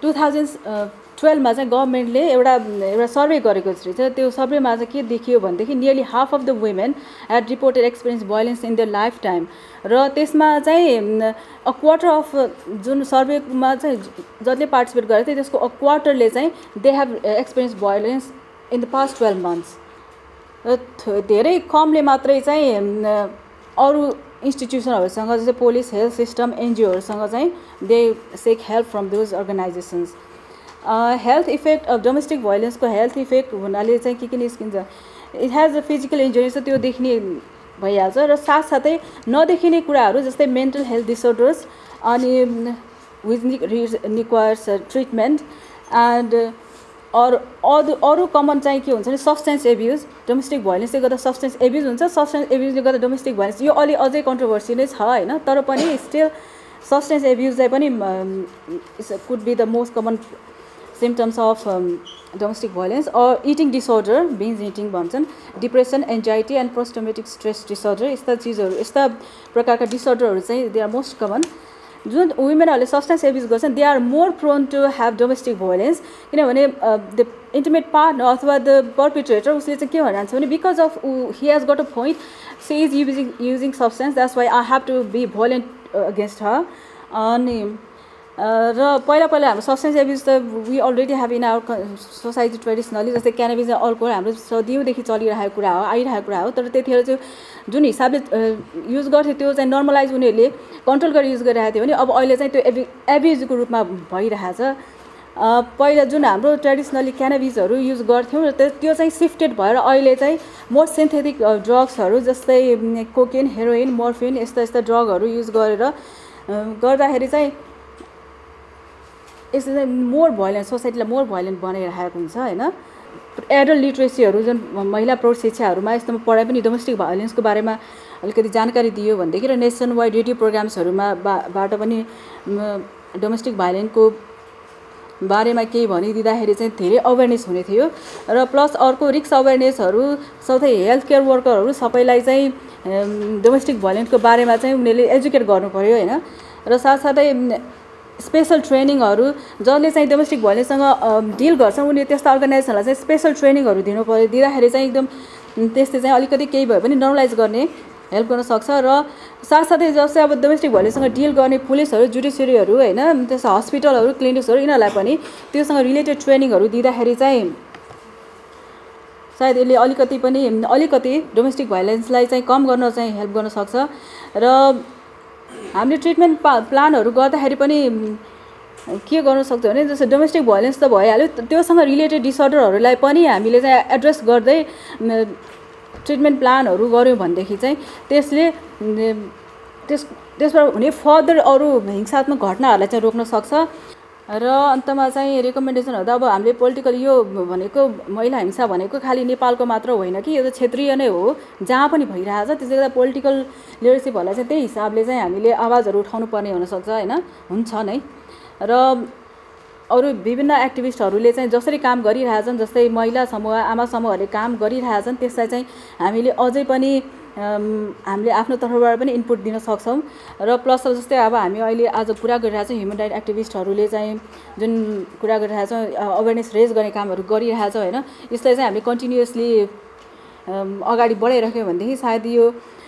2012मा चाहिँ गभर्मेन्टले एउटा सर्वे गरेको रहेछ त्यो सर्वेमा चाहिँ के देखियो भनेदेखि nearly half of the women had reported experience violence in their lifetime र त्यसमा चाहिँ अ क्वार्टर अफ जुन सर्वेमा चाहिँ जसले पार्टिसिपेट गरेको थियो त्यसको अ क्वार्टरले चाहिँ they have experience violence in the past 12 months र धेरै कमले मात्रै चाहिँ अरू इन्स्टिट्युसनहरूसँग जस्तै पुलिस हेल्थ सिस्टम एनजिओहरूसँग चाहिँ they seek help from those organisations health effect of domestic भोइलेन्सको हेल्थ इफेक्ट हुनाले चाहिँ के निस्किन्छ it has a physical injury चाहिँ त्यो देखिने भइहाल्छ र साथसाथै नदेखिने कुराहरू जस्तै मेन्टल हेल्थ डिसअर्डर्स अनि विच रिक्वायर्स ट्रिटमेन्ट एन्ड अरू कमन चाहिँ के हुन्छ भने सब्सटेन्स एब्युज डोमेस्टिक भोइलेन्सले गर्दा सब्सटेन्स एब्युज हुन्छ सब्सटेन्स एब्युजले गर्दा डोमेस्टिक भोइलेन्स यो अलि अझै कन्ट्रोभर्सी नै छ होइन तर पनि स्टिल सब्सटेन्स एब्युज चाहिँ पनि could be the most common symptoms of domestic violence or eating disorder binge eating भन्छन् depression anxiety and post traumatic stress disorder यस्ता चिजहरू यस्ता प्रकारका डिसअर्डरहरू चाहिँ दे आर मोस्ट कमन जुन वुमेनहरूले सब्सटेन्स एब्युज गर्छन् they are more prone to have domestic violence किनभने द इन्टिमेट पार्टनर अथवा द पर्पिट्रेटर उसले चाहिँ के भनिरहन्छ भने because of he has got a point she is using substance that's why I have to be violent against her अनि र पहिला हाम्रो सब्सटेन्स एब्युज त we already have in our society traditionally जस्तै क्यानाबिस अल्कोहल हाम्रो सदियौँदेखि चलिरहेको कुरा हो आइरहेको कुरा हो तर त्यतिखेर चाहिँ जुन हिसाबले युज गर्थ्यो त्यो चाहिँ नर्मलाइज उनीहरूले कन्ट्रोल गरेर युज गरिरहेको थियो भने अब अहिले चाहिँ त्यो एब्युजको रूपमा भइरहेछ पहिला जुन हाम्रो ट्रेडिसनली क्यानाबिसहरू युज गर्थ्यौँ र त्यो चाहिँ सिफ्टेड भएर अहिले चाहिँ मोर सिन्थेटिक ड्रग्सहरू जस्तै कोकेन हेरोइन मोर्फिन यस्ता ड्रगहरू युज गर्दाखेरि चाहिँ यसले चाहिँ मोर भोइलेन्ट सोसाइटीलाई मोर भोइलेन्ट बनाइरहेको हुन्छ होइन एडल्ट लिट्रेसीहरू जुन महिला प्रौढ शिक्षाहरूमा यस्तोमा पढाइ पनि डोमेस्टिक भोइलेन्सको बारेमा अलिकति जानकारी दियो भनेदेखि र नेसन वाइड रेडियो प्रोग्राम्सहरूमा बाट पनि डोमेस्टिक भोइलेन्सको बारेमा केही भनिदिँदाखेरि चाहिँ धेरै अवेरनेस हुने थियो र प्लस अर्को रिक्स अवेरनेसहरू साथै हेल्थ केयर वर्करहरू सबैलाई चाहिँ डोमेस्टिक भोइलेन्सको बारेमा चाहिँ उनीहरूले एजुकेट गर्नु पर्यो होइन र साथसाथै स्पेसल ट्रेनिङहरू जसले चाहिँ डोमेस्टिक भोइलेन्ससँग डिल गर्छन् उनीहरूले त्यस्ता अर्गनाइजेसनलाई चाहिँ स्पेसल ट्रेनिङहरू दिनु पर्यो दिँदाखेरि चाहिँ एकदम त्यसले चाहिँ अलिकति केही भए पनि नर्मलाइज गर्ने हेल्प गर्न सक्छ र साथसाथै जस्तै अब डोमेस्टिक भोइलेन्ससँग डिल गर्ने पुलिसहरू जुडिसियरीहरू होइन त्यस्तो हस्पिटलहरू क्लिनिक्सहरू यिनीहरूलाई पनि त्योसँग रिलेटेड ट्रेनिङहरू दिँदाखेरि चाहिँ सायद यसले अलिकति डोमेस्टिक भोइलेन्सलाई चाहिँ कम गर्न चाहिँ हेल्प गर्न सक्छ र हामीले ट्रिटमेन्ट प्लानहरू गर्दाखेरि पनि के गर्न सक्छौँ भने जस्तो डोमेस्टिक भोइलेन्स त भइहाल्यो त्योसँग रिलेटेड डिसअर्डरहरूलाई पनि हामीले चाहिँ एड्रेस गर्दै ट्रिटमेन्ट प्लानहरू गऱ्यौँ भनेदेखि चाहिँ त्यसले त्यसबाट हुने फर्दर अरू हिंसात्मक घटनाहरूलाई चाहिँ रोक्न सक्छ र अन्तमा चाहिँ रेकमेन्डेसनहरू त अब हामीले पोलिटिकल यो भनेको महिला हिंसा भनेको खालि नेपालको मात्र होइन कि यो त क्षेत्रीय नै हो जहाँ पनि भइरहेछ त्यसले गर्दा पोलिटिकल लिडरसिपहरूलाई चाहिँ त्यही हिसाबले चाहिँ हामीले आवाजहरू उठाउनु पर्ने हुनसक्छ होइन हुन्छ नै र अरू विभिन्न एक्टिभिस्टहरूले चाहिँ जसरी काम गरिरहेछन् जस्तै महिला समूह आमा समूहहरूले काम गरिरहेछन् त्यसलाई चाहिँ हामीले अझै पनि हामीले आफ्नो तर्फबाट पनि इनपुट दिन सक्छौँ र प्लस जस्तै अब हामी अहिले आज कुरा गरिरहेछौँ ह्युमन राइट एक्टिभिस्टहरूले चाहिँ जुन कुरा गरिरहेछौँ अवेरनेस रेज गर्ने कामहरू गरिरहेछौँ होइन यसलाई चाहिँ हामीले कन्टिन्युसली अगाडि बढाइराख्यौँ भनेदेखि सायद यो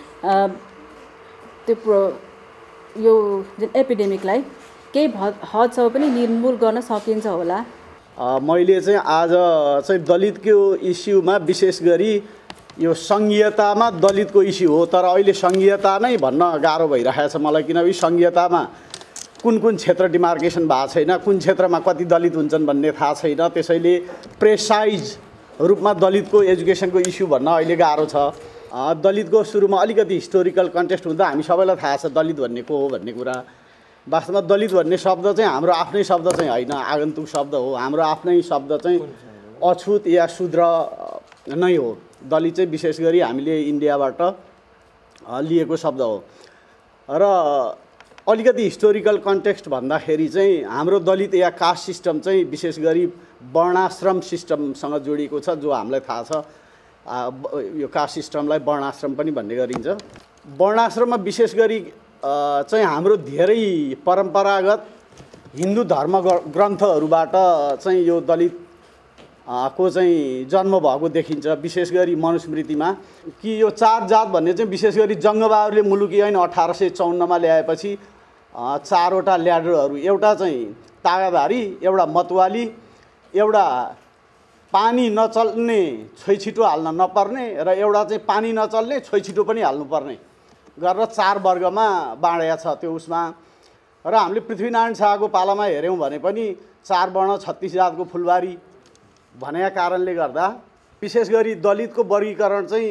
जुन एपिडेमिकलाई केही हदसम्म पनि निर्मूल गर्न सकिन्छ होला। मैले चाहिँ आज चाहिँ दलितको इस्युमा विशेष गरी यो सङ्घीयतामा दलितको इस्यु हो, तर अहिले सङ्घीयता नै भन्न गाह्रो भइरहेको छ मलाई, किनभने सङ्घीयतामा कुन कुन क्षेत्र डिमार्केसन भएको छैन, कुन क्षेत्रमा कति दलित हुन्छन् भन्ने थाहा छैन। त्यसैले प्रेसाइज रूपमा दलितको एजुकेसनको इस्यु भन्न अहिले गाह्रो छ। दलितको सुरुमा अलिकति हिस्टोरिकल कन्टेक्स्ट हुँदा हामी सबैलाई थाहा छ दलित भन्ने को हो भन्ने कुरा। वास्तवमा दलित भन्ने शब्द चाहिँ हाम्रो आफ्नै शब्द चाहिँ होइन, आगन्तुक शब्द हो। हाम्रो आफ्नै शब्द चाहिँ अछुत या शूद्र नै हो। दलित चाहिँ विशेष गरी हामीले इन्डियाबाट लिएको शब्द हो। र अलिकति हिस्टोरिकल कन्टेक्स्ट भन्दाखेरि चाहिँ हाम्रो दलित या कास्ट सिस्टम चाहिँ विशेष गरी वर्णाश्रम सिस्टमसँग जोडिएको छ, जो हामीलाई थाहा छ। यो कास्ट सिस्टमलाई वर्णाश्रम पनि भन्ने गरिन्छ। वर्णाश्रममा विशेष गरी चाहिँ हाम्रो धेरै परम्परागत हिन्दू धर्म ग्रन्थहरूबाट चाहिँ यो दलित को चाहिँ जन्म भएको देखिन्छ। विशेष गरी मनुस्मृतिमा कि यो 4 जात भन्ने चाहिँ विशेष गरी जङ्गबहादुरले मुलुकी ऐन 1854 ल्याएपछि 4वटा ल्याडरहरू, एउटा चाहिँ तागाधारी, एउटा मतवाली, एउटा पानी नचल्ने छोइछिटो हाल्न नपर्ने र एउटा चाहिँ पानी नचल्ने छोइछिटो पनि हाल्नुपर्ने गरेर 4 वर्गमा बाँडेको छ त्यो उसमा। र हामीले पृथ्वीनारायण शाहको पालामा हेऱ्यौँ भने पनि 4 वर्ण 36 जातको फुलबारी भनेका कारणले गर्दा विशेष गरी दलितको वर्गीकरण चाहिँ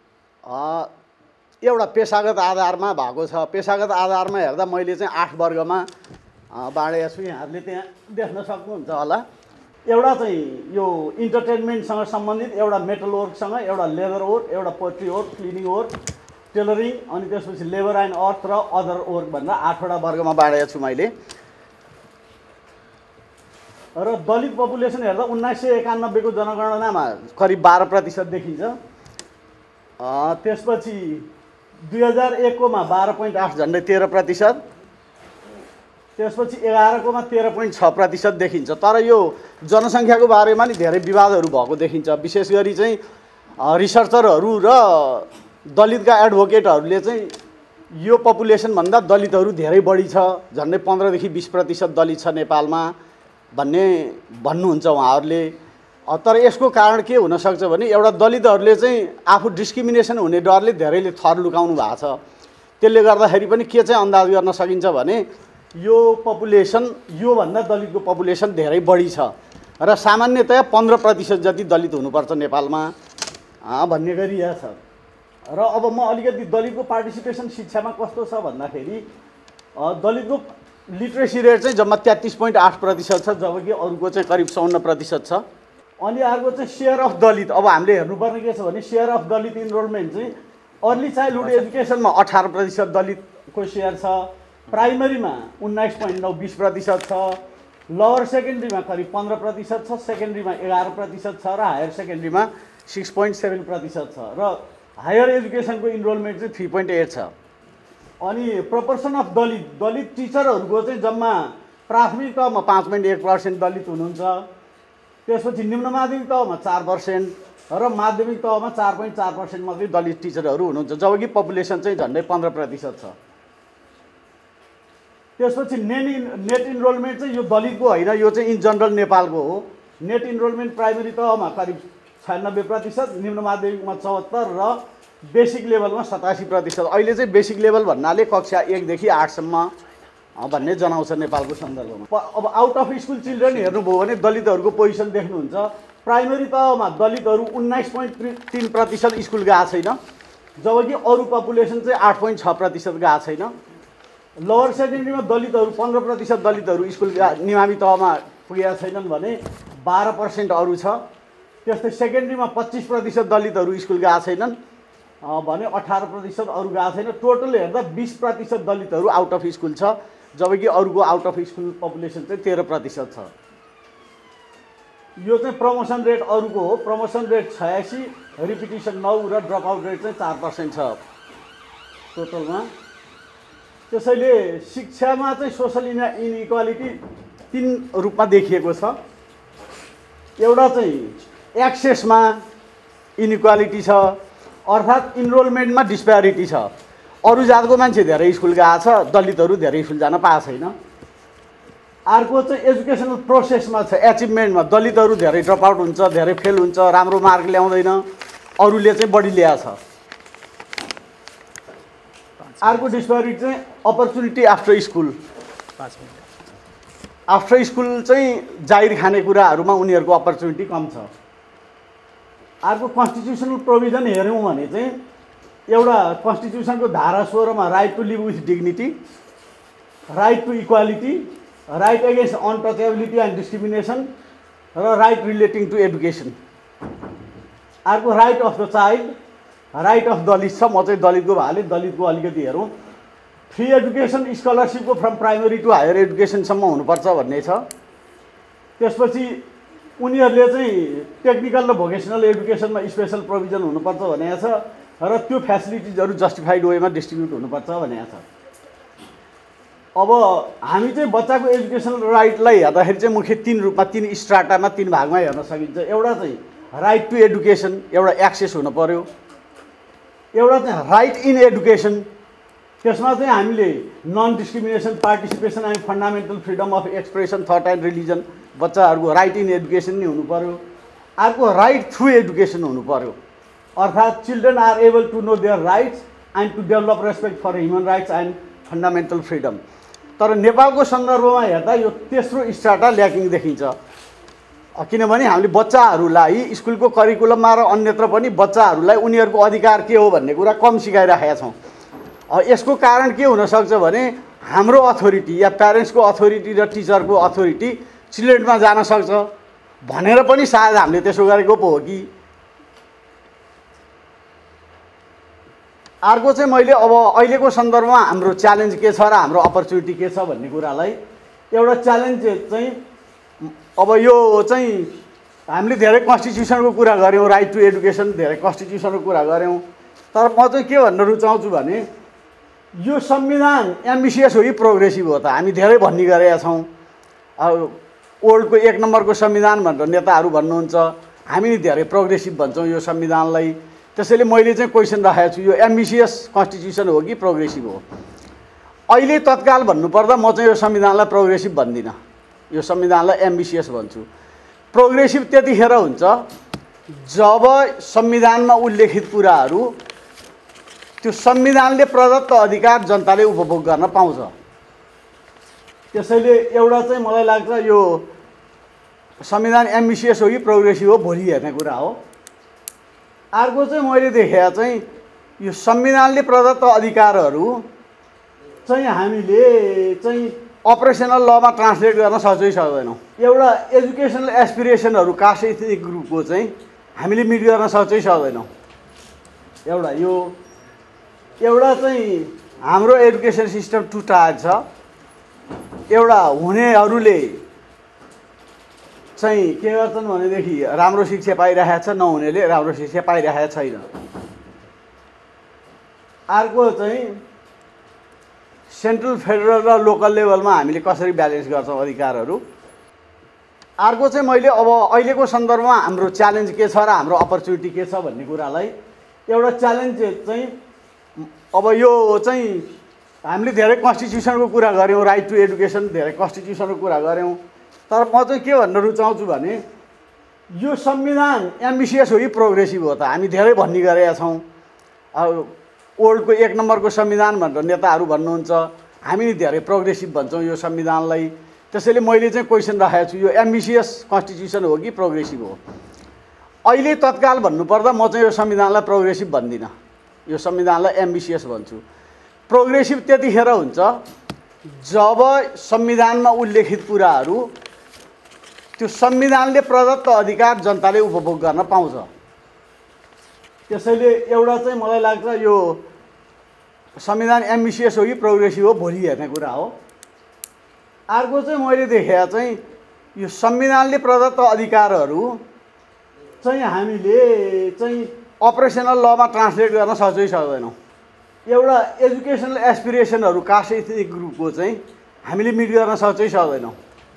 एउटा पेशागत आधारमा भएको छ। पेशागत आधारमा हेर्दा मैले चाहिँ 8 वर्गमा बाँडेको छु। यहाँहरूले त्यहाँ देख्न सक्नुहुन्छ होला। एउटा चाहिँ यो इन्टरटेनमेन्टसँग सम्बन्धित, एउटा मेटल वर्कसँग, एउटा लेदर वर्क, एउटा pottery work, cleaning work, tailoring, अनि त्यसपछि लेबर एन्ड अर्थ र अदर वर्क भनेर 8वटा वर्गमा बाँडेको छु मैले। र दलित पपुलेसन हेर्दा 1991 को जनगणनामा करिब 12% देखिन्छ। त्यसपछि 2001 कोमा 12.8 झन्डै 13%, त्यसपछि 11 कोमा 13.6% देखिन्छ। तर यो जनसङ्ख्याको बारेमा नि धेरै विवादहरू भएको देखिन्छ। विशेष गरी चाहिँ रिसर्चरहरू र दलितका एडभोकेटहरूले चाहिँ यो पपुलेसनभन्दा दलितहरू धेरै बढी छ, झन्डै 15 देखि 20% दलित छ नेपालमा भन्नुहुन्छ उहाँहरूले। तर यसको कारण के हुनसक्छ भने एउटा दलितहरूले चाहिँ आफू डिस्क्रिमिनेसन हुने डरले धेरैले थर लुकाउनु भएको छ। त्यसले गर्दाखेरि पनि के चाहिँ अन्दाज गर्न सकिन्छ भने यो पपुलेसन योभन्दा दलितको पपुलेसन धेरै बढी छ र सामान्यतया 15% जति दलित हुनुपर्छ नेपालमा भन्ने गरिएको छ। र अब म अलिकति दलितको पार्टिसिपेसन शिक्षामा कस्तो छ भन्दाखेरि दलितको लिट्रेसी रेट चाहिँ जम्मा 33.8% छ, जबकि अरूको चाहिँ करिब 54% छ। अनि अर्को चाहिँ सेयर अफ दलित। अब हामीले हेर्नुपर्ने के छ भने सेयर अफ दलित इनरोलमेन्ट चाहिँ अर्ली चाइल्डहुड एजुकेसनमा 18% दलितको सेयर छ, प्राइमरीमा 19.9-20% छ, लोअर सेकेन्ड्रीमा करिब 15% छ, सेकेन्ड्रीमा 11% छ र हायर सेकेन्ड्रीमा 6.7% छ र हायर एजुकेसनको इनरोलमेन्ट चाहिँ 3.8 छ। अनि प्रोपोर्सन अफ दलित टिचरहरूको चाहिँ जम्मा प्राथमिक तहमा 5.1% दलित हुनुहुन्छ, त्यसपछि निम्न माध्यमिक तहमा 4% र माध्यमिक तहमा 4.4% मात्रै दलित टिचरहरू हुनुहुन्छ, जबकि पपुलेसन चाहिँ झन्डै 15% छ। त्यसपछि नेट इनरोलमेन्ट चाहिँ यो दलितको होइन, यो चाहिँ इन जनरल नेपालको हो। नेट इनरोलमेन्ट प्राइमरी तहमा करिब 96%, निम्न माध्यमिकमा 74% र बेसिक लेभलमा 87%। अहिले चाहिँ बेसिक लेभल भन्नाले कक्षा 1 देखि 8 सम्म भन्ने जनाउँछ नेपालको सन्दर्भमा। अब आउट अफ स्कुल चिल्ड्रेन हेर्नुभयो भने दलितहरूको पोजिसन देख्नुहुन्छ। प्राइमरी तहमा दलितहरू 19.3% स्कुल गएको छैन, जबकि अरू पपुलेसन चाहिँ 8.6% गएको छैन। लोअर सेकेन्ड्रीमा दलितहरू 15% दलितहरू स्कुल निमावी तहमा पुगेका छैनन् भने 12% अरू छ। त्यस्तै सेकेन्ड्रीमा 25% दलितहरू स्कुल गएको छैनन् भने 18% अरू गएको छैन। टोटल हेर्दा 20% दलितहरू आउट अफ स्कुल छ, जबकि अरूको आउट अफ स्कुल पपुलेसन चाहिँ 13% छ। यो चाहिँ प्रमोसन रेट अरूको हो। प्रमोसन रेट 86, रिपिटिसन 9 र ड्रप आउट रेट चाहिँ 4% छ टोटलमा। त्यसैले शिक्षामा चाहिँ सोसल इनइक्वालिटी 3 रूपमा देखिएको छ। एउटा चाहिँ एक्सेसमा इनइक्वालिटी छ, अर्थात् इनरोलमेन्टमा डिस्प्यारिटी छ। अरू जातको मान्छे धेरै स्कुल गएको छ, दलितहरू धेरै स्कुल जान पाएको छैन। अर्को चाहिँ एजुकेसनल प्रोसेसमा छ, एचिभमेन्टमा दलितहरू धेरै ड्रप आउट हुन्छ, धेरै फेल हुन्छ, राम्रो मार्क ल्याउँदैन। अरूले चाहिँ बढी ल्याएको छ। अर्को डिस्प्यारिटी चाहिँ opportunity after school. After school चाहिँ जाहिर खाने कुराहरूमा उनीहरूको अपर्च्युनिटी कम छ। अर्को कन्स्टिट्युसनल प्रोभिजन हेऱ्यौँ भने चाहिँ एउटा कन्स्टिट्युसनको धारा 16 मा right to live with dignity, right to equality, right against untouchability and discrimination र राइट रिलेटिङ टु एडुकेसन। अर्को right of the child, right of Dalit छ। म चाहिँ दलितको भाले दलितको अलिकति हेरौँ। फ्री एडुकेसन स्कलरसिपको फ्रम प्राइमरी टु हायर एडुकेसनसम्म हुनुपर्छ भन्ने छ। त्यसपछि उनीहरूले चाहिँ टेक्निकल र भोकेसनल एडुकेसनमा स्पेसल प्रोभिजन हुनुपर्छ भनेको छ र त्यो फ्यासिलिटिजहरू जस्टिफाइड वेमा डिस्ट्रिब्युट हुनुपर्छ भनेको छ। अब हामी चाहिँ बच्चाको एजुकेसनल राइटलाई हेर्दाखेरि चाहिँ मुख्य 3 रूपमा 3 स्ट्राटामा 3 भागमा हेर्न सकिन्छ। एउटा चाहिँ राइट टु एडुकेसन, एउटा एक्सेस हुनु पर्यो। एउटा चाहिँ राइट इन एडुकेसन, त्यसमा चाहिँ हामीले non discrimination, participation and fundamental freedom of expression, thought and religion, बच्चाहरूको राइट इन एडुकेसन नै हुनु पर्यो। अर्को राइट थ्रु एडुकेसन हुनु पर्यो, अर्थात् children are able to know their rights and to develop respect for human rights and fundamental freedom. तर नेपालको सन्दर्भमा हेर्दा यो तेस्रो स्ट्राटा ल्याकिङ देखिन्छ। किनभने हामीले बच्चाहरूलाई स्कुलको करिकुलममा र अन्यत्र पनि बच्चाहरूलाई उनीहरूको अधिकार के हो भन्ने कुरा कम सिकाइराखेका छौँ। यसको कारण के हुनसक्छ भने हाम्रो अथोरिटी या प्यारेन्ट्सको अथोरिटी र टिचरको अथोरिटी चिल्ड्रेनमा जान सक्छ भनेर पनि सायद हामीले त्यसो गरेको पो हो कि। अर्को चाहिँ मैले अब अहिलेको सन्दर्भमा हाम्रो च्यालेन्ज के छ र हाम्रो अपर्च्युनिटी के छ भन्ने कुरालाई एउटा च्यालेन्ज चाहिँ अब यो चाहिँ हामीले धेरै कन्स्टिट्युसनको कुरा गऱ्यौँ, राइट टु एडुकेसन धेरै कन्स्टिट्युसनको कुरा गऱ्यौँ। तर म चाहिँ के भन्न रुचाउँछु भने यो संविधान एम्बिसियस हो कि प्रोग्रेसिभ हो त? हामी धेरै भन्ने गरेका छौँ। अब वर्ल्डको 1 नम्बरको संविधान भनेर नेताहरू भन्नुहुन्छ, हामी नि धेरै प्रोग्रेसिभ भन्छौँ यो संविधानलाई। त्यसैले मैले चाहिँ क्वेसन राखेको छु, यो एम्बिसियस कन्स्टिट्युसन हो कि प्रोग्रेसिभ हो? अहिले तत्काल भन्नुपर्दा म चाहिँ यो संविधानलाई प्रोग्रेसिभ भन्दिनँ, यो संविधानलाई एम्बिसियस भन्छु। प्रोग्रेसिभ त्यतिखेर हुन्छ जब संविधानमा उल्लेखित कुराहरू त्यो संविधानले प्रदत्त अधिकार जनताले उपभोग गर्न पाउँछ। त्यसैले एउटा चाहिँ मलाई लाग्छ यो संविधान एम्बिसियस हो कि प्रोग्रेसिभ हो भोलि हेर्ने कुरा हो। अर्को चाहिँ मैले देखेँ चाहिँ यो संविधानले प्रदत्त अधिकारहरू चाहिँ हामीले चाहिँ अपरेसनल लमा ट्रान्सलेट गर्न सक्छै सक्दैनौँ। एउटा एजुकेसनल एस्पिरेसनहरू कास्ट एथनिक ग्रुपको चाहिँ हामीले मिट गर्न सक्छै सक्दैनौँ। एउटा चाहिँ हाम्रो एजुकेसन सिस्टम टु टायर छ। एउटा हुनेहरूले चाहिँ के गर्छन् भनेदेखि राम्रो शिक्षा पाइरहेको छ, नहुनेले राम्रो शिक्षा पाइरहेको छैन। अर्को चाहिँ सेन्ट्रल, फेडरल र लोकल लेभलमा हामीले कसरी ब्यालेन्स गर्छौँ अधिकारहरू। अर्को चाहिँ मैले अब अहिलेको सन्दर्भमा हाम्रो च्यालेन्ज के छ र हाम्रो अपर्च्युनिटी के छ भन्ने कुरालाई एउटा च्यालेन्ज चाहिँ अब यो चाहिँ हामीले धेरै कन्स्टिट्युसनको कुरा गऱ्यौँ, राइट टु एडुकेसन धेरै कन्स्टिट्युसनको कुरा गऱ्यौँ। तर म चाहिँ के भन्न रुचाउँछु भने यो संविधान एम्बिसियस हो कि प्रोग्रेसिभ हो त? हामी धेरै भन्ने गरेका छौँ। अब वर्ल्डको 1 नम्बरको संविधान भनेर नेताहरू भन्नुहुन्छ, हामी नि धेरै प्रोग्रेसिभ भन्छौँ यो संविधानलाई। त्यसैले मैले चाहिँ क्वेसन राखेको छु, यो एम्बिसियस कन्स्टिट्युसन हो कि प्रोग्रेसिभ हो? अहिले तत्काल भन्नुपर्दा म चाहिँ यो संविधानलाई प्रोग्रेसिभ भन्दिनँ, यो संविधानलाई एम्बिसियस भन्छु। प्रोग्रेसिभ त्यतिखेर हुन्छ जब संविधानमा उल्लेखित कुराहरू त्यो संविधानले प्रदत्त अधिकार जनताले उपभोग गर्न पाउँछ। त्यसैले एउटा चाहिँ मलाई लाग्छ यो संविधान एम्बिसियस हो कि प्रोग्रेसिभ हो भोलि हेर्ने कुरा हो। अर्को चाहिँ मैले देखेँ चाहिँ यो संविधानले प्रदत्त अधिकारहरू चाहिँ हामीले चाहिँ अपरेसनल लमा ट्रान्सलेट गर्न सक्छै सक्दैनौँ। एउटा एजुकेसनल एस्पिरेसनहरू कास्ट एथनिक ग्रुपको चाहिँ हामीले मिट गर्न सक्छै सक्दैनौँ।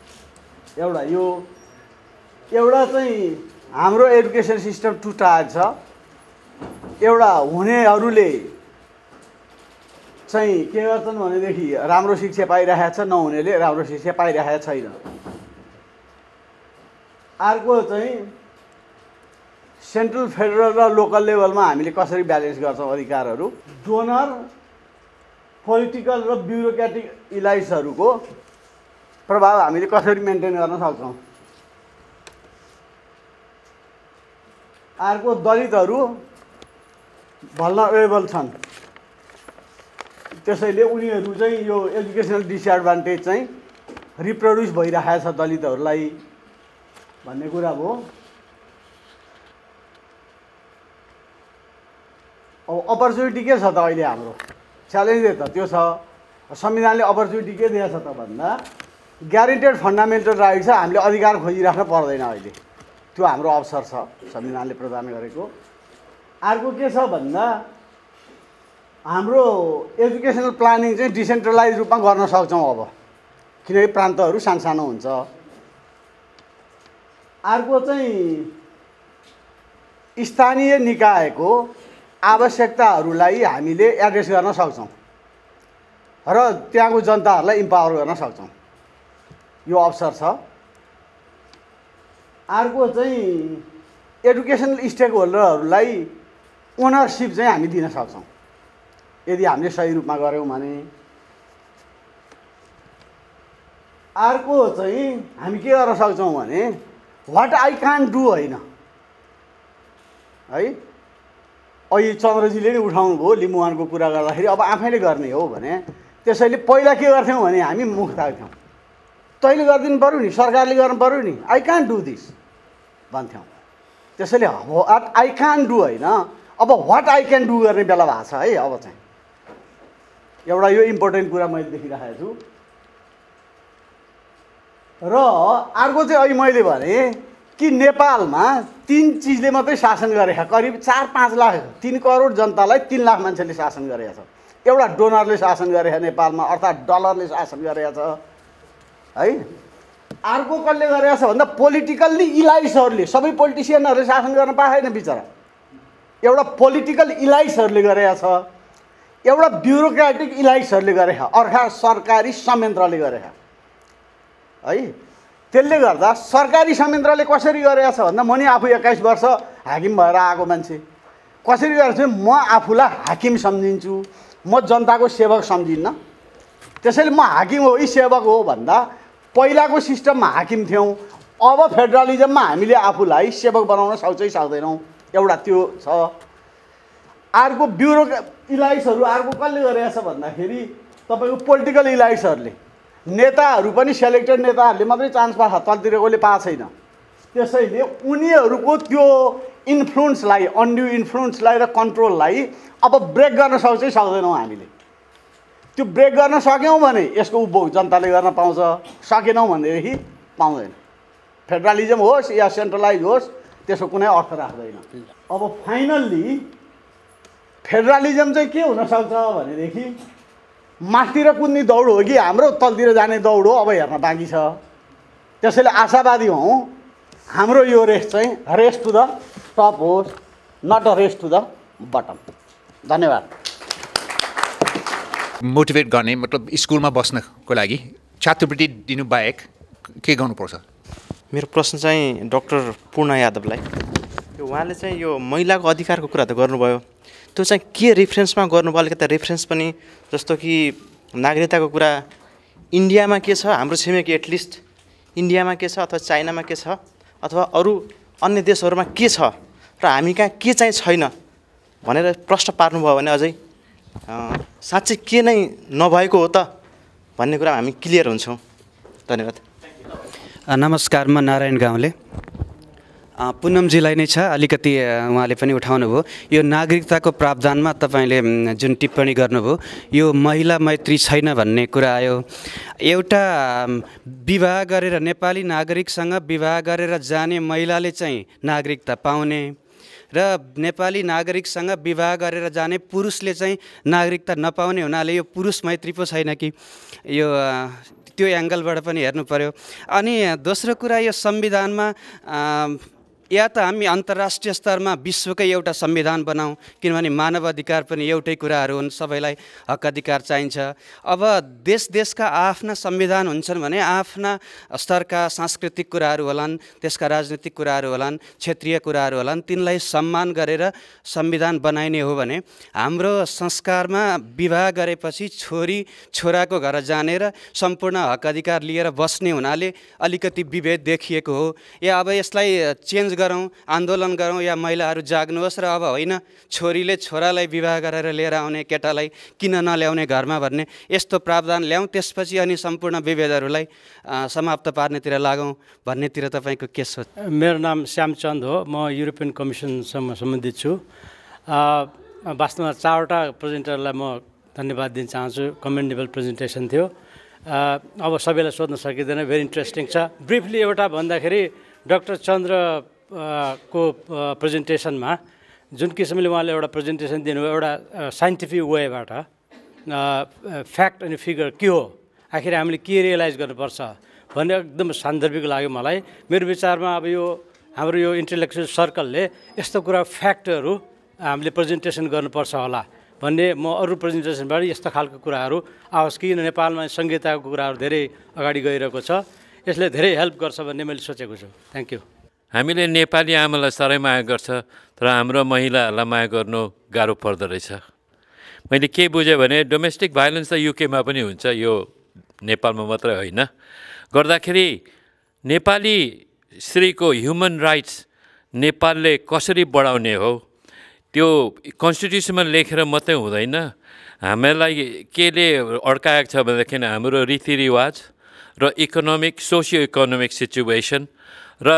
एउटा चाहिँ हाम्रो एजुकेसन सिस्टम टु टायर छ। एउटा हुनेहरूले चाहिँ के गर्छन् भनेदेखि राम्रो शिक्षा पाइरहेको छ, नहुनेले राम्रो शिक्षा पाइरहेको छैन। अर्को चाहिँ सेन्ट्रल फेडरल र लोकल लेभलमा हामीले कसरी ब्यालेन्स गर्छौँ अधिकारहरू, डोनर पोलिटिकल र ब्युरोक्रेटिक इलाइट्सहरूको प्रभाव हामीले कसरी मेन्टेन गर्न सक्छौँ। अर्को दलितहरू भल्नरेबल छन्, त्यसैले उनीहरू चाहिँ यो एजुकेसनल डिसएडभान्टेज चाहिँ रिप्रोड्युस भइरहेको छ दलितहरूलाई भन्ने कुरा हो। अब अपर्च्युनिटी के छ त अहिले हाम्रो च्यालेन्ज त त्यो छ। संविधानले अपर्च्युनिटी के दिएको छ त भन्दा ग्यारेन्टेड फन्डामेन्टल राइट छ, हामीले अधिकार खोजिराख्न पर्दैन अहिले, त्यो हाम्रो अवसर छ संविधानले प्रदान गरेको। अर्को के छ भन्दा हाम्रो एजुकेसनल प्लानिङ चाहिँ डिसेन्ट्रलाइज रूपमा गर्न सक्छौँ अब, किनकि प्रान्तहरू सानो हुन्छ। अर्को चाहिँ स्थानीय निकायको आवश्यकताहरूलाई हामीले एड्रेस गर्न सक्छौँ र त्यहाँको जनताहरूलाई इम्पावर गर्न सक्छौँ, यो अवसर छ। अर्को चाहिँ एडुकेसनल स्टेक होल्डरहरूलाई ओनरसिप चाहिँ हामी दिन सक्छौँ यदि हामीले सही रूपमा गऱ्यौँ भने। अर्को चाहिँ हामी के गर्न सक्छौँ भने वाट आई कान्ट डु होइन है, अहिले चन्द्रजीले नै उठाउनु भयो लिम्बुवानको कुरा गर्दाखेरि, अब आफैले गर्ने हो भने त्यसैले पहिला के गर्थ्यौँ भने हामी मुख थाल्थ्यौँ, तैँले गरिदिनु पऱ्यो नि, सरकारले गर्नु पऱ्यो नि, आई कान्ट डु दिस भन्थ्यौँ। त्यसैले वाट आई कान्ट डु होइन, अब वाट आई क्यान डु गर्ने बेला भएको छ है। अब चाहिँ एउटा यो इम्पोर्टेन्ट कुरा मैले देखिरहेको छु। र अर्को चाहिँ अहिले मैले भने कि नेपालमा 3 चिजले मात्रै शासन गरेको छ, करिब 4-5 लाख 3 करोड जनतालाई 3 लाख मान्छेले शासन गरेको छ। एउटा डोनरले शासन गरेको छ नेपालमा, अर्थात् डलरले शासन गरेको छ है। अर्को कसले गरेको छ भन्दा पोलिटिकल्ली इलाइट्सहरूले, सबै पोलिटिसियनहरूले शासन गर्न पाएन बिचरा, एउटा पोलिटिकल इलाइट्सहरूले गरेको छ, एउटा ब्युरोक्रेटिक इलाइट्सहरूले गरेको छ, अर्का सरकारी संयन्त्रले गरेको है। त्यसले गर्दा सरकारी संयन्त्रले कसरी गरेको छ भन्दा म नि आफू 21 वर्ष हाकिम भएर आएको मान्छे, कसरी गरेको छ म आफूलाई हाकिम सम्झिन्छु, म जनताको सेवक सम्झिन्न। त्यसैले म हाकिम हो कि सेवक हो भन्दा पहिलाको सिस्टममा हाकिम थियौँ, अब फेडरलिजममा हामीले आफूलाई सेवक बनाउन सक्छै सक्दैनौँ, एउटा त्यो छ। अर्को ब्युरो इलाइट्सहरू अर्को कसले गरेको छ भन्दाखेरि तपाईँको पोलिटिकल इलाइट्सहरूले, नेताहरू पनि सेलेक्टेड नेताहरूले मात्रै चान्स पाएको छ, तलतिरकोले पाएको छैन। त्यसैले उनीहरूको त्यो इन्फ्लुएन्सलाई, अनड्यु इन्फ्लुएन्सलाई र कन्ट्रोललाई अब ब्रेक गर्न सक्छै सक्दैनौँ हामीले। त्यो ब्रेक गर्न सक्यौँ भने यसको उपभोग जनताले गर्न पाउँछ, सकेनौँ भनेदेखि पाउँदैन। फेडरलिजम होस् या सेन्ट्रलाइज होस् त्यसको कुनै अर्थ राख्दैन। अब फाइनल्ली फेडरलिजम चाहिँ के हुनसक्छ भनेदेखि माथितिर कुद्ने दौड हो कि हाम्रो तलतिर जाने दौड हो, अब हेर्न बाँकी छ। त्यसैले आशावादी हौँ हाम्रो यो रेस चाहिँ रेस टु द टप होस्, not a race to the bottom. धन्यवाद। मोटिभेट गर्ने मतलब स्कुलमा बस्नको लागि छात्रवृत्ति दिनु बाहेक के गर्नुपर्छ? मेरो प्रश्न चाहिँ डाक्टर पूर्ण यादवलाई, उहाँले चाहिँ यो महिलाको अधिकारको कुरा त गर्नुभयो, त्यो चाहिँ के रेफरेन्समा गर्नुभयो? अलिकति रेफरेन्स पनि, जस्तो कि नागरिकताको कुरा इन्डियामा के छ, हाम्रो छिमेकी एटलिस्ट इन्डियामा के छ अथवा चाइनामा के छ अथवा अरू अन्य देशहरूमा के छ र हामी कहाँ के चाहिँ छैन भनेर प्रश्न पार्नुभयो भने अझै साँच्चै के नै नभएको हो त भन्ने कुरा हामी क्लियर हुन्छौँ। धन्यवाद। नमस्कार, म नारायण गाउँले। पुनमजीलाई नै छ, अलिकति उहाँले पनि उठाउनुभयो यो नागरिकताको प्रावधानमा तपाईँले जुन टिप्पणी गर्नुभयो यो महिला मैत्री छैन भन्ने कुरा आयो। एउटा विवाह गरेर नेपाली नागरिकसँग विवाह गरेर जाने महिलाले चाहिँ नागरिकता पाउने र नेपाली नागरिकसँग विवाह गरेर जाने पुरुषले चाहिँ नागरिकता नपाउने हुनाले यो पुरुष मैत्री पो छैन कि, यो त्यो एङ्गलबाट पनि हेर्नु पर्यो। अनि दोस्रो कुरा, यो संविधानमा या त हामी अन्तर्राष्ट्रिय स्तरमा विश्वकै एउटा संविधान बनाऊँ, किनभने मानव अधिकार पनि एउटै कुराहरू हुन्, सबैलाई हक अधिकार चाहिन्छ। अब देशका आफ्ना संविधान हुन्छन् भने आफ्ना स्तरका सांस्कृतिक कुराहरू होलान्, त्यसका राजनीतिक कुराहरू होलान्, क्षेत्रीय कुराहरू होलान्, तिनलाई सम्मान गरेर संविधान बनाइने हो भने हाम्रो संस्कारमा विवाह गरेपछि छोरी छोराको घर जाने र सम्पूर्ण हक अधिकार लिएर बस्ने हुनाले अलिकति विभेद देखिएको हो। या अब यसलाई चेन्ज गरौँ, आन्दोलन गरौँ, या महिलाहरू जाग्नुहोस् र अब होइन छोरीले छोरालाई विवाह गरेर लिएर आउने, केटालाई किन नल्याउने घरमा भन्ने यस्तो प्रावधान ल्याउँ, त्यसपछि अनि सम्पूर्ण विभेदहरूलाई समाप्त पार्नेतिर लागौँ भन्नेतिर तपाईँको के सोच? मेरो नाम श्यामचन्द हो, म युरोपियन कमिसनसँग सम्बन्धित छु। वास्तवमा 4वटा प्रेजेन्टरलाई म धन्यवाद दिन चाहन्छु, कमेन्डेबल प्रेजेन्टेसन थियो। अब सबैलाई सोध्न सकिँदैन, भेरी इन्ट्रेस्टिङ छ। ब्रिफली एउटा भन्दाखेरि डाक्टर चन्द्र को प्रेजेन्टेसनमा जुन किसिमले उहाँले एउटा प्रेजेन्टेसन दिनुभयो, एउटा साइन्टिफिक वेबाट फ्याक्ट अनि फिगर के हो, आखिर हामीले के रियलाइज गर्नुपर्छ भन्ने एकदम सान्दर्भिक लाग्यो मलाई। मेरो विचारमा अब यो हाम्रो यो इन्टेलेक्चुअल सर्कलले यस्तो कुरा फ्याक्टहरू हामीले प्रेजेन्टेसन गर्नुपर्छ होला भन्ने म अरू प्रेजेन्टेसनबाट यस्तो खालको कुराहरू आओस्, किन नेपालमा संहिताको कुराहरू धेरै अगाडि गइरहेको छ, यसले धेरै हेल्प गर्छ भन्ने मैले सोचेको छु। Thank you. हामीले नेपाली आमालाई साह्रै माया गर्छ, तर हाम्रो महिलाहरूलाई माया गर्नु गाह्रो पर्दो रहेछ। मैले के बुझेँ भने डोमेस्टिक भाइलेन्स त युकेमा पनि हुन्छ, यो नेपालमा मात्रै होइन। गर्दाखेरि नेपाली स्त्रीको ह्युमन राइट्स नेपालले कसरी बढाउने हो, त्यो कन्स्टिट्युसनमा लेखेर मात्रै हुँदैन। हामीलाई केले अड्काएको छ भनेदेखि हाम्रो रीतिरिवाज र सोसियो इकोनोमिक सिचुएसन र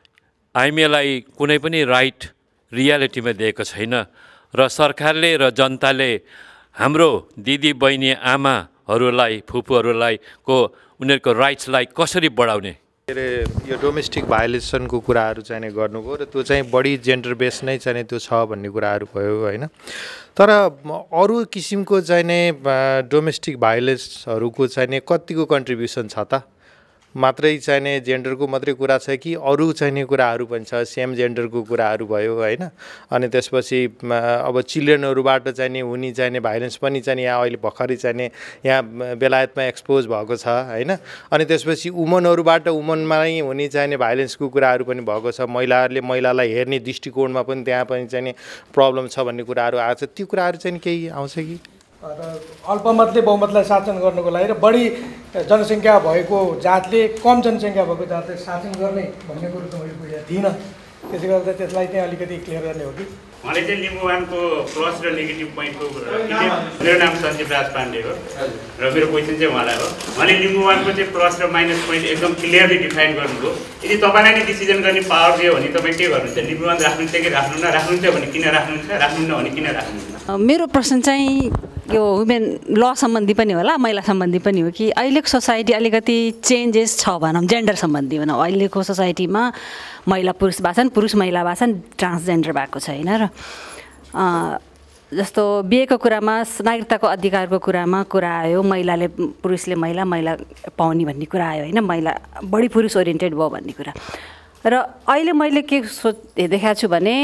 हामीलाई कुनै पनि राइट रियालिटीमा दिएको छैन, र सरकारले र जनताले हाम्रो दिदी बहिनी आमाहरूलाई फुपूहरूलाई उनीहरूको राइट्सलाई कसरी बढाउने। के अरे यो डोमेस्टिक भाइलेसनको कुराहरू चाहिँ गर्नुभयो र त्यो चाहिँ बढी जेन्डर बेस नै चाहिँ त्यो छ भन्ने कुराहरू भयो होइन। तर अरू किसिमको चाहिँ डोमेस्टिक भाइलेन्सहरूको चाहिँ कतिको कन्ट्रिब्युसन छ त? मात्रै चाहिँ जेन्डरको मात्रै कुरा छ कि अरू चाहिँ कुराहरू पनि छ, सेम जेन्डरको कुराहरू भयो होइन। अनि त्यसपछि अब चिल्ड्रेनहरूबाट चाहिँ हुने चाहिँ भाइलेन्स पनि चाहिँ यहाँ अहिले भर्खरै चाहिँ यहाँ बेलायतमा एक्सपोज भएको छ होइन। अनि त्यसपछि वुमनहरूबाट वुमनमै हुने चाहिँ भाइलेन्सको कुराहरू पनि भएको छ, महिलाहरूले महिलालाई हेर्ने दृष्टिकोणमा पनि त्यहाँ पनि चाहिँ प्रब्लम छ भन्ने कुराहरू आएको छ। त्यो कुराहरू चाहिँ केही आउँछ कि? अल्पमतले बहुमतलाई शासन गर्नुको लागि र बढी जनसङ्ख्या भएको जातले कम जनसङ्ख्या भएको जातले शासन गर्ने भन्ने कुरो त मैले बुझेको थिइनँ। त्यसले गर्दा त्यसलाई चाहिँ अलिकति क्लियर गर्ने हो कि? उहाँले चाहिँ लिम्बू वानको प्लस र नेगेटिभ पोइन्टको मेरो नाम सञ्जीव राज पाण्डे हो र मेरो क्वेसन चाहिँ उहाँलाई हो। उहाँले लिम्बू वानको चाहिँ प्लस र माइनस पोइन्ट एकदम क्लियरली डिफाइन गर्नुभयो। यदि तपाईँलाई नै डिसिजन गर्ने पावर दियो भने तपाईँ के गर्नुहुन्छ? लिम्बू वान राख्नुहुन्छ कि राख्नुहुन्छ भने किन राख्नुहुन्छ, राख्नुहुन्न भने किन राख्नुहुन्छ? मेरो प्रश्न चाहिँ यो वुमेन ल सम्बन्धी पनि होला, महिला सम्बन्धी पनि हो कि अहिलेको सोसाइटी अलिकति चेन्जेस छ भनौँ, जेन्डर सम्बन्धी भनौँ। अहिलेको सोसाइटीमा महिला पुरुष भाषण, पुरुष महिला भाषण, ट्रान्सजेन्डर भएको छैन। र जस्तो बिहेको कुरामा, नागरिकताको अधिकारको कुरामा कुरा आयो, महिलाले पुरुषले महिला पाउने भन्ने कुरा आयो होइन, महिला बढी पुरुष ओरिएन्टेड भयो भन्ने कुरा। र अहिले मैले के देखाएको छु भने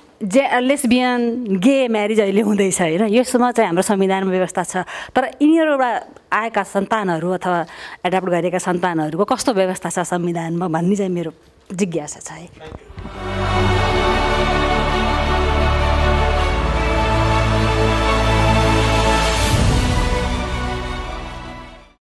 लेस्बियन गे म्यारिज अहिले हुँदैछ होइन, यसमा चाहिँ हाम्रो संविधानमा व्यवस्था छ। तर यिनीहरूबाट आएका सन्तानहरू अथवा एडप्ट गरेका सन्तानहरूको कस्तो व्यवस्था छ संविधानमा भन्ने चाहिँ मेरो जिज्ञासा छ है।